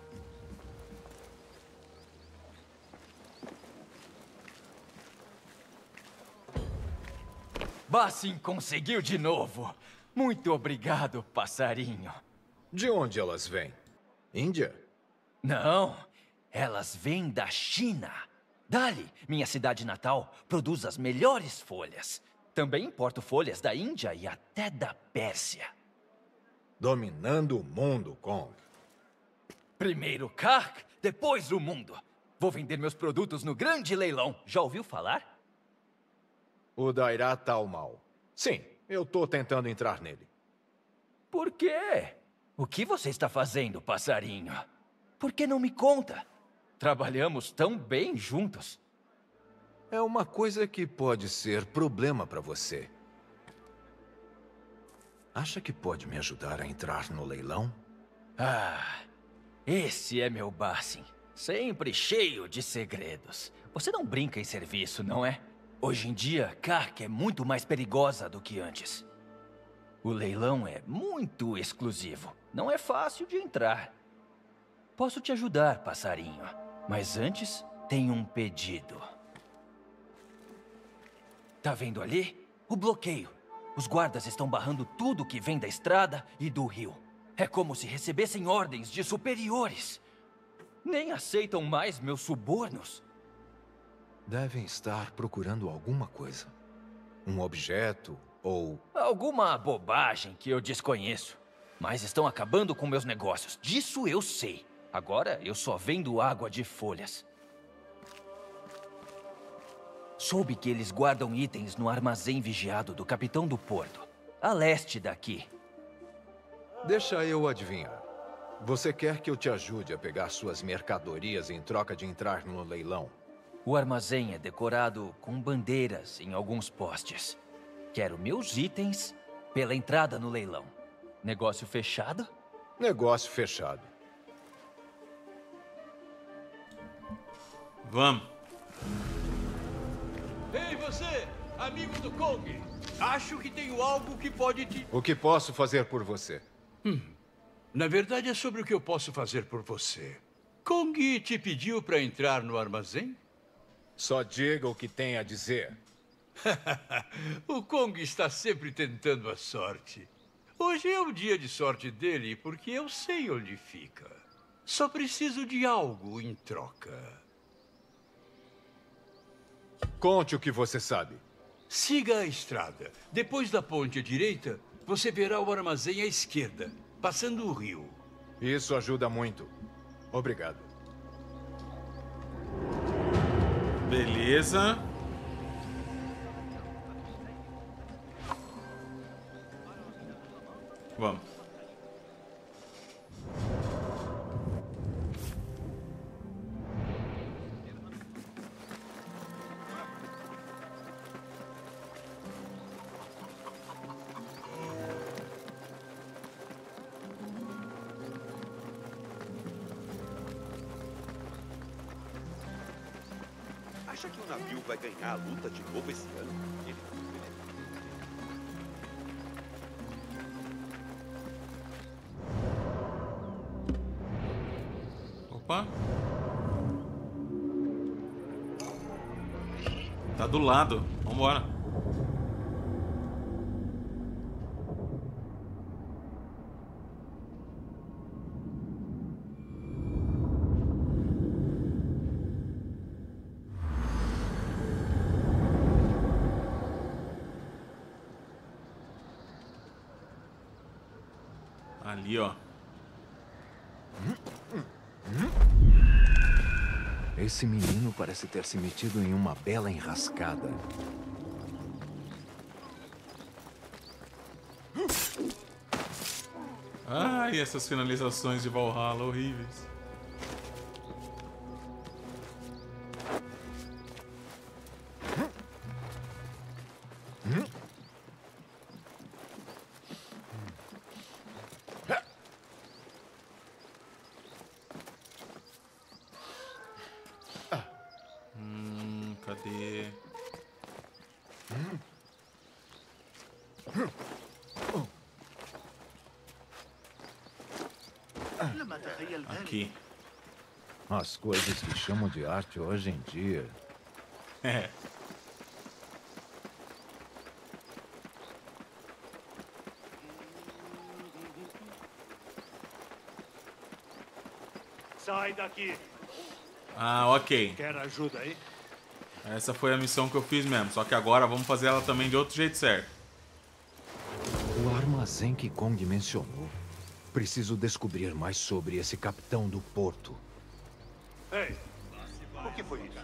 Bassin conseguiu de novo. Muito obrigado, passarinho. De onde elas vêm? Índia? Não, elas vêm da China. Dali, minha cidade natal, produz as melhores folhas. Também importo folhas da Índia e até da Pérsia. Dominando o mundo, Kong. Primeiro Kark, depois o mundo. Vou vender meus produtos no grande leilão. Já ouviu falar? O Dairá Tal Mal. Sim, eu tô tentando entrar nele. Por quê? O que você está fazendo, passarinho? Por que não me conta? Trabalhamos tão bem juntos. É uma coisa que pode ser problema para você. Acha que pode me ajudar a entrar no leilão? Ah, esse é meu Bassin. Sempre cheio de segredos. Você não brinca em serviço, não é? Hoje em dia, Kark é muito mais perigosa do que antes. O leilão é muito exclusivo. Não é fácil de entrar. Posso te ajudar, passarinho. Mas antes, tenho um pedido. Tá vendo ali? O bloqueio. Os guardas estão barrando tudo que vem da estrada e do rio. É como se recebessem ordens de superiores. Nem aceitam mais meus subornos. Devem estar procurando alguma coisa. Um objeto ou... Alguma bobagem que eu desconheço. Mas estão acabando com meus negócios. Disso eu sei. Agora eu só vendo água de folhas. Soube que eles guardam itens no armazém vigiado do capitão do porto, a leste daqui. Deixa eu adivinhar. Você quer que eu te ajude a pegar suas mercadorias em troca de entrar no leilão? O armazém é decorado com bandeiras em alguns postes. Quero meus itens pela entrada no leilão. Negócio fechado? Negócio fechado. Vamos. Ei, você, amigo do Kong. Acho que tenho algo que pode te... O que posso fazer por você? Hum. Na verdade, é sobre o que eu posso fazer por você. Kong te pediu para entrar no armazém? Só diga o que tem a dizer. O Kong está sempre tentando a sorte. Hoje é o dia de sorte dele porque eu sei onde fica. Só preciso de algo em troca. Conte o que você sabe. Siga a estrada. Depois da ponte à direita, você verá o armazém à esquerda, passando o rio. Isso ajuda muito. Obrigado. Beleza. Vamos. Acha que o navio vai ganhar a luta de novo esse ano? Ele... Opa. Tá do lado. Vambora. Ali, ó. Esse menino parece ter se metido em uma bela enrascada. Ai, essas finalizações de Valhalla horríveis. Hum, cadê? Aqui. As coisas que chamam de arte hoje em dia. É. Sai daqui. Ah, ok. Quer ajuda aí? Essa foi a missão que eu fiz mesmo. Só que agora vamos fazer ela também de outro jeito certo. O armazém que Kong mencionou. Preciso descobrir mais sobre esse capitão do porto. Ei, o que foi isso?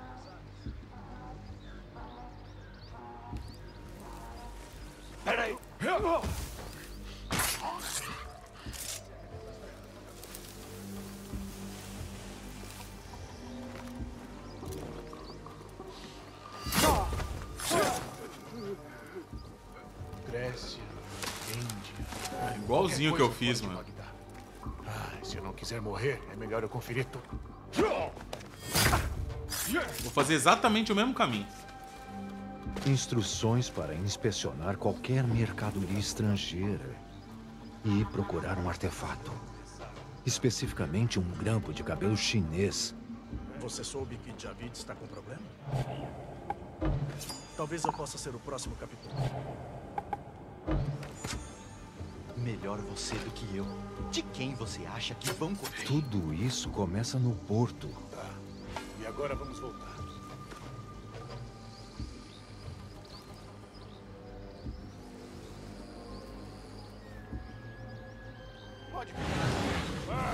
Peraí. Grécia, Índia. É igualzinho que eu fiz, mano. Ah, se eu não quiser morrer, é melhor eu conferir tudo. Vou fazer exatamente o mesmo caminho. Instruções para inspecionar qualquer mercadoria estrangeira e procurar um artefato. Especificamente um grampo de cabelo chinês. Você soube que Javid está com problema? Talvez eu possa ser o próximo capitão. Melhor você do que eu. De quem você acha que vão correr? Tudo isso começa no porto. Tá. E agora vamos voltar. Pode ah.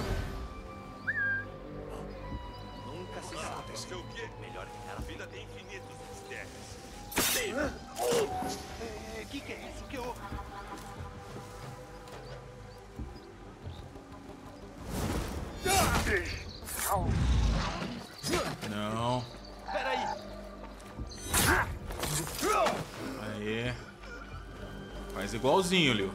Nunca se sabe. Isso é o quê? Melhor que A vida tem infinitos mistérios. O que, que é isso que eu... Não. Peraí. Aê. Faz igualzinho, Liu.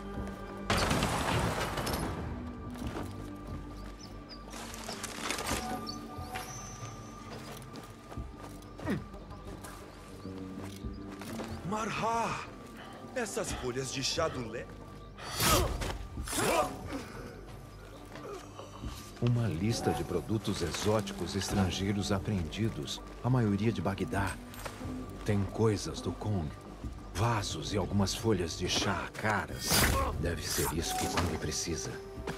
Marha! Essas folhas de chá do lé... Uma lista de produtos exóticos estrangeiros apreendidos, a maioria de Bagdá. Tem coisas do Kong, vasos e algumas folhas de chá caras. Deve ser isso que Kong precisa.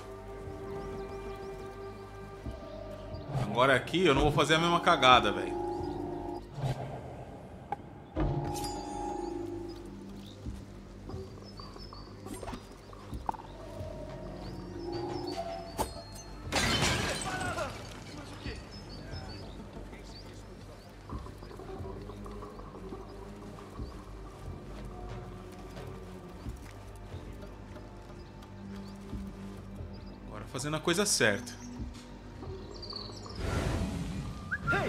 Agora aqui eu não vou fazer a mesma cagada, velho. Fazendo a coisa certa. Ei!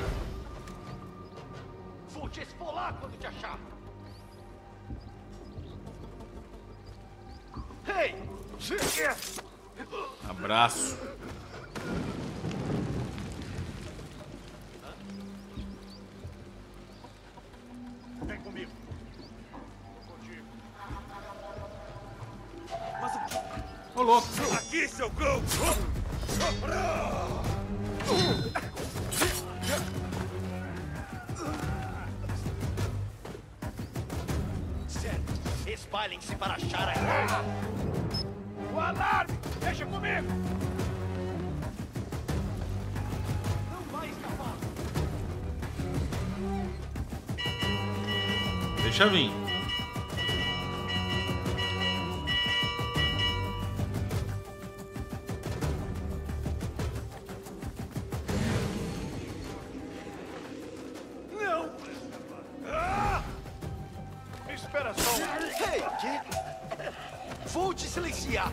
Vou te esfolar quando te achar! Ei! Abraço. Vem comigo. Mas o que? Ô, louco. Aqui, seu cão! Sério, espalhem-se para achar a... O alarme! Deixa comigo! Não vai escapar! Deixa vir. Vou te silenciar!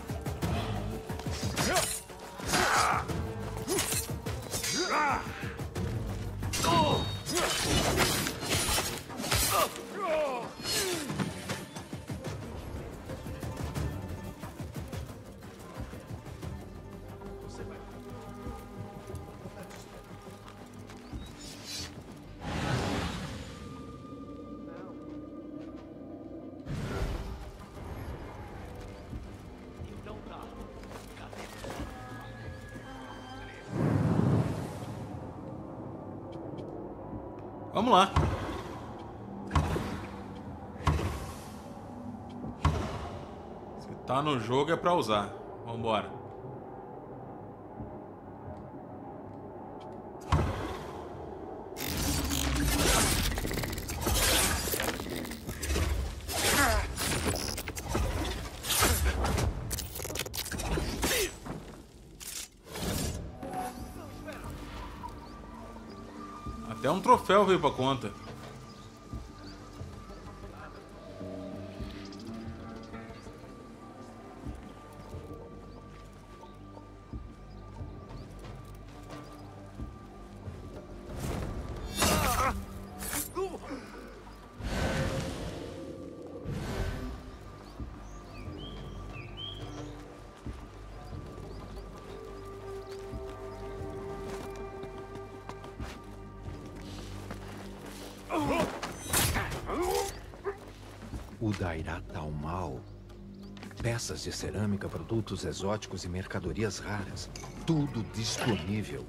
Vamos lá. Se tá no jogo é pra usar. Vambora. Até um troféu veio pra conta. O Dairat Al-Mal. Peças de cerâmica, produtos exóticos e mercadorias raras. Tudo disponível.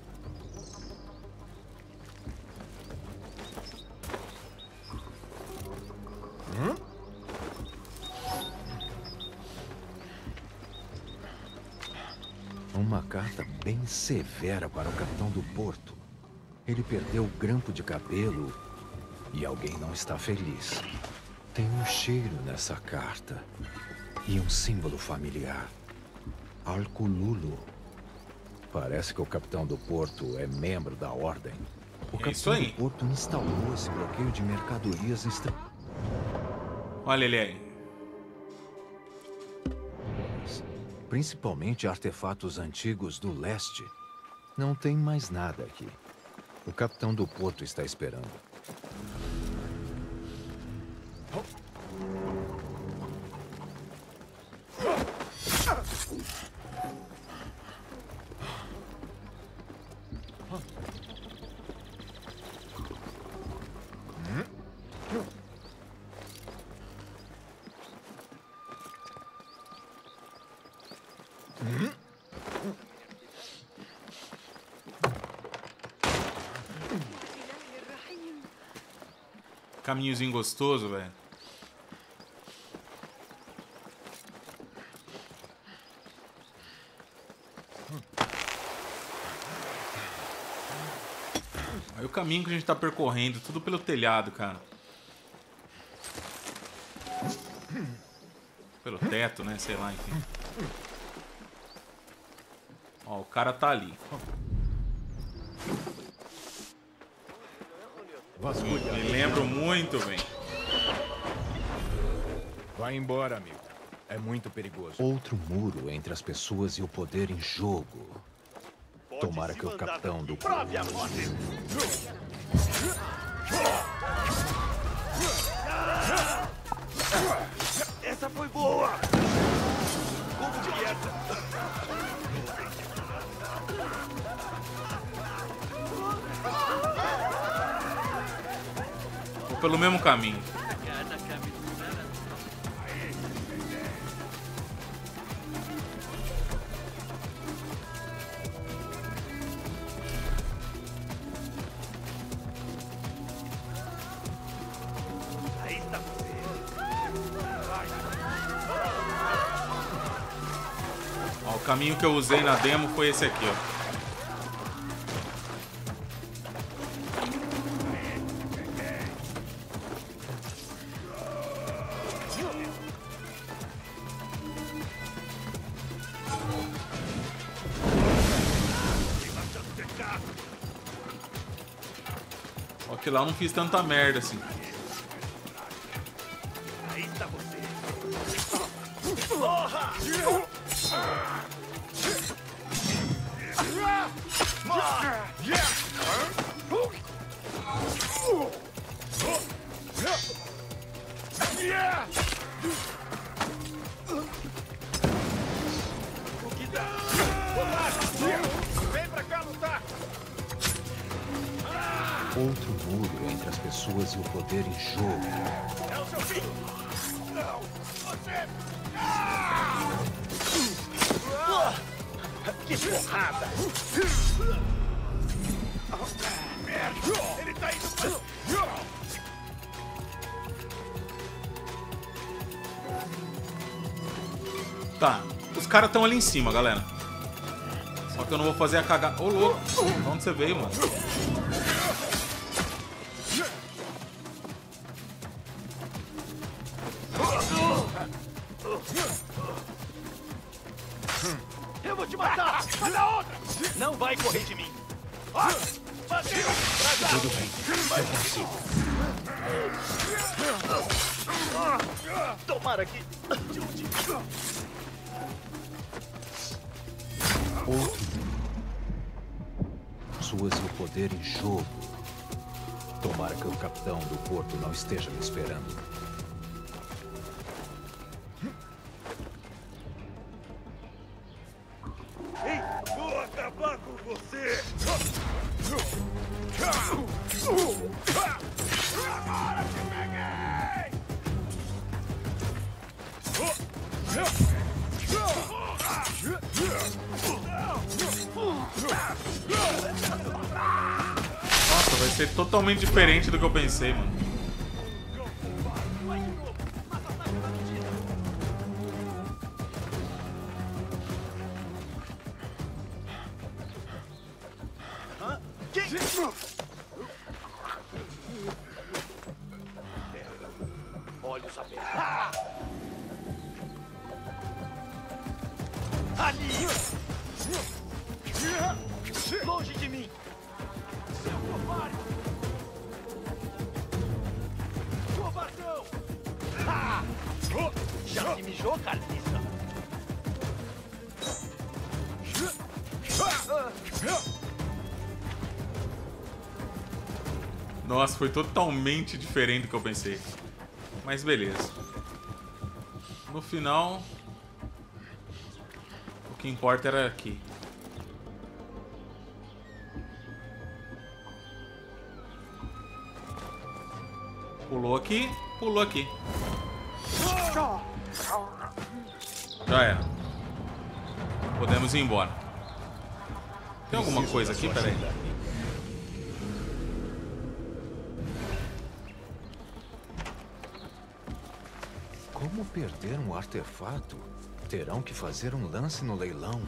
Hum? Uma carta bem severa para o capitão do porto. Ele perdeu o grampo de cabelo e alguém não está feliz. Tem um cheiro nessa carta e um símbolo familiar. Al-Kululu. Parece que o capitão do porto é membro da ordem. O É capitão isso aí. do porto instalou esse bloqueio de mercadorias extra... Olha ele aí. Principalmente artefatos antigos do leste. Não tem mais nada aqui. O capitão do porto está esperando. Caminhozinho gostoso, velho. Aí o caminho que a gente tá percorrendo, tudo pelo telhado, cara. Pelo teto, né? Sei lá, enfim. Ó, o cara tá ali. Vasculha. Me lembro muito, velho. Vai embora, amigo. É muito perigoso. Outro muro entre as pessoas e o poder em jogo. Tomara que o capitão do... Prove a morte! Essa foi boa! Como que essa? Vou pelo mesmo caminho. Ó, o caminho que eu usei na demo foi esse aqui, ó. Só que lá eu não fiz tanta merda assim. Aí está você. Porra! O que dá? Vem pra cá lutar! Outro muro entre as pessoas e o poder em jogo. É o seu fim! Não! Você! Que porrada! Merda! Ele tá indo! Tá, os caras estão ali em cima, galera. Só que eu não vou fazer a cagada. Ô, louco! De onde você veio, mano? Eu vou te matar! Manda outra! Não vai correr de mim! Ah, Tudo bem, eu consigo. Tomara que... Outro suas e o poder em jogo. Tomara que o capitão do porto não esteja me esperando. Ei, vou acabar com você! Agora te peguei! Nossa, vai ser totalmente diferente do que eu pensei, mano. Olhos abertos. Ali! Longe de mim! Seu covarde! Covardão! Ah! Já se mijou, carniça? Nossa, foi totalmente diferente do que eu pensei. Mas beleza. No final, o que importa era aqui. Pulou aqui, pulou aqui. Já era. Podemos ir embora. Tem alguma coisa aqui? Peraí. Como perder um artefato? Terão que fazer um lance no leilão.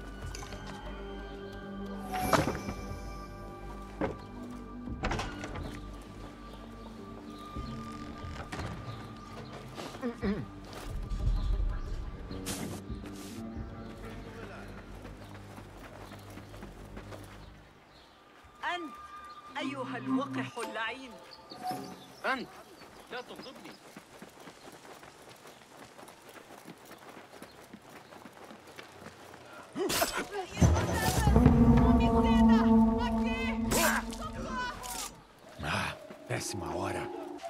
أنت أيها الوقح اللعين. أنت لا تغضبني. Ah, péssima hora.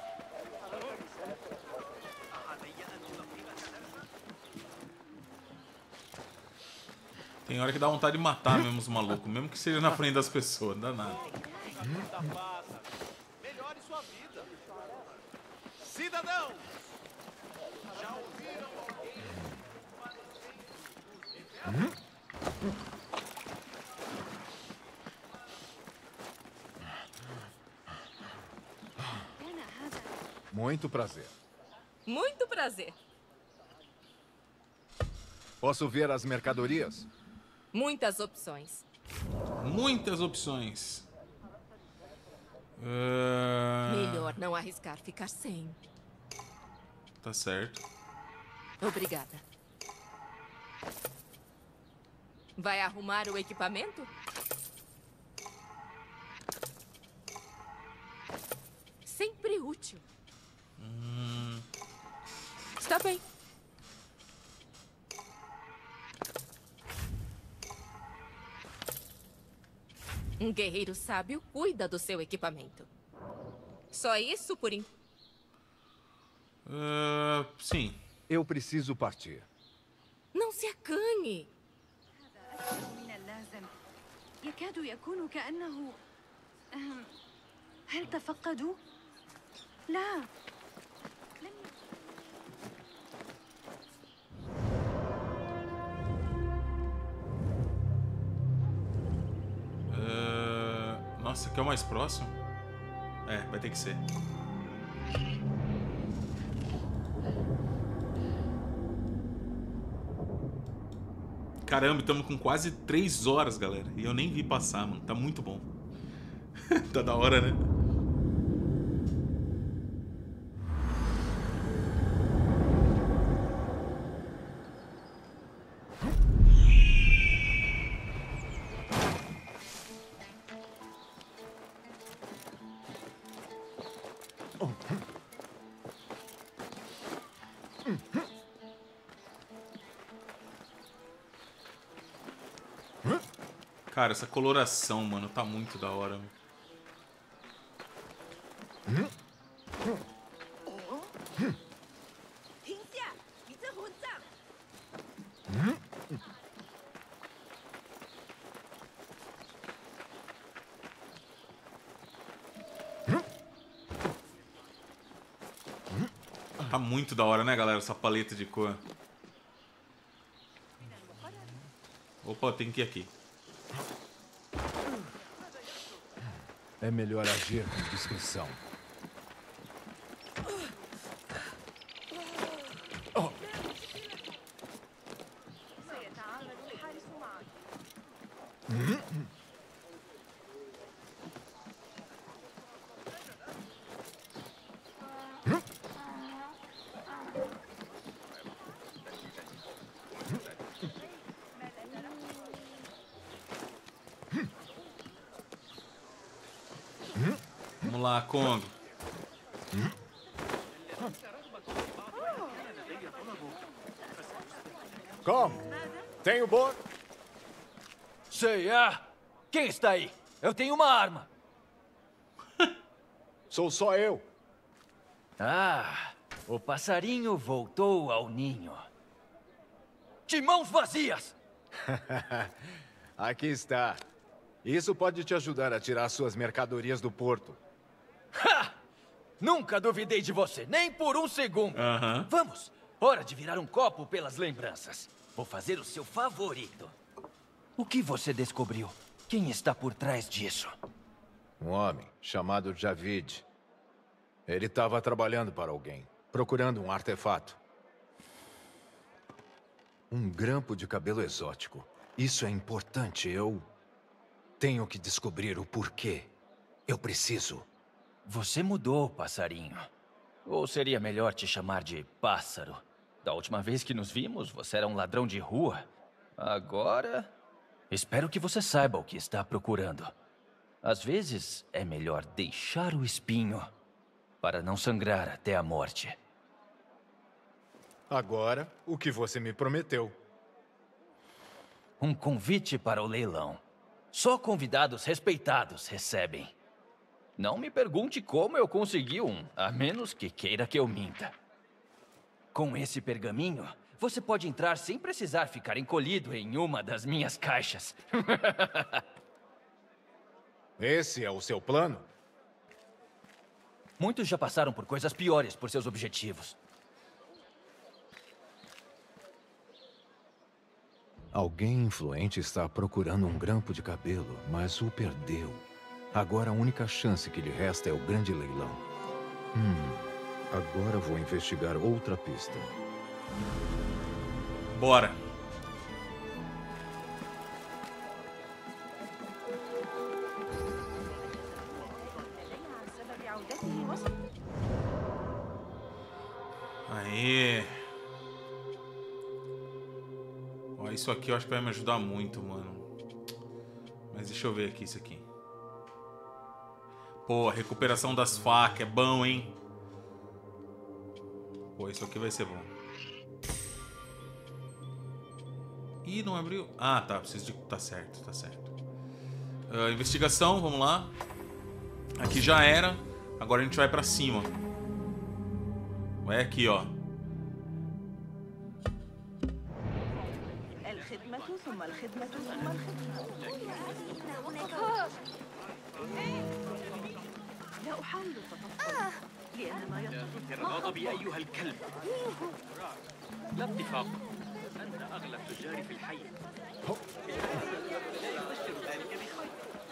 Tem hora que dá vontade de matar mesmo os malucos, mesmo que seja na frente das pessoas, não dá nada. Melhore sua vida. Cidadão! Já ouviram alguém? Muito prazer. Muito prazer. Posso ver as mercadorias? Muitas opções. Muitas opções. Uh... Melhor não arriscar ficar sem. Tá certo. Obrigada. Vai arrumar o equipamento? Sempre útil. Hum... Está bem. Um guerreiro sábio cuida do seu equipamento. Só isso por enquanto. Uh, sim. Eu preciso partir. Não se acanhe. يكاد يكون كأنه هل تفقدوا؟ لا. Uh, nossa, aqui é o mais próximo? É, vai ter que ser. Caramba, estamos com quase três horas, galera. E eu nem vi passar, mano. Tá muito bom. Tá da hora, né? Cara, essa coloração, mano, tá muito da hora. Tá muito da hora, né, galera? Essa paleta de cor. Opa, tem que ir aqui. É melhor agir com discrição. Oh. Vamos lá, Kong. Como? Tenho bom? Sei, ah! Quem está aí? Eu tenho uma arma. Sou só eu. Ah, o passarinho voltou ao ninho. De mãos vazias! Aqui está. Isso pode te ajudar a tirar suas mercadorias do porto. Ha! Nunca duvidei de você, nem por um segundo. Uhum. Vamos, hora de virar um copo pelas lembranças. Vou fazer o seu favorito. O que você descobriu? Quem está por trás disso? Um homem chamado Javid. Ele estava trabalhando para alguém, procurando um artefato. Um grampo de cabelo exótico. Isso é importante. Eu tenho que descobrir o porquê. Eu preciso. Você mudou, passarinho. Ou seria melhor te chamar de pássaro? Da última vez que nos vimos, você era um ladrão de rua. Agora... espero que você saiba o que está procurando. Às vezes, é melhor deixar o espinho para não sangrar até a morte. Agora, o que você me prometeu. Um convite para o leilão. Só convidados respeitados recebem. Não me pergunte como eu consegui um, a menos que queira que eu minta. Com esse pergaminho, você pode entrar sem precisar ficar encolhido em uma das minhas caixas. Esse é o seu plano? Muitos já passaram por coisas piores por seus objetivos. Alguém influente está procurando um grampo de cabelo, mas o perdeu. Agora a única chance que lhe resta é o grande leilão. Hum, agora vou investigar outra pista. Bora. Aê. Ó, isso aqui eu acho que vai me ajudar muito, mano. Mas deixa eu ver aqui isso aqui. Pô, a recuperação das facas é bom, hein? Pô, isso aqui vai ser bom. Ih, não abriu. Ah, tá. Preciso de... Tá certo, tá certo. Uh, investigação, vamos lá. Aqui já era. Agora a gente vai pra cima. Vai aqui, ó. لا أحاول التطفل لأن ما يطلب غضبي أيها الكلب. لا اتفاق. أنت أغلى التجار في الحي. لا يبشر ذلك بخير.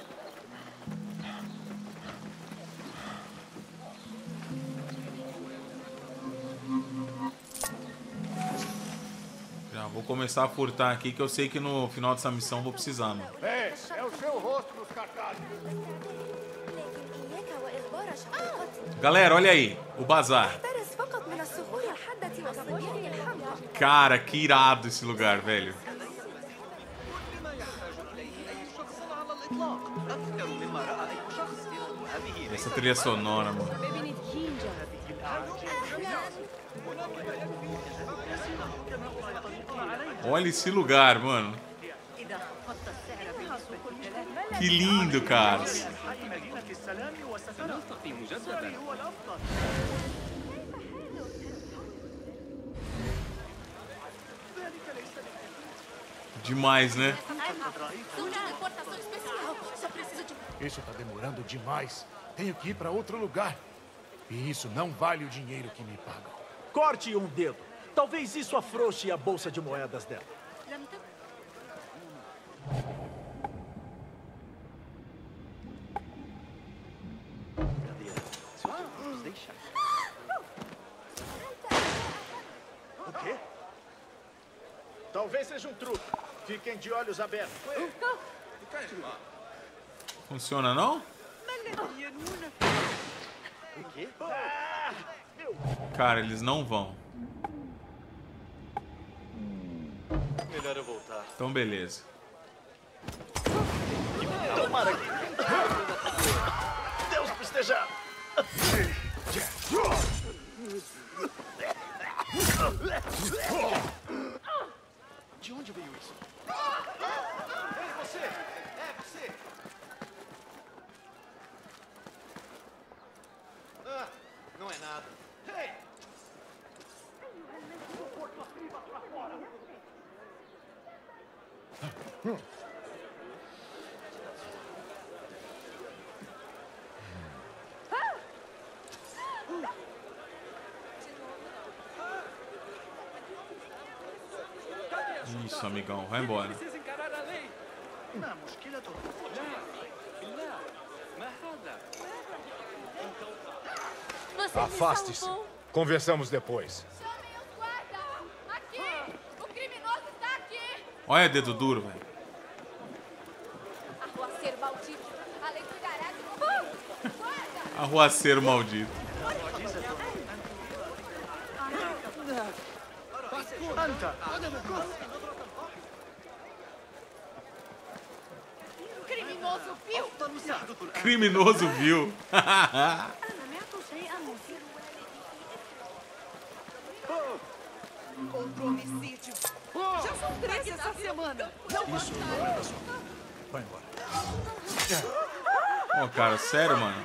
Já vou começar a furtar aqui, que eu sei que no final dessa missão eu vou precisar, mano. É, é o seu rosto nos cartazes. Galera, olha aí, o bazar. Cara, que irado esse lugar, velho. Essa trilha sonora, mano. Olha esse lugar, mano. Que lindo, cara. Demais, né? Isso tá demorando demais. Tenho que ir para outro lugar. E isso não vale o dinheiro que me pagam. Corte um dedo. Talvez isso afrouxe a bolsa de moedas dela. O quê? Talvez seja um truque. Fiquem de olhos abertos. Funciona, não? O quê? Cara, eles não vão. Melhor eu voltar. Então, beleza. Tomara que... Deus me esteja... De onde veio isso? Ei, você! É, você! Ah, não é nada. Ei! Isso, amigão, vai embora. Afaste-se. Conversamos depois. Aqui! O criminoso Olha dedo duro, velho. Arruaceiro maldito. Além do garagem. Guarda! Arruaceiro maldito. Criminoso vil! Criminoso vil. Outro homicídio. Já são três essa semana. Não Isso não é da sua vida. Vai embora. Ô, cara, sério, mano?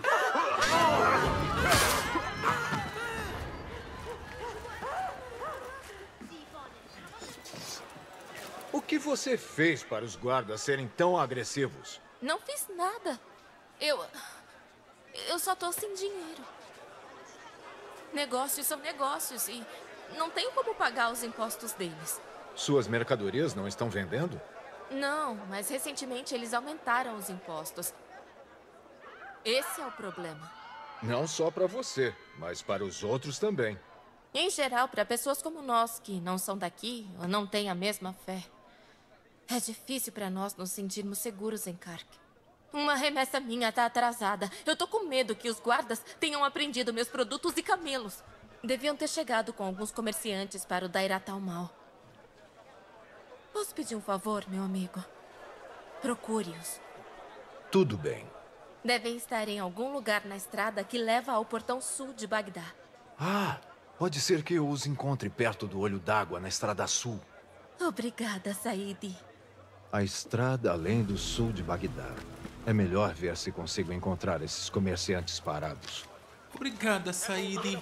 O que você fez para os guardas serem tão agressivos? Não fiz nada. Eu... Eu só tô sem dinheiro. Negócios são negócios e não tenho como pagar os impostos deles. Suas mercadorias não estão vendendo? Não, mas recentemente eles aumentaram os impostos. Esse é o problema. Não só para você, mas para os outros também. Em geral, para pessoas como nós, que não são daqui ou não têm a mesma fé. É difícil para nós nos sentirmos seguros em Kark. Uma remessa minha tá atrasada. Eu tô com medo que os guardas tenham apreendido meus produtos e camelos. Deviam ter chegado com alguns comerciantes para o Dairat al-Mal. Posso pedir um favor, meu amigo? Procure-os. Tudo bem. Devem estar em algum lugar na estrada que leva ao portão sul de Bagdá. Ah, pode ser que eu os encontre perto do Olho d'Água, na Estrada Sul. Obrigada, Said. A estrada além do sul de Bagdá. É melhor ver se consigo encontrar esses comerciantes parados. Obrigada, Said.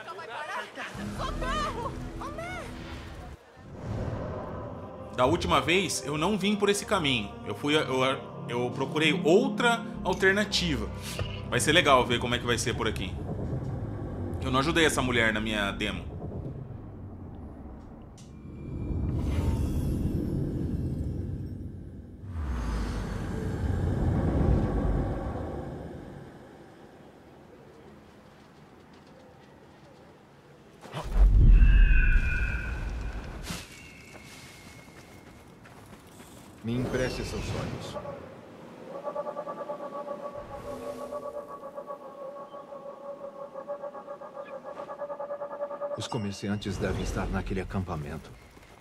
Da última vez, eu não vim por esse caminho. Eu fui, eu, eu procurei outra alternativa. Vai ser legal ver como é que vai ser por aqui. Eu não ajudei essa mulher na minha demo. Me empreste seus olhos. Os comerciantes devem estar naquele acampamento.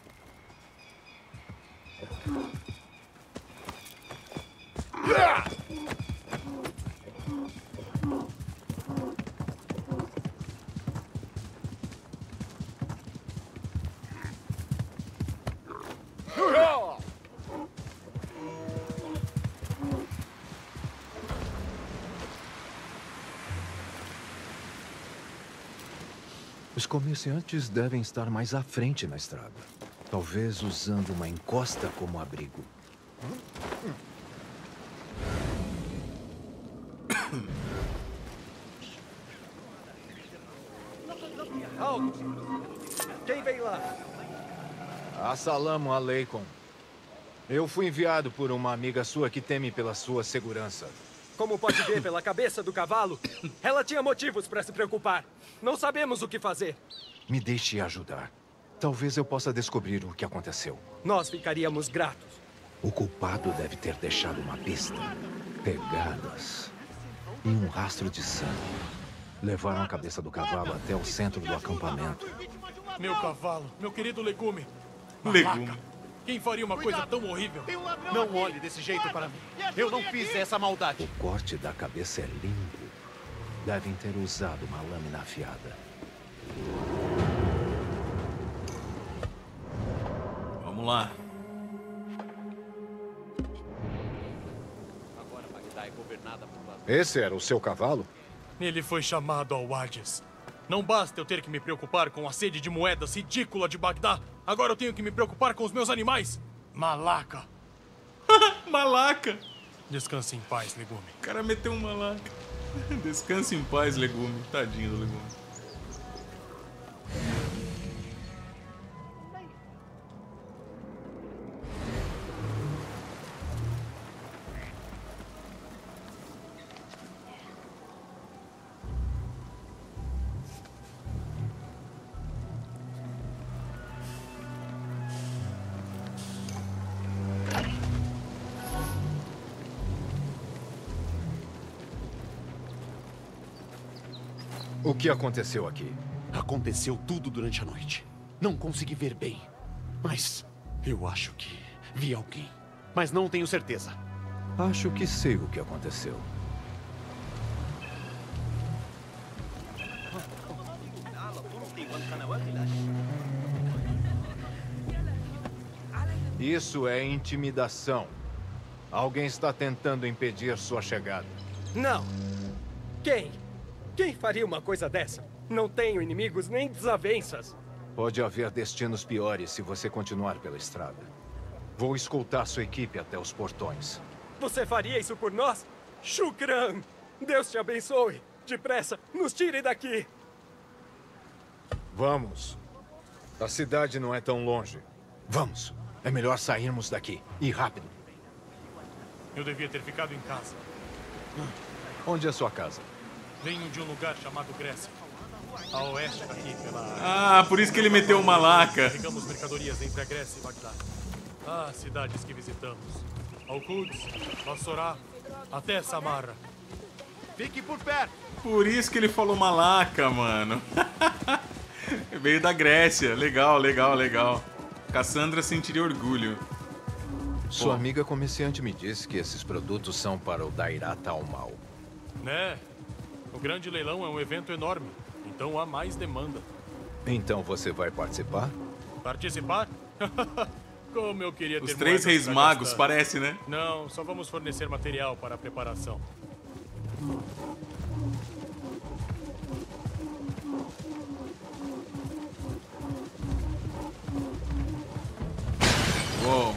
Os comerciantes devem estar mais à frente na estrada. Talvez usando uma encosta como abrigo. Alto! Quem vem lá? Assalamu alaikum. Eu fui enviado por uma amiga sua que teme pela sua segurança. Como pode ver pela cabeça do cavalo, ela tinha motivos para se preocupar. Não sabemos o que fazer. Me deixe ajudar. Talvez eu possa descobrir o que aconteceu. Nós ficaríamos gratos. O culpado deve ter deixado uma pista, pegadas e um rastro de sangue. Levaram a cabeça do cavalo até o centro do acampamento. Meu cavalo, meu querido legume. Legume. Quem faria uma coisa tão horrível? Não olhe desse jeito para mim. Eu não fiz essa maldade. O corte da cabeça é limpo. Devem ter usado uma lâmina afiada. Vamos lá. Agora Bagdá é governada por... Esse era o seu cavalo? Ele foi chamado ao Hades. Não basta eu ter que me preocupar com a sede de moedas ridícula de Bagdá. Agora eu tenho que me preocupar com os meus animais. Malaca. Malaca. Descanse em paz, legume. O cara meteu um malaca. Descanse em paz, legume. Tadinho do legume. O que aconteceu aqui? Aconteceu tudo durante a noite. Não consegui ver bem. Mas eu acho que vi alguém. Mas não tenho certeza. Acho que sei o que aconteceu. Isso é intimidação. Alguém está tentando impedir sua chegada. Não. Quem? Quem faria uma coisa dessa? Não tenho inimigos nem desavenças. Pode haver destinos piores se você continuar pela estrada. Vou escoltar sua equipe até os portões. Você faria isso por nós? Shukran! Deus te abençoe. Depressa, nos tire daqui. Vamos. A cidade não é tão longe. Vamos. É melhor sairmos daqui. E rápido. Eu devia ter ficado em casa. Onde é sua casa? Venho de um lugar chamado Grécia. A oeste daqui, pela... Ah, por isso que ele meteu uma laca. Carregamos mercadorias entre a Grécia e Bagdá. Ah, cidades que visitamos. Al-Quds, Bassorá, até Samarra. Fique por perto. Por isso que ele falou malaca, mano. Veio da Grécia. Legal, legal, legal. Cassandra sentiria orgulho. Sua Pô. amiga comerciante me disse que esses produtos são para o Dairat al-Mal. Né? O grande leilão é um evento enorme. Então há mais demanda. Então você vai participar? Participar? Como eu queria ter Os três reis pra magos, gastar. parece, né? Não, só vamos fornecer material para a preparação. Uou.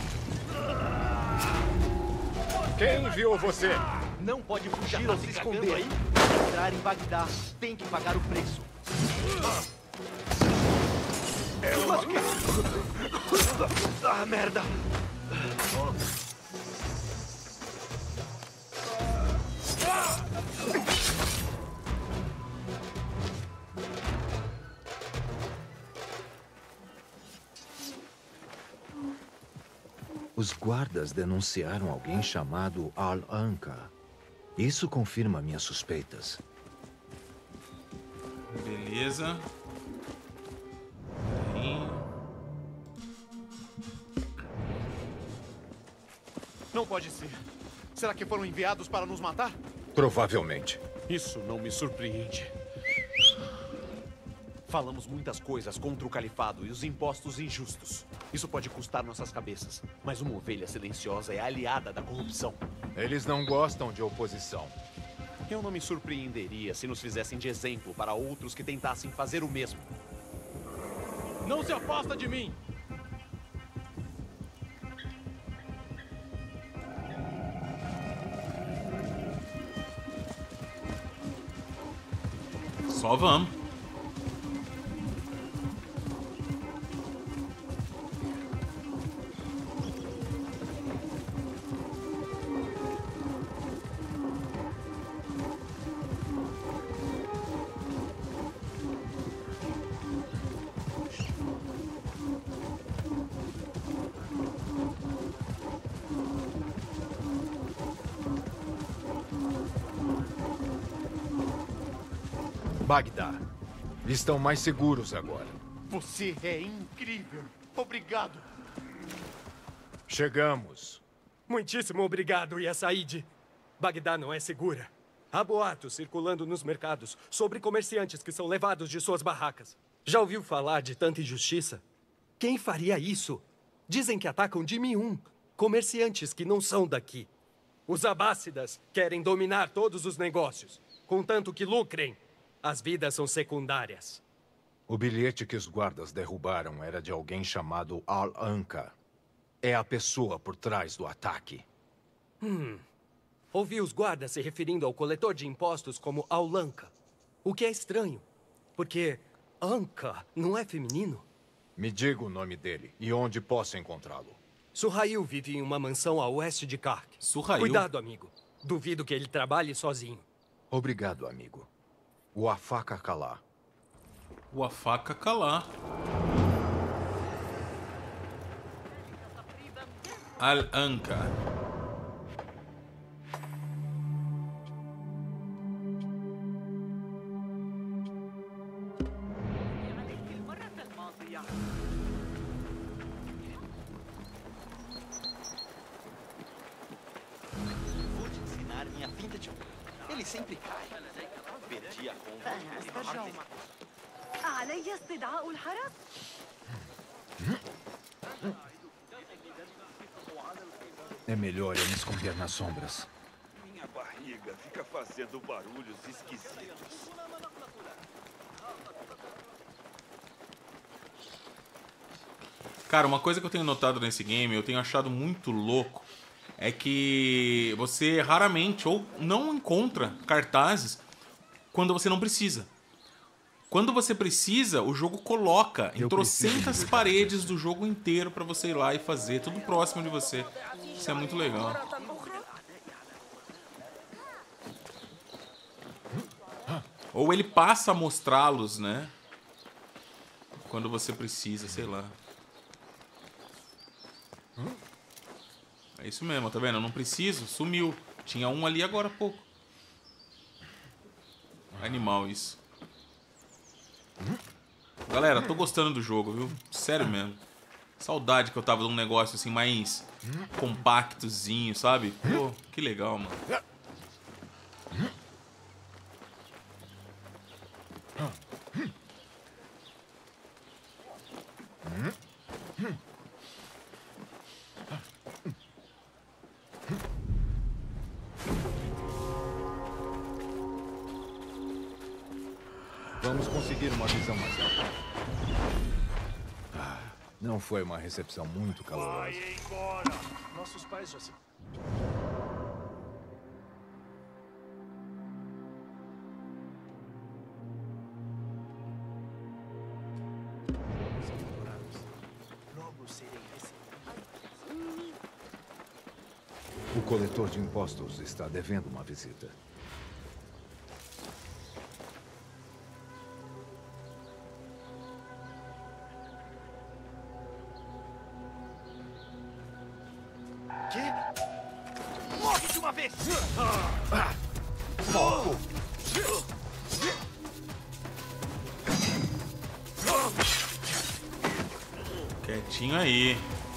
Quem enviou você? Não pode fugir ou se esconder. Aí? Entrar em Bagdá tem que pagar o preço. Mas que... Ah, merda! Os guardas denunciaram alguém chamado Al-Anka. Isso confirma minhas suspeitas. Beleza. Aí. Não pode ser. Será que foram enviados para nos matar? Provavelmente. Isso não me surpreende. Falamos muitas coisas contra o califado e os impostos injustos. Isso pode custar nossas cabeças. Mas uma ovelha silenciosa é aliada da corrupção. Eles não gostam de oposição. Eu não me surpreenderia se nos fizessem de exemplo para outros que tentassem fazer o mesmo. Não se afasta de mim! Só vamos. Bagdá. Estão mais seguros agora. Você é incrível. Obrigado. Chegamos. Muitíssimo obrigado, Yasaid. Bagdá não é segura. Há boatos circulando nos mercados sobre comerciantes que são levados de suas barracas. Já ouviu falar de tanta injustiça? Quem faria isso? Dizem que atacam de um comerciantes que não são daqui. Os abássidas querem dominar todos os negócios, contanto que lucrem. As vidas são secundárias. O bilhete que os guardas derrubaram era de alguém chamado Al-Anka. É a pessoa por trás do ataque. Hum. Ouvi os guardas se referindo ao coletor de impostos como Al-Anka. O que é estranho, porque Anka não é feminino. Me diga o nome dele e onde posso encontrá-lo. Suhail vive em uma mansão a oeste de Kark. Suhail? Cuidado, amigo. Duvido que ele trabalhe sozinho. Obrigado, amigo. Wafaka Kala. Wafaka Kala. Al-Anka. Ele sempre cai. Perdi a conta. علي استدعاء الحرس؟ É melhor eu me esconder nas sombras. Minha barriga fica fazendo barulhos esquisitos. Cara, uma coisa que eu tenho notado nesse game, eu tenho achado muito louco, é que você raramente ou não encontra cartazes quando você não precisa. Quando você precisa, o jogo coloca em trocentas paredes do jogo inteiro pra você ir lá e fazer, tudo próximo de você. Isso é muito legal. Ou ele passa a mostrá-los, né? Quando você precisa, sei lá. É isso mesmo, tá vendo? Eu não preciso, sumiu. Tinha um ali agora há pouco. Animal isso. Galera, tô gostando do jogo, viu? Sério mesmo. Saudade que eu tava de um negócio assim mais compactozinho, sabe? Pô, que legal, mano. Vamos conseguir uma visão mais alta. Ah, não foi uma recepção muito calorosa. Vai embora! Nossos pais já se... Logo serei recebido. O coletor de impostos está devendo uma visita. Que? Morre de uma vez! Foco! Quietinho aí.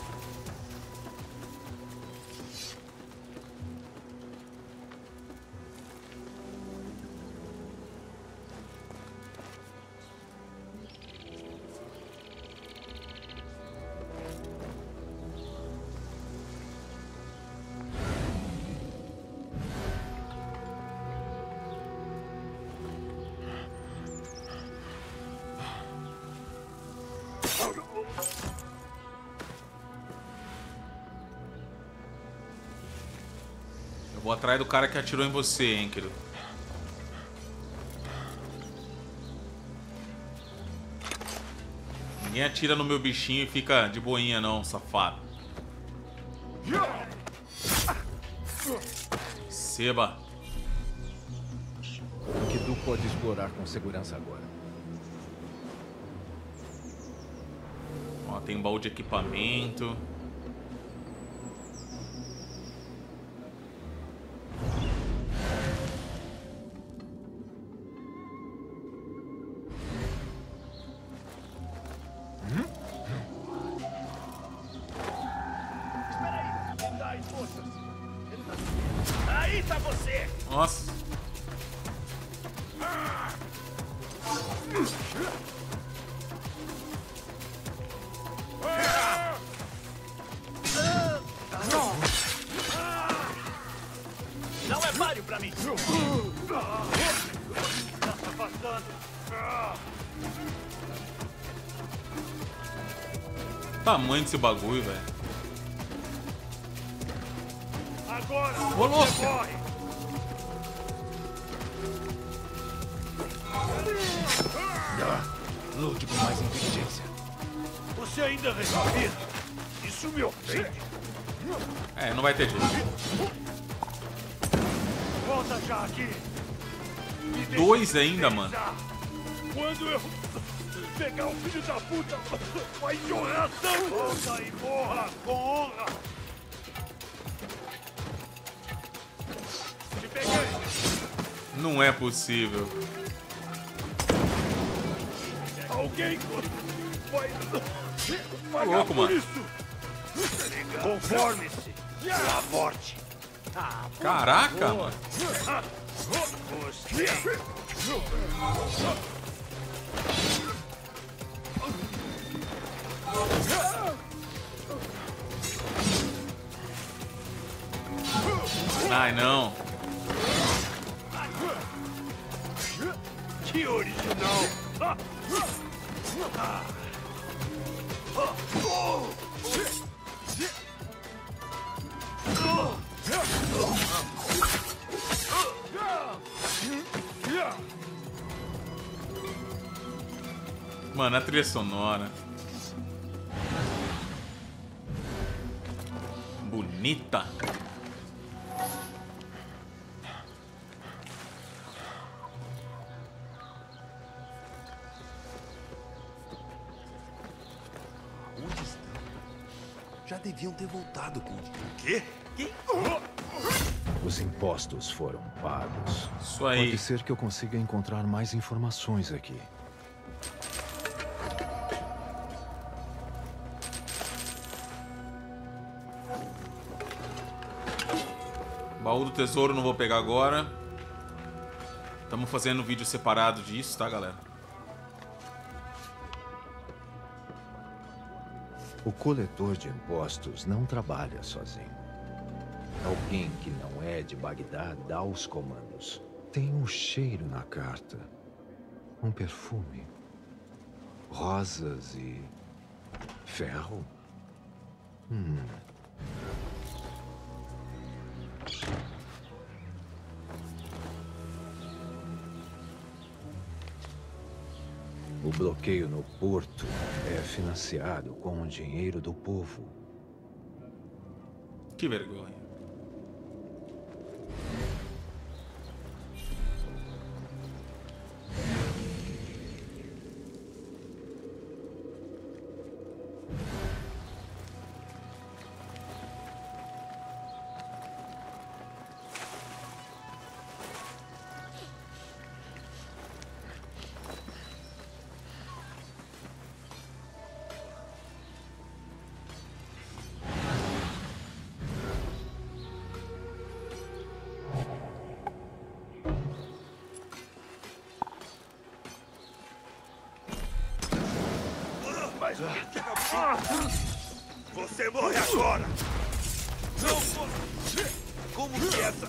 Eu vou atrás do cara que atirou em você, hein, querido. Ninguém atira no meu bichinho e fica de boinha não, safado. Seba. O que tu pode explorar com segurança agora? Ó, tem um baú de equipamento. Aí tá você! Nossa. Não é páreo pra mim! Tá se afastando! Tamanho desse bagulho, velho. Agora Ô, louco! você morre! Ah, lute com mais inteligência. Você ainda respira? Isso me ofende! É, não vai ter jeito. Volta já aqui! Me deixa Dois ainda, mano. pensar. Quando eu pegar o filho da puta, vai de oração! Volta e morra com honra! Te peguei! Não é possível. Alguém vai pagar louco, por mano. isso! Conforme-se! A morte! Ah, por Caraca, favor. mano. Ai, não. Que original! Mano, a trilha sonora. Bonita. Onde estão? Já deviam ter voltado com o quê? Quem? Os impostos foram pagos. Isso aí. Pode ser que eu consiga encontrar mais informações aqui. Baú do tesouro não vou pegar agora. Estamos fazendo um vídeo separado disso, tá, galera? O coletor de impostos não trabalha sozinho. Alguém que não é de Bagdá dá os comandos. Tem um cheiro na carta. Um perfume. Rosas e... ferro? Hum... O bloqueio no porto é financiado com o dinheiro do povo. Que vergonha. Mas o que acabou? Você morre agora! Não vou... Como que essa...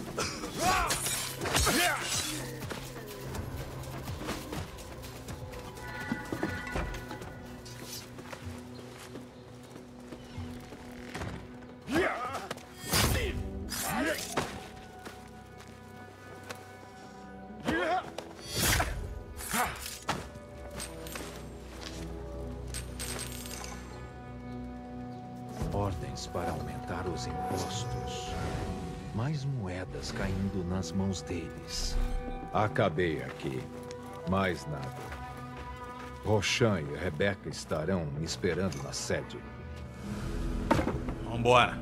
Ordens para aumentar os impostos. Mais moedas caindo nas mãos deles. Acabei aqui. Mais nada. Roshan e Rebeca estarão me esperando na sede. Vambora.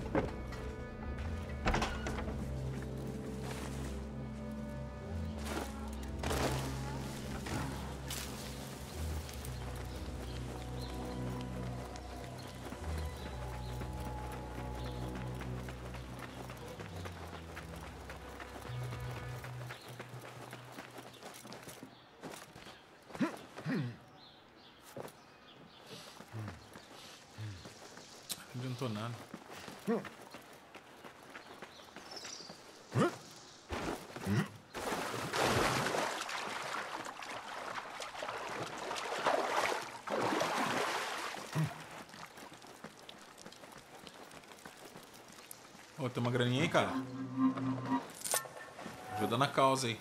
Não adiantou nada. Ô, oh, tem uma graninha aí, cara. Ajuda na causa aí.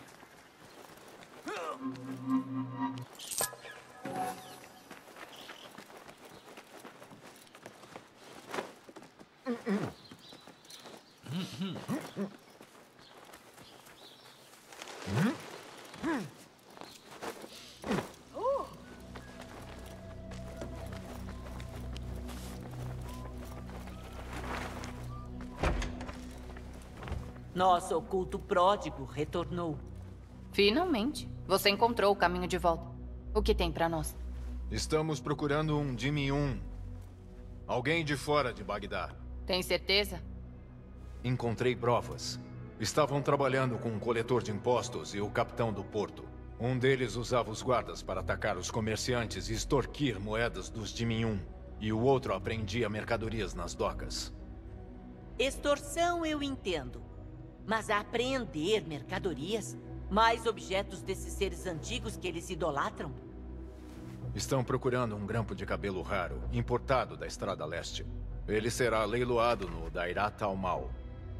Nosso oculto pródigo retornou. Finalmente. Você encontrou o caminho de volta. O que tem pra nós? Estamos procurando um Dimiun. Alguém de fora de Bagdá. Tem certeza? Encontrei provas. Estavam trabalhando com um coletor de impostos e o capitão do porto. Um deles usava os guardas para atacar os comerciantes e extorquir moedas dos Dimium. E o outro apreendia mercadorias nas docas. Extorsão eu entendo. Mas apreender mercadorias? Mais objetos desses seres antigos que eles idolatram? Estão procurando um grampo de cabelo raro, importado da Estrada Leste. Ele será leiloado no Dairat al-Mal.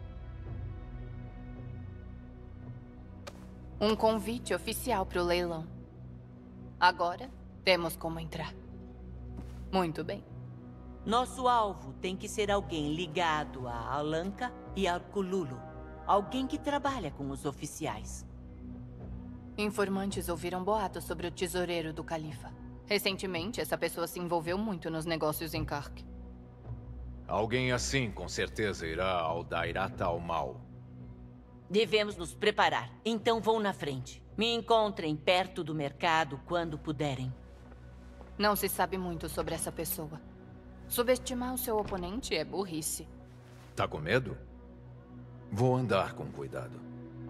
Um convite oficial para o leilão. Agora, temos como entrar. Muito bem. Nosso alvo tem que ser alguém ligado a Alanka e a Kululu. Alguém que trabalha com os oficiais. Informantes ouviram boatos sobre o tesoureiro do califa. Recentemente, essa pessoa se envolveu muito nos negócios em Kark. Alguém assim, com certeza, irá ao Dairat al-Mal. Devemos nos preparar. Então vão na frente. Me encontrem perto do mercado quando puderem. Não se sabe muito sobre essa pessoa. Subestimar o seu oponente é burrice. Tá com medo? Vou andar com cuidado.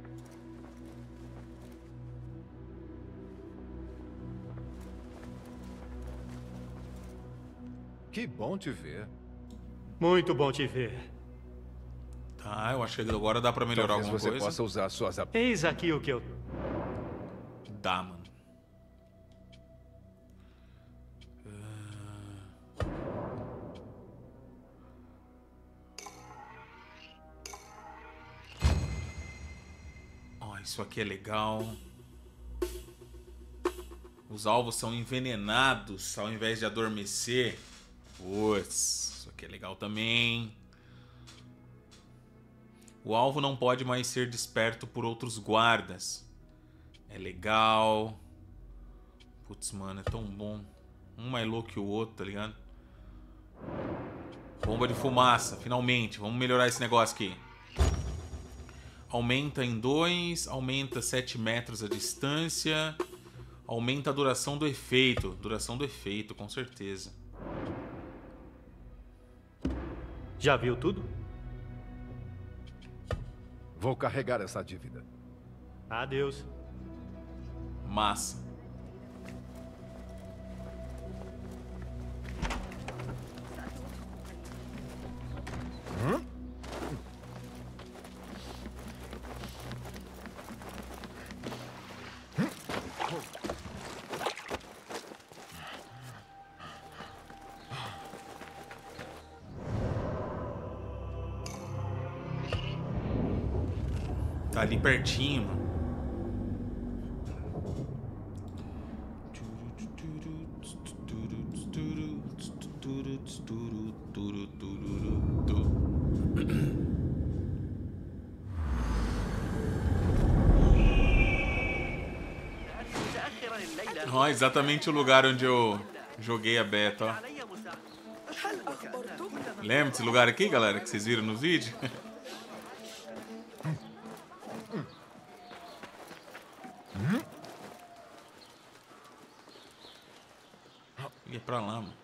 Que bom te ver. Muito bom te ver. Tá, eu acho que agora dá pra melhorar Talvez alguma você coisa. possa usar suas... Eis aqui o que eu... Dá, mano. Ó, isso aqui é legal. Os alvos são envenenados ao invés de adormecer. Putz, isso aqui é legal também. O alvo não pode mais ser desperto por outros guardas. É legal. Putz, mano, é tão bom. Um mais louco que o outro, tá ligado? Bomba de fumaça, finalmente. Vamos melhorar esse negócio aqui. Aumenta em dois, aumenta sete metros a distância. Aumenta a duração do efeito. Duração do efeito, com certeza. Já viu tudo? Vou carregar essa dívida. Adeus. Massa. Hum? Tá ali pertinho, mano. Ó, exatamente o lugar onde eu joguei a beta, ó. Lembra desse lugar aqui, galera, que vocês viram nos vídeos? Ia pra lá, mano.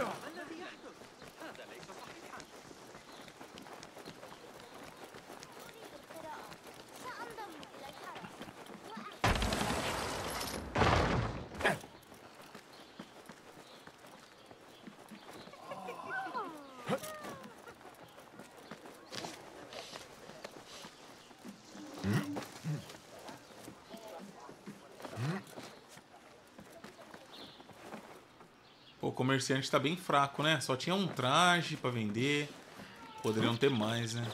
Pô, o comerciante tá bem fraco, né? Só tinha um traje pra vender. Poderiam ter mais, né?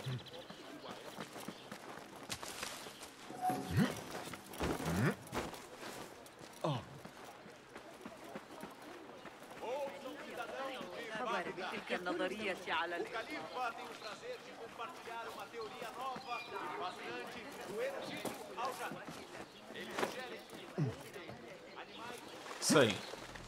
خبر بتلك النظرية على O Califa tem o prazer de compartilhar uma teoria nova e fascinante do erudito ao jardim. Ele sugere que animais... Isso aí.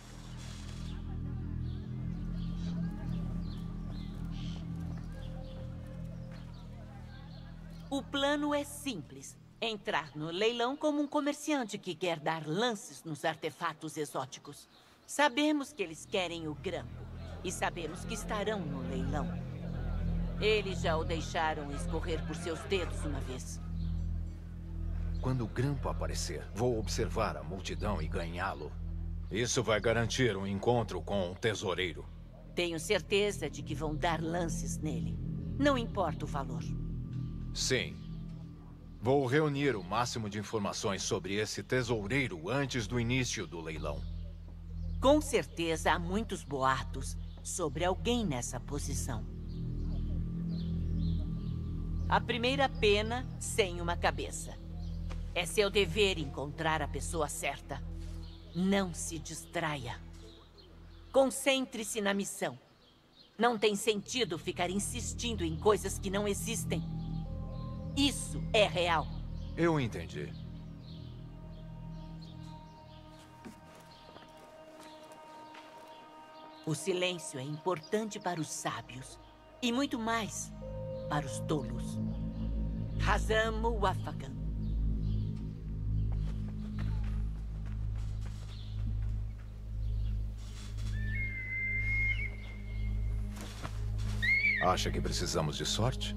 O plano é simples. Entrar no leilão como um comerciante que quer dar lances nos artefatos exóticos. Sabemos que eles querem o grampo. E sabemos que estarão no leilão. Eles já o deixaram escorrer por seus dedos uma vez. Quando o grampo aparecer, vou observar a multidão e ganhá-lo. Isso vai garantir um encontro com o tesoureiro. Tenho certeza de que vão dar lances nele. Não importa o valor. Sim. Vou reunir o máximo de informações sobre esse tesoureiro antes do início do leilão. Com certeza há muitos boatos sobre alguém nessa posição. A primeira pena sem uma cabeça. É seu dever encontrar a pessoa certa. Não se distraia. Concentre-se na missão. Não tem sentido ficar insistindo em coisas que não existem. Isso é real. Eu entendi. O silêncio é importante para os sábios. E muito mais para os tolos. Hazam Wafagan. Acha que precisamos de sorte?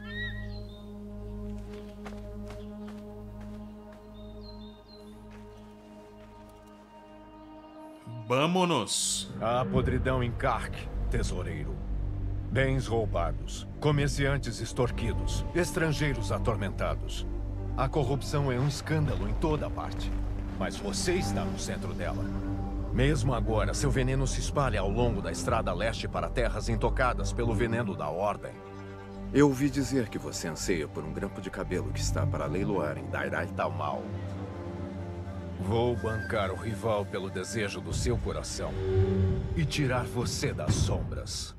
Vamos! Há podridão em Kark, tesoureiro. Bens roubados, comerciantes extorquidos, estrangeiros atormentados. A corrupção é um escândalo em toda parte. Mas você está no centro dela. Mesmo agora, seu veneno se espalha ao longo da estrada leste para terras intocadas pelo veneno da Ordem. Eu ouvi dizer que você anseia por um grampo de cabelo que está para leiloar em Dairai Tamal. Vou bancar o rival pelo desejo do seu coração e tirar você das sombras.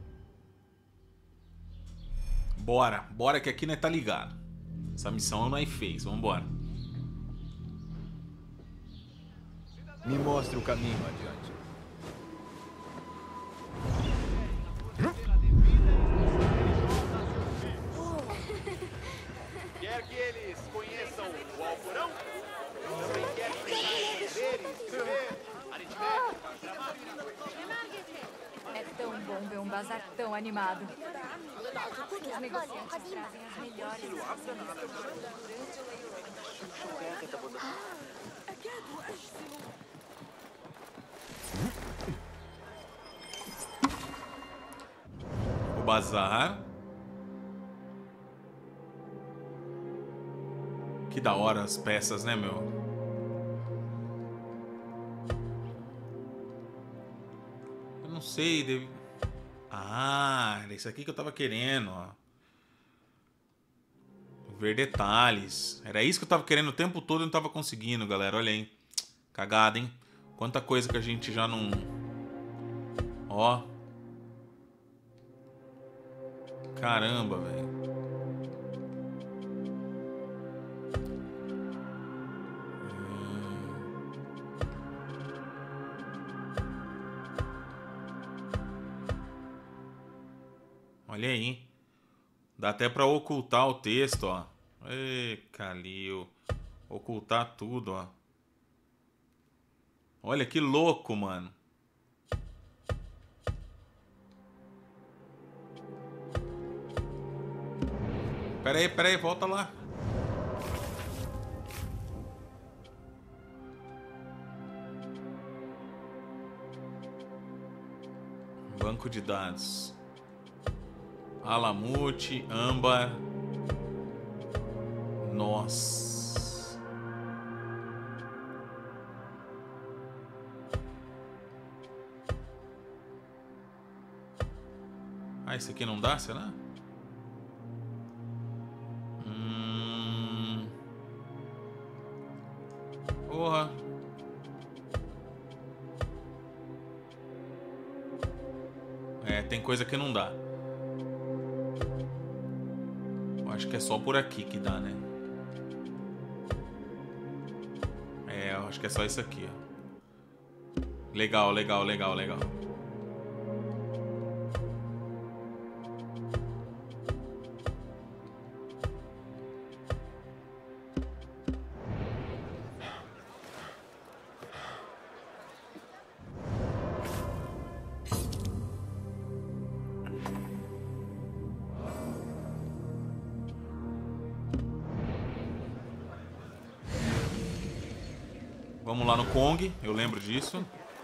Bora, bora que aqui nós tá ligado. Essa missão nós fez, vambora. Me mostre o caminho adiante. Quer que eles conheçam o Alcorão? Também quer que eles ler e escrever aritmética, gramática. É tão bom ver um bazar tão animado. Os negociantes trazem as melhores. O bazar. Que da hora as peças, né, meu? Eu não sei, deve... Ah, era isso aqui que eu tava querendo, ó. Ver detalhes. Era isso que eu tava querendo o tempo todo e não tava conseguindo, galera. Olha aí. Cagada, hein? Quanta coisa que a gente já não... Ó. Caramba, velho. Olha aí. Dá até pra ocultar o texto, ó. Ê, Kalil. Ocultar tudo, ó. Olha que louco, mano. Pera aí, pera aí, volta lá. Banco de dados. Alamute, âmbar. Nossa. Ah, esse aqui não dá, será? Hum... Porra. É, tem coisa que não dá. Acho que é só por aqui que dá, né? É, eu acho que é só isso aqui, ó. Legal, legal, legal, legal. Vamos lá no Kong, eu lembro disso.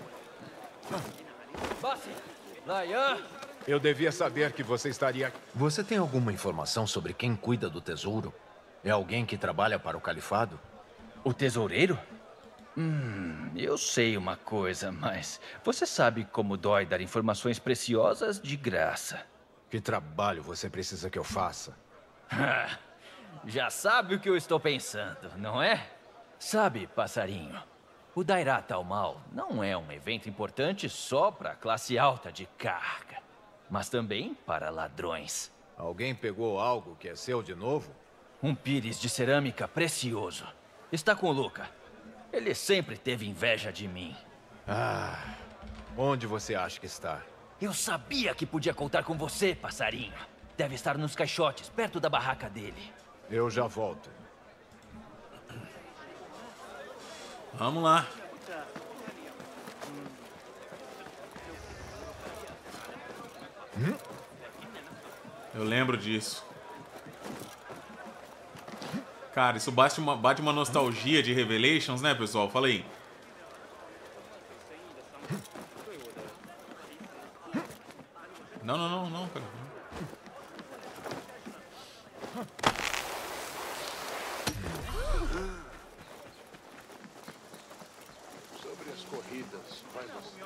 Eu devia saber que você estaria aqui. Você tem alguma informação sobre quem cuida do tesouro? É alguém que trabalha para o califado? O tesoureiro? Hum, eu sei uma coisa, mas você sabe como dói dar informações preciosas de graça. Que trabalho você precisa que eu faça? Já sabe o que eu estou pensando, não é? Sabe, passarinho, o Dairá Tal Mal não é um evento importante só para a classe alta de carga, mas também para ladrões. Alguém pegou algo que é seu de novo? Um pires de cerâmica precioso. Está com o Luca. Ele sempre teve inveja de mim. Ah, onde você acha que está? Eu sabia que podia contar com você, passarinho. Deve estar nos caixotes, perto da barraca dele. Eu já volto. Vamos lá. Hum? Eu lembro disso. Cara, isso bate uma, bate uma nostalgia de Revelations, né, pessoal? Fala aí. Não, não, não, não, cara. Sobre as corridas, vai você.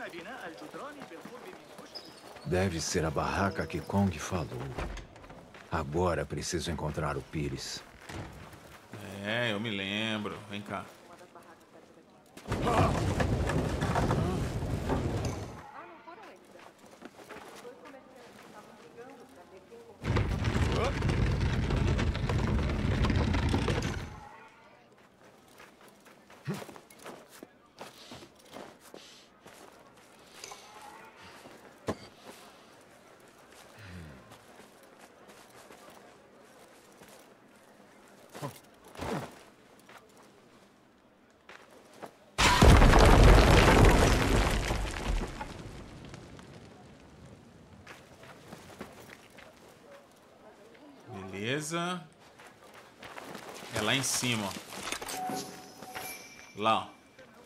Deve ser a barraca que Kong falou. Agora preciso encontrar o Pires. É, eu me lembro. Vem cá. Beleza. É lá em cima, ó. Lá, ó.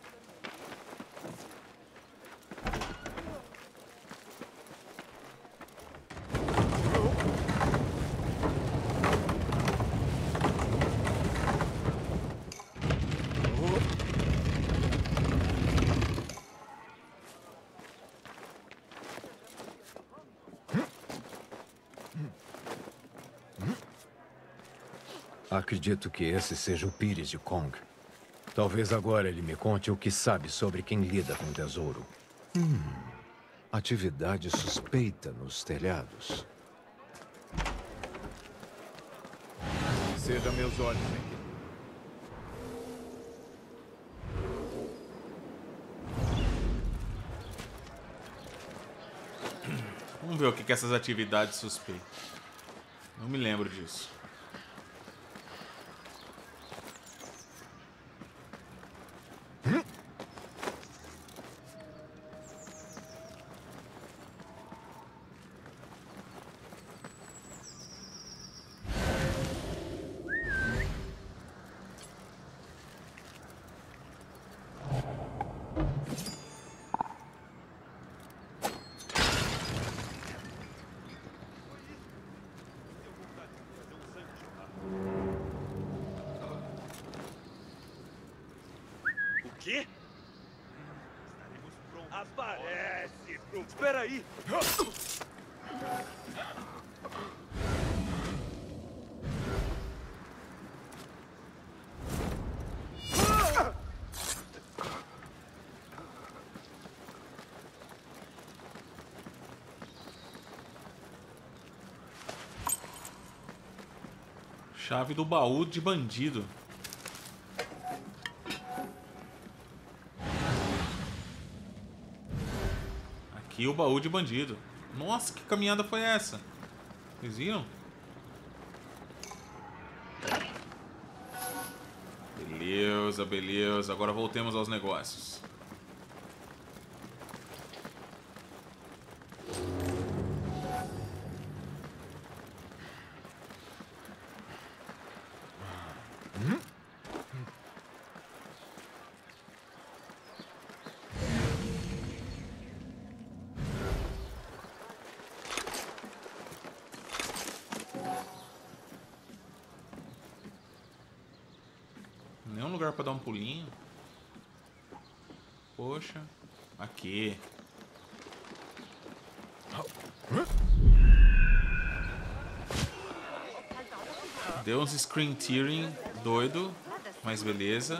Acredito que esse seja o Pires de Kong. Talvez agora ele me conte o que sabe sobre quem lida com o tesouro. Hum, atividade suspeita nos telhados. Ceda meus olhos, hein? Vamos ver o que que essas atividades suspeitas. Não me lembro disso. Quê? Estaremos prontos. Aparece! Espera aí! Chave do baú de bandido. Aqui o baú de bandido. Nossa, que caminhada foi essa? Vocês viram? Beleza, beleza. Agora voltemos aos negócios. Nenhum lugar pra dar um pulinho. Poxa. Aqui. Deu uns screen tearing doido, mas beleza.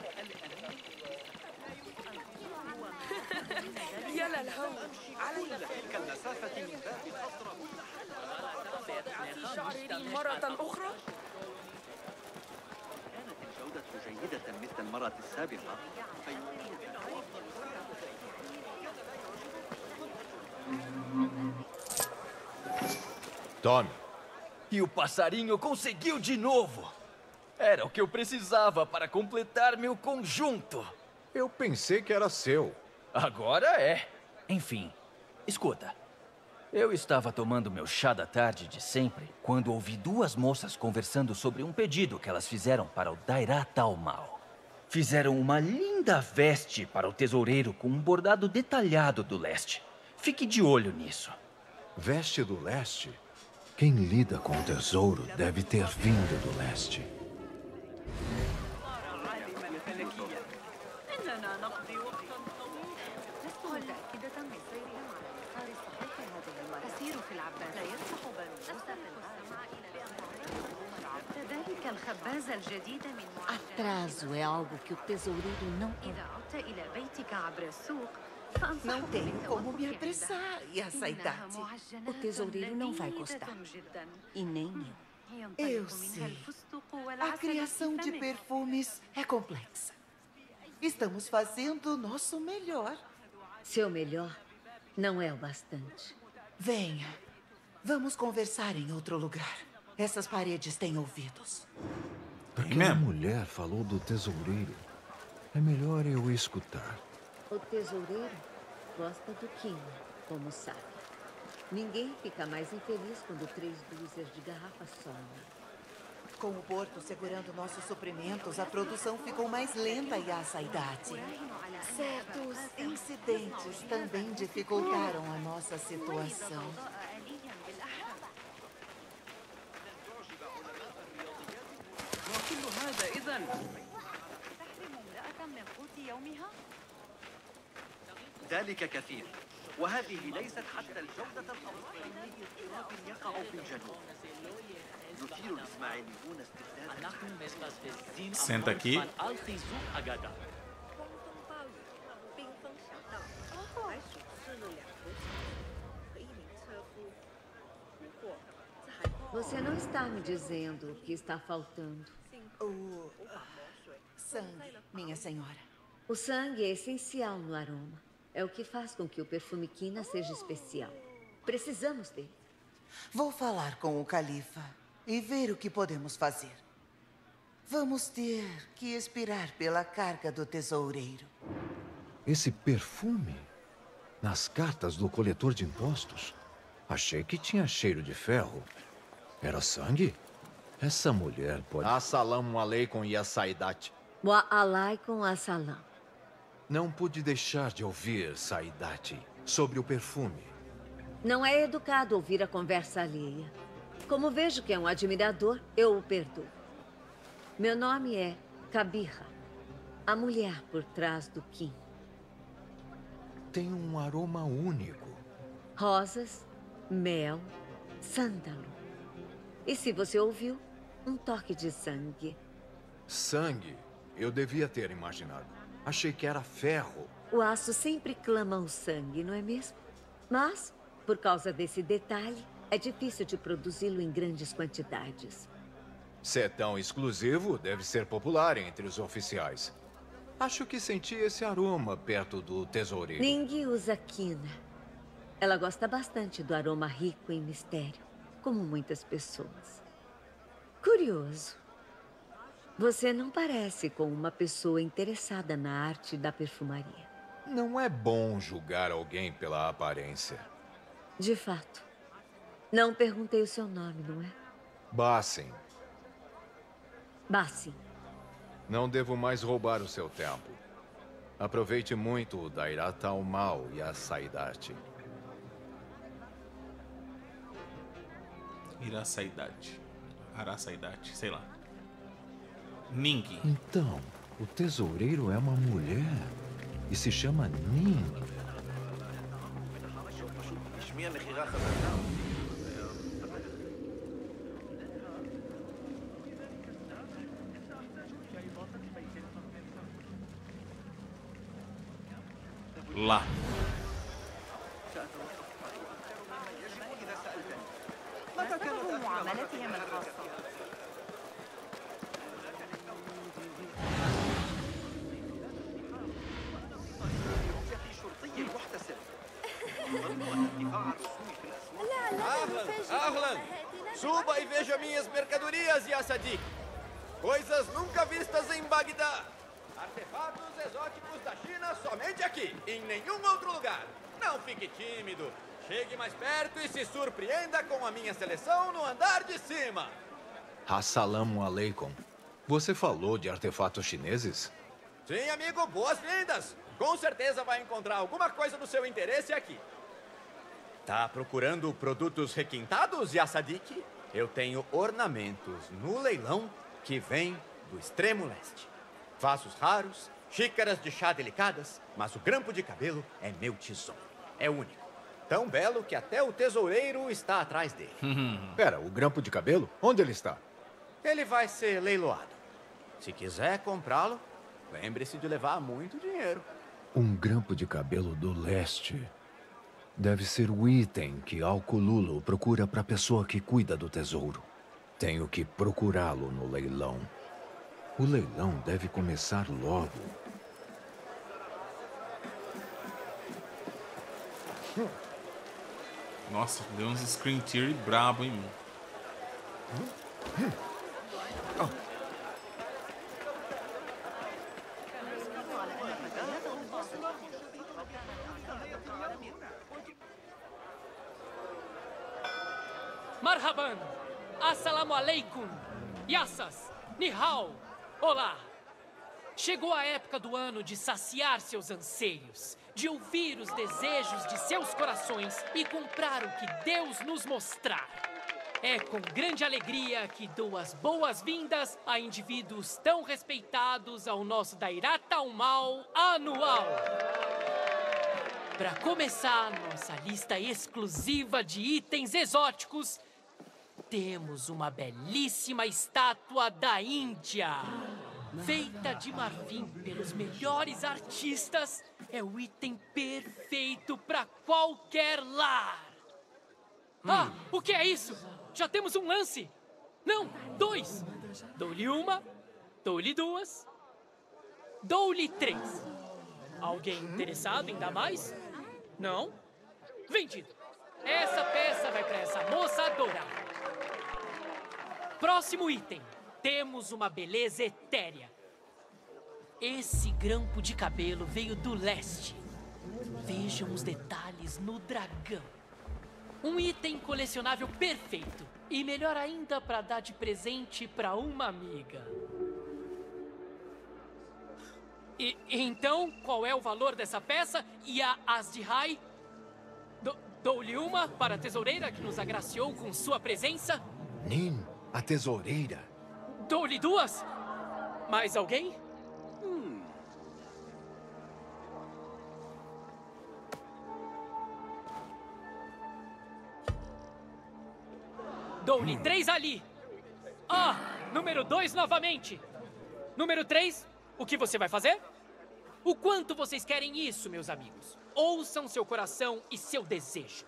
Tome. E o passarinho conseguiu de novo. Era o que eu precisava para completar meu conjunto. Eu pensei que era seu. Agora é. Enfim, escuta. Eu estava tomando meu chá da tarde de sempre quando ouvi duas moças conversando sobre um pedido que elas fizeram para o Dairat al-Mal. Fizeram uma linda veste para o tesoureiro com um bordado detalhado do leste. Fique de olho nisso. Veste do leste? Quem lida com o tesouro deve ter vindo do leste. Atraso é algo que o tesoureiro não quer. Não tenho como me apressar, e essa idade. O tesoureiro não vai gostar. E nem eu. Eu sei. A criação de perfumes é complexa. Estamos fazendo o nosso melhor. Seu melhor não é o bastante. Venha. Vamos conversar em outro lugar. Essas paredes têm ouvidos. Aquela mulher falou do tesoureiro. É melhor eu escutar. O tesoureiro gosta do Kim, como sabe. Ninguém fica mais infeliz quando três dúzias de garrafas somem. Com o porto segurando nossos suprimentos, a produção ficou mais lenta e essa idade. Certos incidentes também dificultaram a nossa situação. ذلك كثير وهذه ليست حتى الجودة الأفضل لكن يقع في الجنوب يثير الإسماعيليون استبدادا. Senta aqui. Você não está me dizendo o que está faltando. O sangue, minha senhora. O sangue é essencial no aroma. É o que faz com que o perfume Kina seja especial. Precisamos dele. Vou falar com o califa e ver o que podemos fazer. Vamos ter que expirar pela carga do tesoureiro. Esse perfume? Nas cartas do coletor de impostos? Achei que tinha cheiro de ferro. Era sangue? Essa mulher pode... Assalamu alaikum ya Saidat. Wa alaikum assalam. Não pude deixar de ouvir, Saidat, sobre o perfume. Não é educado ouvir a conversa alheia. Como vejo que é um admirador, eu o perdoo. Meu nome é Kabira, a mulher por trás do Kim. Tem um aroma único. Rosas, mel, sândalo. E se você ouviu, um toque de sangue. Sangue? Eu devia ter imaginado. Achei que era ferro. O aço sempre clama o sangue, não é mesmo? Mas, por causa desse detalhe, é difícil de produzi-lo em grandes quantidades. Se é tão exclusivo, deve ser popular entre os oficiais. Acho que senti esse aroma perto do tesoureiro. Ning usa quina. Ela gosta bastante do aroma rico em mistério, como muitas pessoas. Curioso. Você não parece com uma pessoa interessada na arte da perfumaria. Não é bom julgar alguém pela aparência. De fato. Não perguntei o seu nome, não é? Basim. Basim. Não devo mais roubar o seu tempo. Aproveite muito o Dairat al-Mal e a Saidat. Irá Saidat. Ará Saidat, sei lá. Ning. Então, o tesoureiro é uma mulher e se chama Ning. Lá. Arlan, suba e veja minhas mercadorias, Yassadik. Coisas nunca vistas em Bagdá. Artefatos exóticos da China somente aqui, em nenhum outro lugar. Não fique tímido. Chegue mais perto e se surpreenda com a minha seleção no andar de cima. Assalamu alaikum. Você falou de artefatos chineses? Sim, amigo, boas-vindas. Com certeza vai encontrar alguma coisa do seu interesse aqui. Tá procurando produtos requintados, Yassadik? Eu tenho ornamentos no leilão que vêm do extremo leste. Vasos raros, xícaras de chá delicadas, mas o grampo de cabelo é meu tesouro. É único. Tão belo que até o tesoureiro está atrás dele. Pera, o grampo de cabelo? Onde ele está? Ele vai ser leiloado. Se quiser comprá-lo, lembre-se de levar muito dinheiro. Um grampo de cabelo do leste. Deve ser o item que Al-Kululu procura para a pessoa que cuida do tesouro. Tenho que procurá-lo no leilão. O leilão deve começar logo. Nossa, deu uns screen tear brabo, hein, mano? Marhaban! Assalamu alaikum! Yassas! Nihao! Olá! Chegou a época do ano de saciar seus anseios, de ouvir os desejos de seus corações e comprar o que Deus nos mostrar. É com grande alegria que dou as boas-vindas a indivíduos tão respeitados ao nosso Dairat Al-Mal anual. Para começar nossa lista exclusiva de itens exóticos, temos uma belíssima estátua da Índia. Feita de marfim pelos melhores artistas, é o item perfeito para qualquer lar. Ah, o que é isso? Já temos um lance. Não, dois. Dou-lhe uma, dou-lhe duas, dou-lhe três. Alguém interessado em dar mais? Não? Vendido. Essa peça vai para essa moça adorada. Próximo item. Temos uma beleza etérea. Esse grampo de cabelo veio do leste. Vejam os detalhes no dragão. Um item colecionável perfeito. E melhor ainda para dar de presente para uma amiga. E, então, qual é o valor dessa peça? E a Asdihai? Do, dou-lhe uma para a tesoureira que nos agraciou com sua presença? Nin, a tesoureira. Dou-lhe duas? Mais alguém? Hum. Dou-lhe três ali. Ah, número dois novamente. Número três, o que você vai fazer? O quanto vocês querem isso, meus amigos? Ouçam seu coração e seu desejo.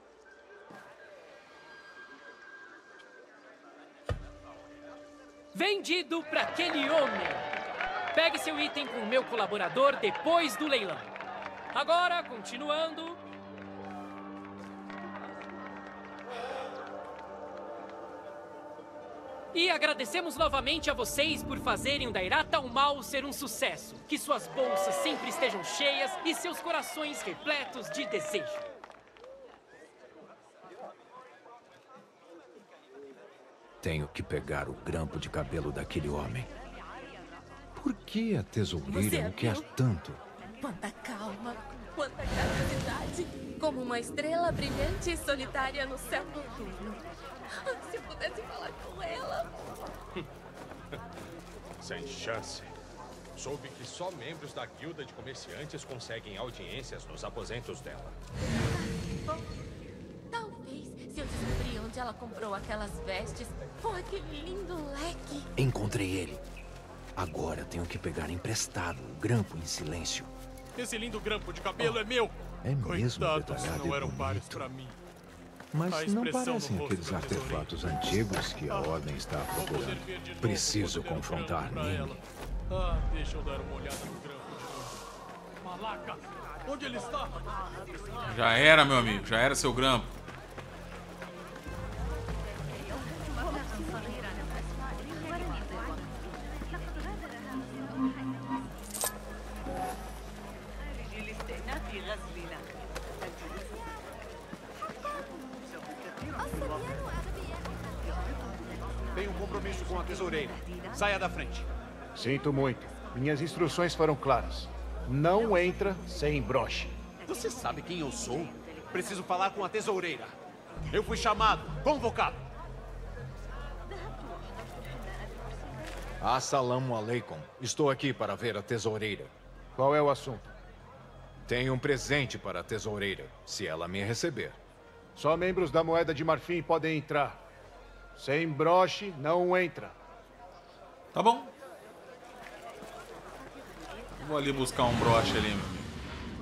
Vendido para aquele homem. Pegue seu item com o meu colaborador depois do leilão. Agora, continuando. E agradecemos novamente a vocês por fazerem o Dairat Al-Mal ser um sucesso. Que suas bolsas sempre estejam cheias e seus corações repletos de desejo. Tenho que pegar o grampo de cabelo daquele homem. Por que a tesoureira o quer tanto? Quanta calma, quanta gratuidade. Como uma estrela brilhante e solitária no céu noturno. Se eu pudesse falar com ela. Sem chance. Soube que só membros da guilda de comerciantes conseguem audiências nos aposentos dela. Bom, talvez se eu descobrir onde ela comprou aquelas vestes com aquele lindo leque. Encontrei ele. Agora tenho que pegar emprestado o grampo em silêncio. Esse lindo grampo de cabelo oh, é meu. É mesmo Coitados, detalhado não eram e pares bonito. pra mim. Mas não parecem aqueles artefatos antigos que a Ordem está procurando. Preciso confrontar Nimi. Ah, deixa eu dar uma olhada no grampo de novo. Malaca, onde ele está? Já era, meu amigo. Já era seu grampo. Tenho um compromisso com a tesoureira. Saia da frente. Sinto muito. Minhas instruções foram claras. Não entra sem broche. Você sabe quem eu sou? Preciso falar com a tesoureira. Eu fui chamado, convocado. Assalamu alaikum. Estou aqui para ver a tesoureira. Qual é o assunto? Tenho um presente para a tesoureira, se ela me receber. Só membros da Moeda de Marfim podem entrar. Sem broche, não entra. Tá bom. Vou ali buscar um broche ali, meu amigo.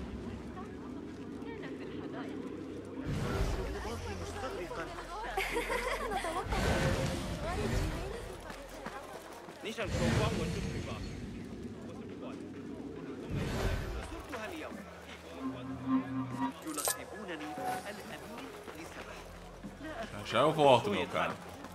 Já, já eu volto, meu cara.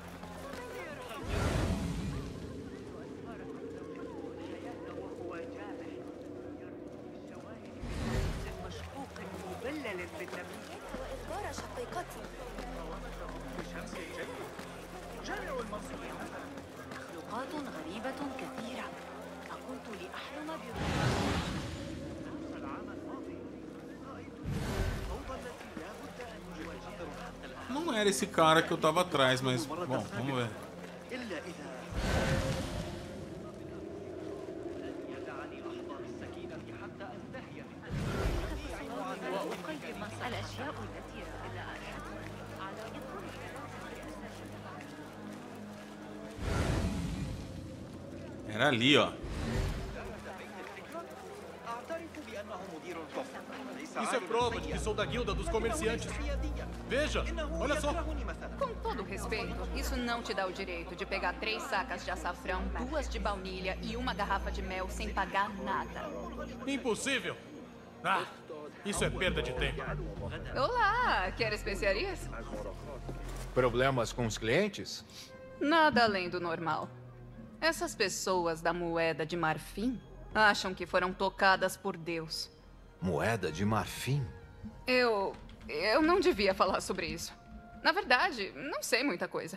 Não era esse cara que eu tava atrás, mas bom, vamos ver. Era ali, ó. Isso é prova de que sou da guilda dos comerciantes. Veja, olha só. Com todo respeito, isso não te dá o direito de pegar três sacas de açafrão, duas de baunilha e uma garrafa de mel sem pagar nada. Impossível. Ah, isso é perda de tempo. Olá, quer especiarias? Problemas com os clientes? Nada além do normal. Essas pessoas da Moeda de Marfim acham que foram tocadas por Deus. Moeda de Marfim? Eu... eu não devia falar sobre isso. Na verdade, não sei muita coisa.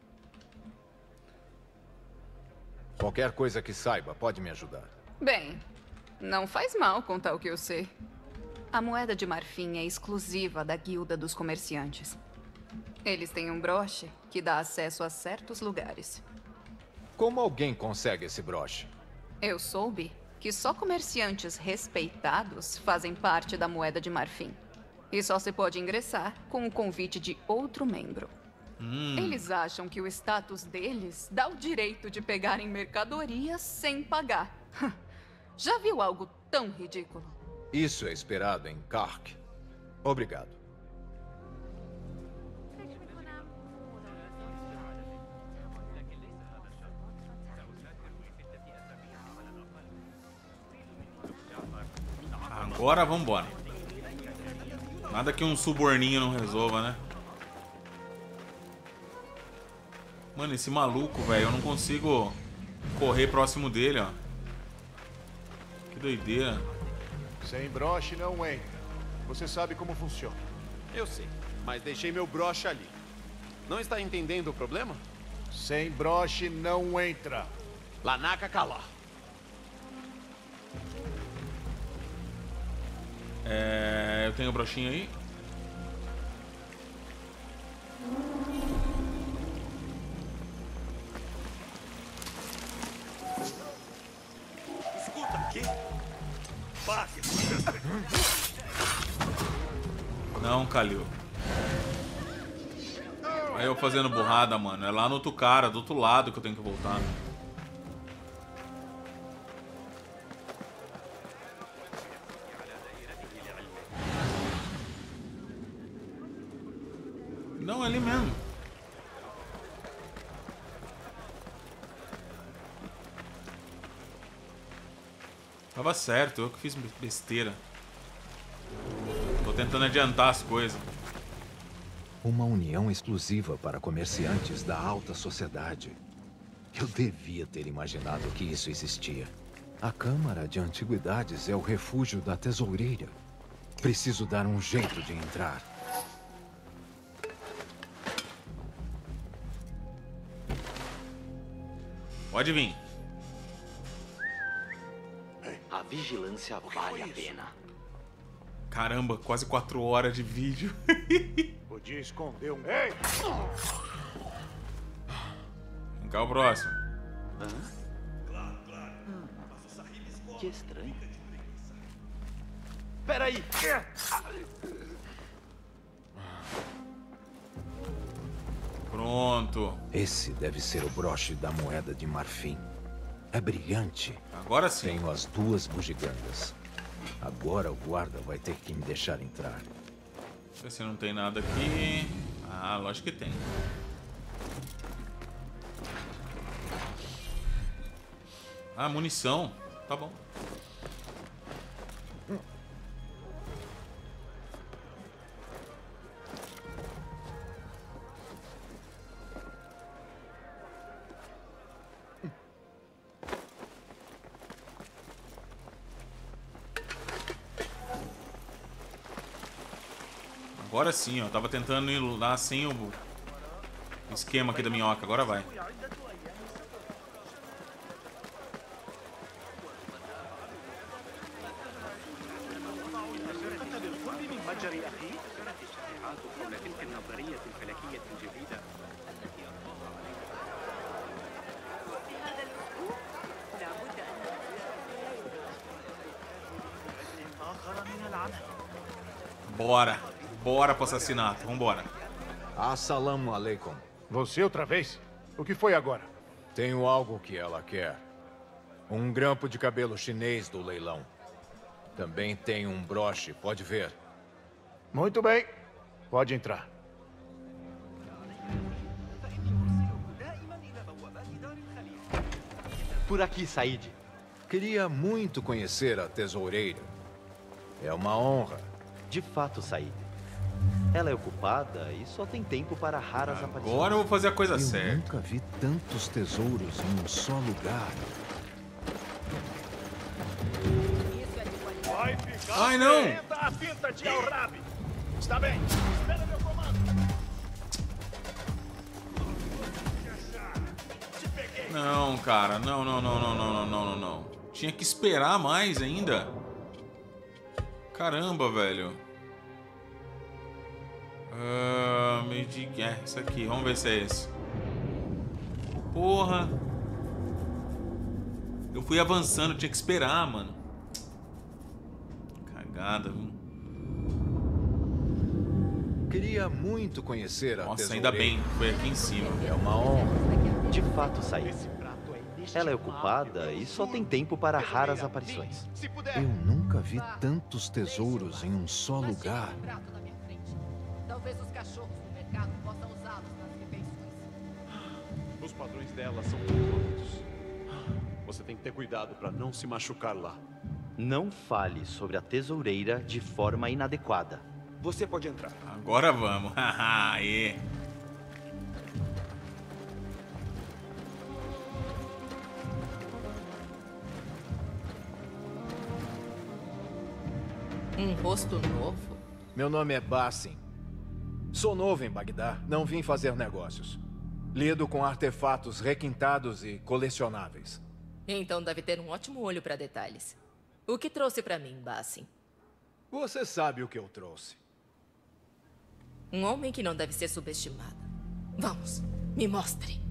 Qualquer coisa que saiba pode me ajudar. Bem, não faz mal contar o que eu sei. A Moeda de Marfim é exclusiva da Guilda dos Comerciantes. Eles têm um broche que dá acesso a certos lugares. Como alguém consegue esse broche? Eu soube que só comerciantes respeitados fazem parte da Moeda de Marfim. E só se pode ingressar com o convite de outro membro. Hum. Eles acham que o status deles dá o direito de pegarem mercadorias sem pagar. Já viu algo tão ridículo? Isso é esperado em Kark. Obrigado. Agora vamos embora. Nada que um suborninho não resolva, né? Mano, esse maluco, velho, eu não consigo correr próximo dele, ó. Que doideira. Sem broche não entra. Você sabe como funciona. Eu sei, mas deixei meu broche ali. Não está entendendo o problema? Sem broche não entra. Lanaka Kala. É, eu tenho o brochinho aí. Khalil. Aí eu fazendo burrada, mano. É lá no outro cara, do outro lado que eu tenho que voltar. Não, é ali mesmo. Tava certo, eu que fiz besteira. Tô tentando adiantar as coisas. Uma união exclusiva para comerciantes da alta sociedade. Eu devia ter imaginado que isso existia. A Câmara de Antiguidades é o refúgio da tesoureira. Preciso dar um jeito de entrar. Pode vir. A vigilância vale a pena. Caramba, quase quatro horas de vídeo. Podia esconder um... Ei! Vem cá o próximo. Hã? Hum, que estranho. Peraí! Pronto. Esse deve ser o broche da moeda de marfim. É brilhante. Agora sim. Tenho as duas bugigangas. Agora o guarda vai ter que me deixar entrar. Deixa eu ver se não tem nada aqui. Ah, lógico que tem. Ah, munição. Tá bom. Agora sim, ó. Tava tentando ir lá sem o esquema aqui da minhoca. Agora vai. Bora. Bora pro assassinato. Vambora. Assalamu alaikum. Você outra vez? O que foi agora? Tenho algo que ela quer. Um grampo de cabelo chinês do leilão. Também tem um broche, pode ver. Muito bem. Pode entrar. Por aqui, Said. Queria muito conhecer a tesoureira. É uma honra. De fato, Said. Ela é ocupada e só tem tempo para raras aparições. Agora eu vou fazer a coisa eu certa. Eu nunca vi tantos tesouros em um só lugar. Vai ficar Ai, não! a finta de Al-Rab. Está bem. Espera meu comando. Não, cara. Não, não, não, não, não, não, não, não, não. Tinha que esperar mais ainda. Caramba, velho. Ah, meio de... É, isso aqui. Vamos ver se é esse. Porra. Eu fui avançando, tinha que esperar, mano. Cagada, viu? Queria muito conhecer a Nossa, tesoureira. ainda bem. Foi aqui em cima. É uma honra. De fato, Said. Ela é ocupada e só tem tempo para raras aparições. Eu nunca vi tantos tesouros em um só lugar. Talvez os cachorros no mercado possam usá-los nas refeições. Os padrões dela são perfeitos. Você tem que ter cuidado para não se machucar lá. Não fale sobre a tesoureira de forma inadequada. Você pode entrar. Agora vamos. Aê. Um rosto novo? Meu nome é Basim. Sou novo em Bagdá. Não vim fazer negócios. Lido com artefatos requintados e colecionáveis. Então deve ter um ótimo olho para detalhes. O que trouxe para mim, Basim? Você sabe o que eu trouxe. Um homem que não deve ser subestimado. Vamos, me mostre.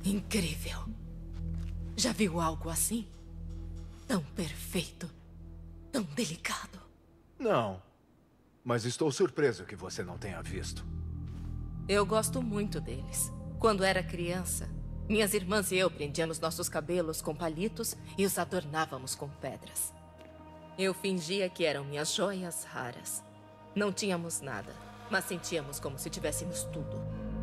Incrível. Já viu algo assim? Tão perfeito. Tão delicado. Não. Mas estou surpreso que você não tenha visto. Eu gosto muito deles. Quando era criança, minhas irmãs e eu prendíamos nossos cabelos com palitos e os adornávamos com pedras. Eu fingia que eram minhas joias raras. Não tínhamos nada, mas sentíamos como se tivéssemos tudo.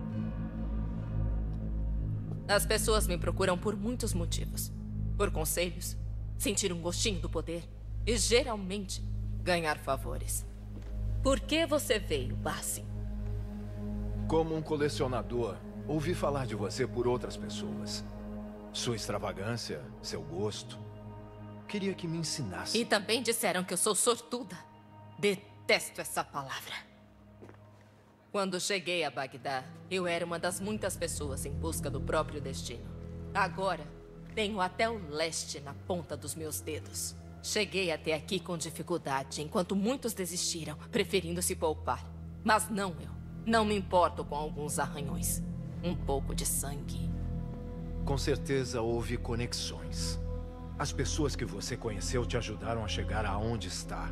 As pessoas me procuram por muitos motivos. Por conselhos, sentir um gostinho do poder e, geralmente, ganhar favores. Por que você veio, Basim? Como um colecionador, ouvi falar de você por outras pessoas. Sua extravagância, seu gosto. Queria que me ensinasse. E também disseram que eu sou sortuda. Detesto essa palavra. Quando cheguei a Bagdá, eu era uma das muitas pessoas em busca do próprio destino. Agora, tenho até o leste na ponta dos meus dedos. Cheguei até aqui com dificuldade, enquanto muitos desistiram, preferindo se poupar. Mas não eu. Não me importo com alguns arranhões. Um pouco de sangue. Com certeza houve conexões. As pessoas que você conheceu te ajudaram a chegar aonde está.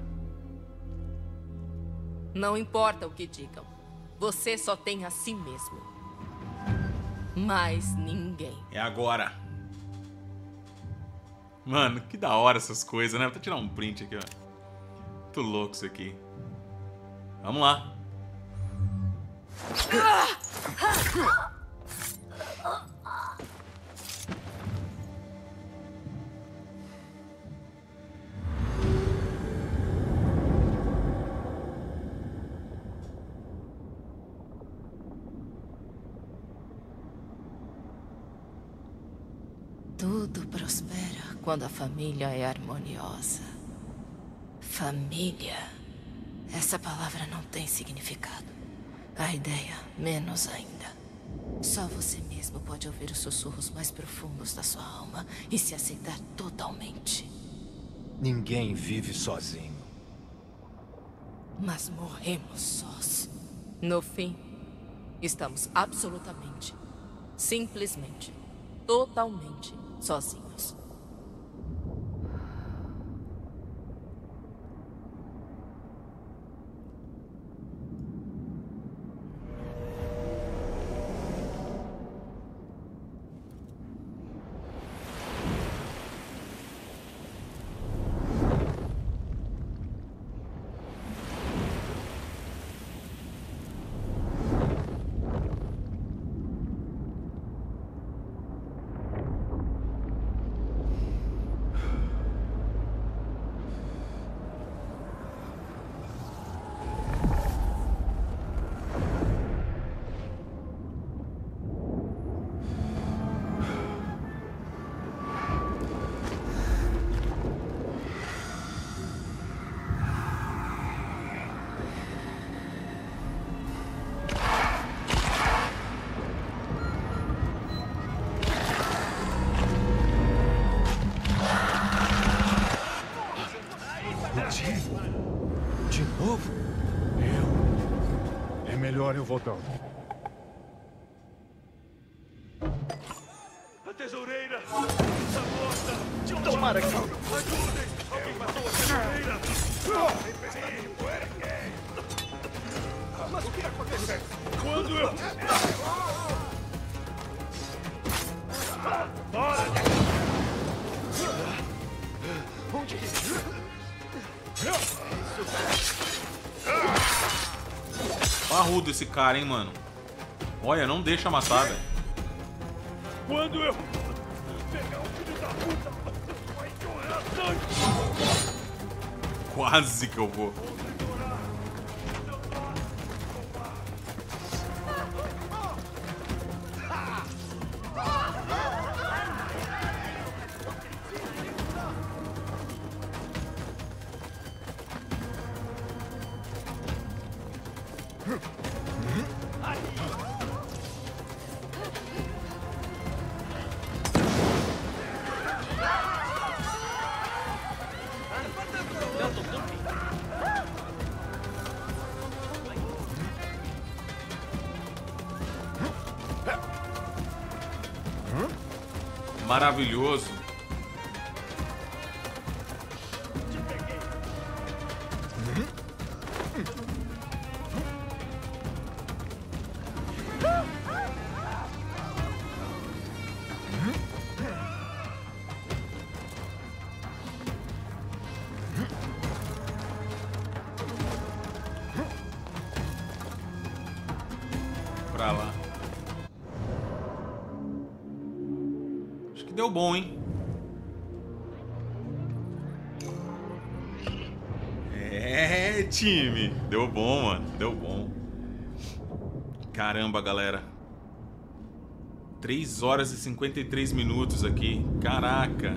Não importa o que digam. Você só tem a si mesmo. Mais ninguém. É agora. Mano, que da hora essas coisas, né? Vou tirar um print aqui, ó. Muito louco isso aqui. Vamos lá. Tudo prospera quando a família é harmoniosa. Família. Essa palavra não tem significado. A ideia, menos ainda. Só você mesmo pode ouvir os sussurros mais profundos da sua alma e se aceitar totalmente. Ninguém vive sozinho. Mas morremos sós. No fim, estamos absolutamente, simplesmente, totalmente sozinhos. De novo? Eu... É melhor eu voltar. A tesoureira! Está morta! Tomara que... Ajudem! Alguém matou a tesoureira! Mas o que aconteceu? Quando eu... Bora! Onde isso? Parrudo esse cara, hein, mano. Olha, não deixa matar, velho. Quando eu pegar o filho da puta, vai chorar sangue. Quase que eu vou. Maravilhoso. Pra lá. Acho que deu bom, hein? É, time. Deu bom, mano. Deu bom. Caramba, galera. três horas e cinquenta e três minutos aqui. Caraca.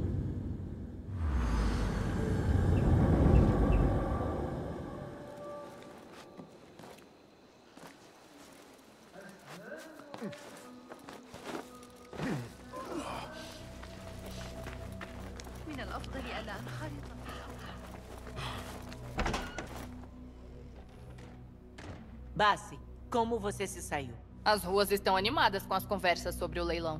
من الأفضل ألا أنخرط. Bassi, como você se saiu? As ruas estão animadas com as conversas sobre o leilão.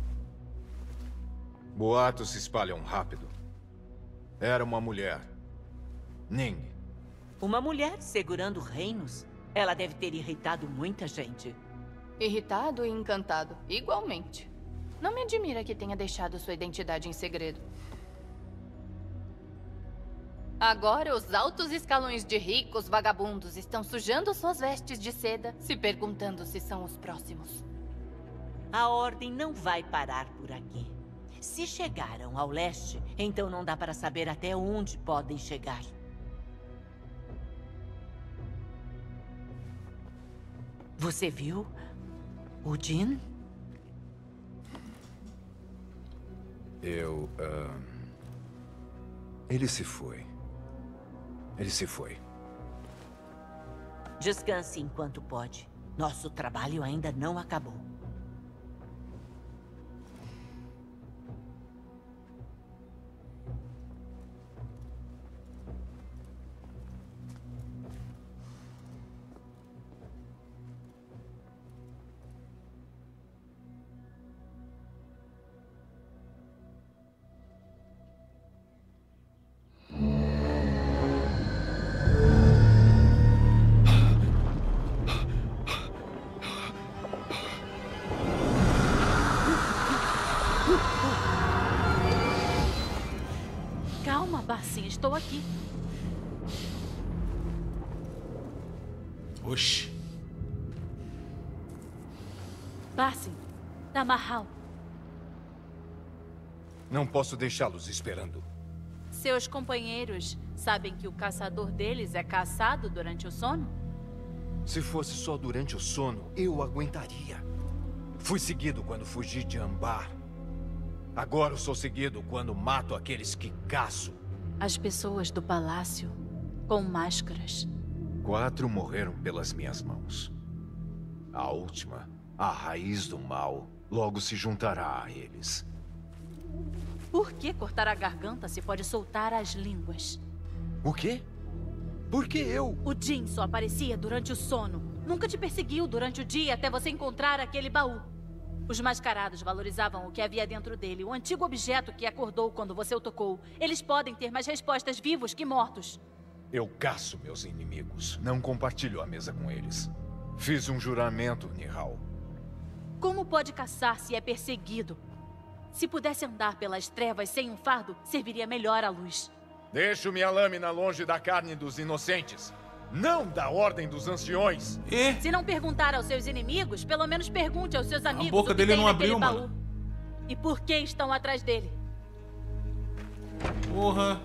Boatos se espalham rápido. Era uma mulher. Ning. Uma mulher segurando reinos? Ela deve ter irritado muita gente. Irritado e encantado, igualmente. Não me admira que tenha deixado sua identidade em segredo. Agora, os altos escalões de ricos vagabundos estão sujando suas vestes de seda, se perguntando se são os próximos. A ordem não vai parar por aqui. Se chegaram ao leste, então não dá para saber até onde podem chegar. Você viu o Jin? Eu... ah, Ele se foi. Ele se foi. Descanse enquanto pode. Nosso trabalho ainda não acabou. Calma, Bassi, estou aqui. Oxi. Bassi, da Mahal. Não posso deixá-los esperando. Seus companheiros sabem que o caçador deles é caçado durante o sono? Se fosse só durante o sono, eu aguentaria. Fui seguido quando fugi de Ambar. Agora eu sou seguido quando mato aqueles que caço. As pessoas do palácio, com máscaras. Quatro morreram pelas minhas mãos. A última, a raiz do mal, logo se juntará a eles. Por que cortar a garganta se pode soltar as línguas? O quê? Por que eu? O Jin só aparecia durante o sono. Nunca te perseguiu durante o dia até você encontrar aquele baú. Os mascarados valorizavam o que havia dentro dele, o antigo objeto que acordou quando você o tocou. Eles podem ter mais respostas vivos que mortos. Eu caço meus inimigos. Não compartilho a mesa com eles. Fiz um juramento, Nihal. Como pode caçar se é perseguido? Se pudesse andar pelas trevas sem um fardo, serviria melhor à luz. Deixo minha lâmina longe da carne dos inocentes. Não da ordem dos anciões. E? Se não perguntar aos seus inimigos, pelo menos pergunte aos seus amigos. A boca o que dele tem não abriu, baú. mano. E por que estão atrás dele? Porra.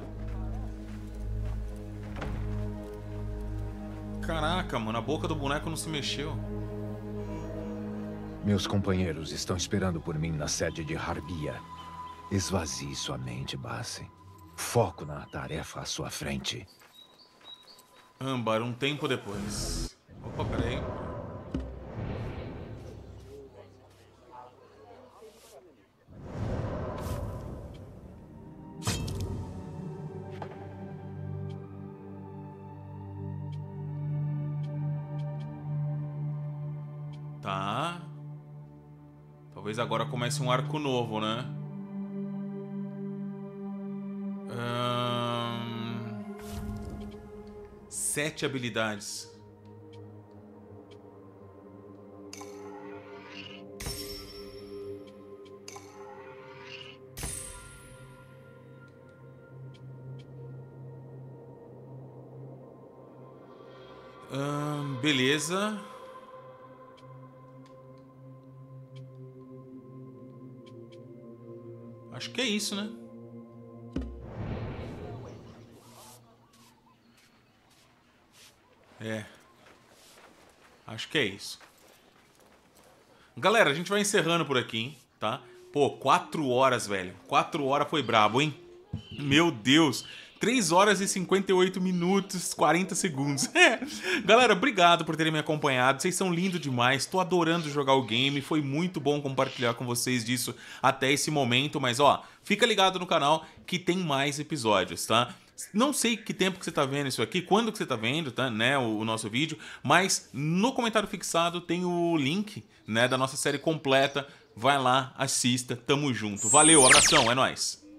Caraca, mano, a boca do boneco não se mexeu. Meus companheiros estão esperando por mim na sede de Harbia. Esvazie sua mente, Bassi. Foco na tarefa à sua frente. Ambar, um tempo depois. Opa, peraí. Tá. Tá Talvez agora comece um arco novo, né? Hum... Sete habilidades. Hum, beleza. Acho que é isso, né? É. Acho que é isso. Galera, a gente vai encerrando por aqui, hein? Tá? Pô, quatro horas, velho. Quatro horas foi brabo, hein? Meu Deus. três horas e cinquenta e oito minutos, quarenta segundos. É. Galera, obrigado por terem me acompanhado. Vocês são lindos demais. Tô adorando jogar o game. Foi muito bom compartilhar com vocês disso até esse momento. Mas, ó, fica ligado no canal que tem mais episódios, tá? Não sei que tempo que você tá vendo isso aqui, quando que você tá vendo, tá, né, o, o nosso vídeo. Mas no comentário fixado tem o link, né, da nossa série completa. Vai lá, assista. Tamo junto. Valeu, abração, é nóis.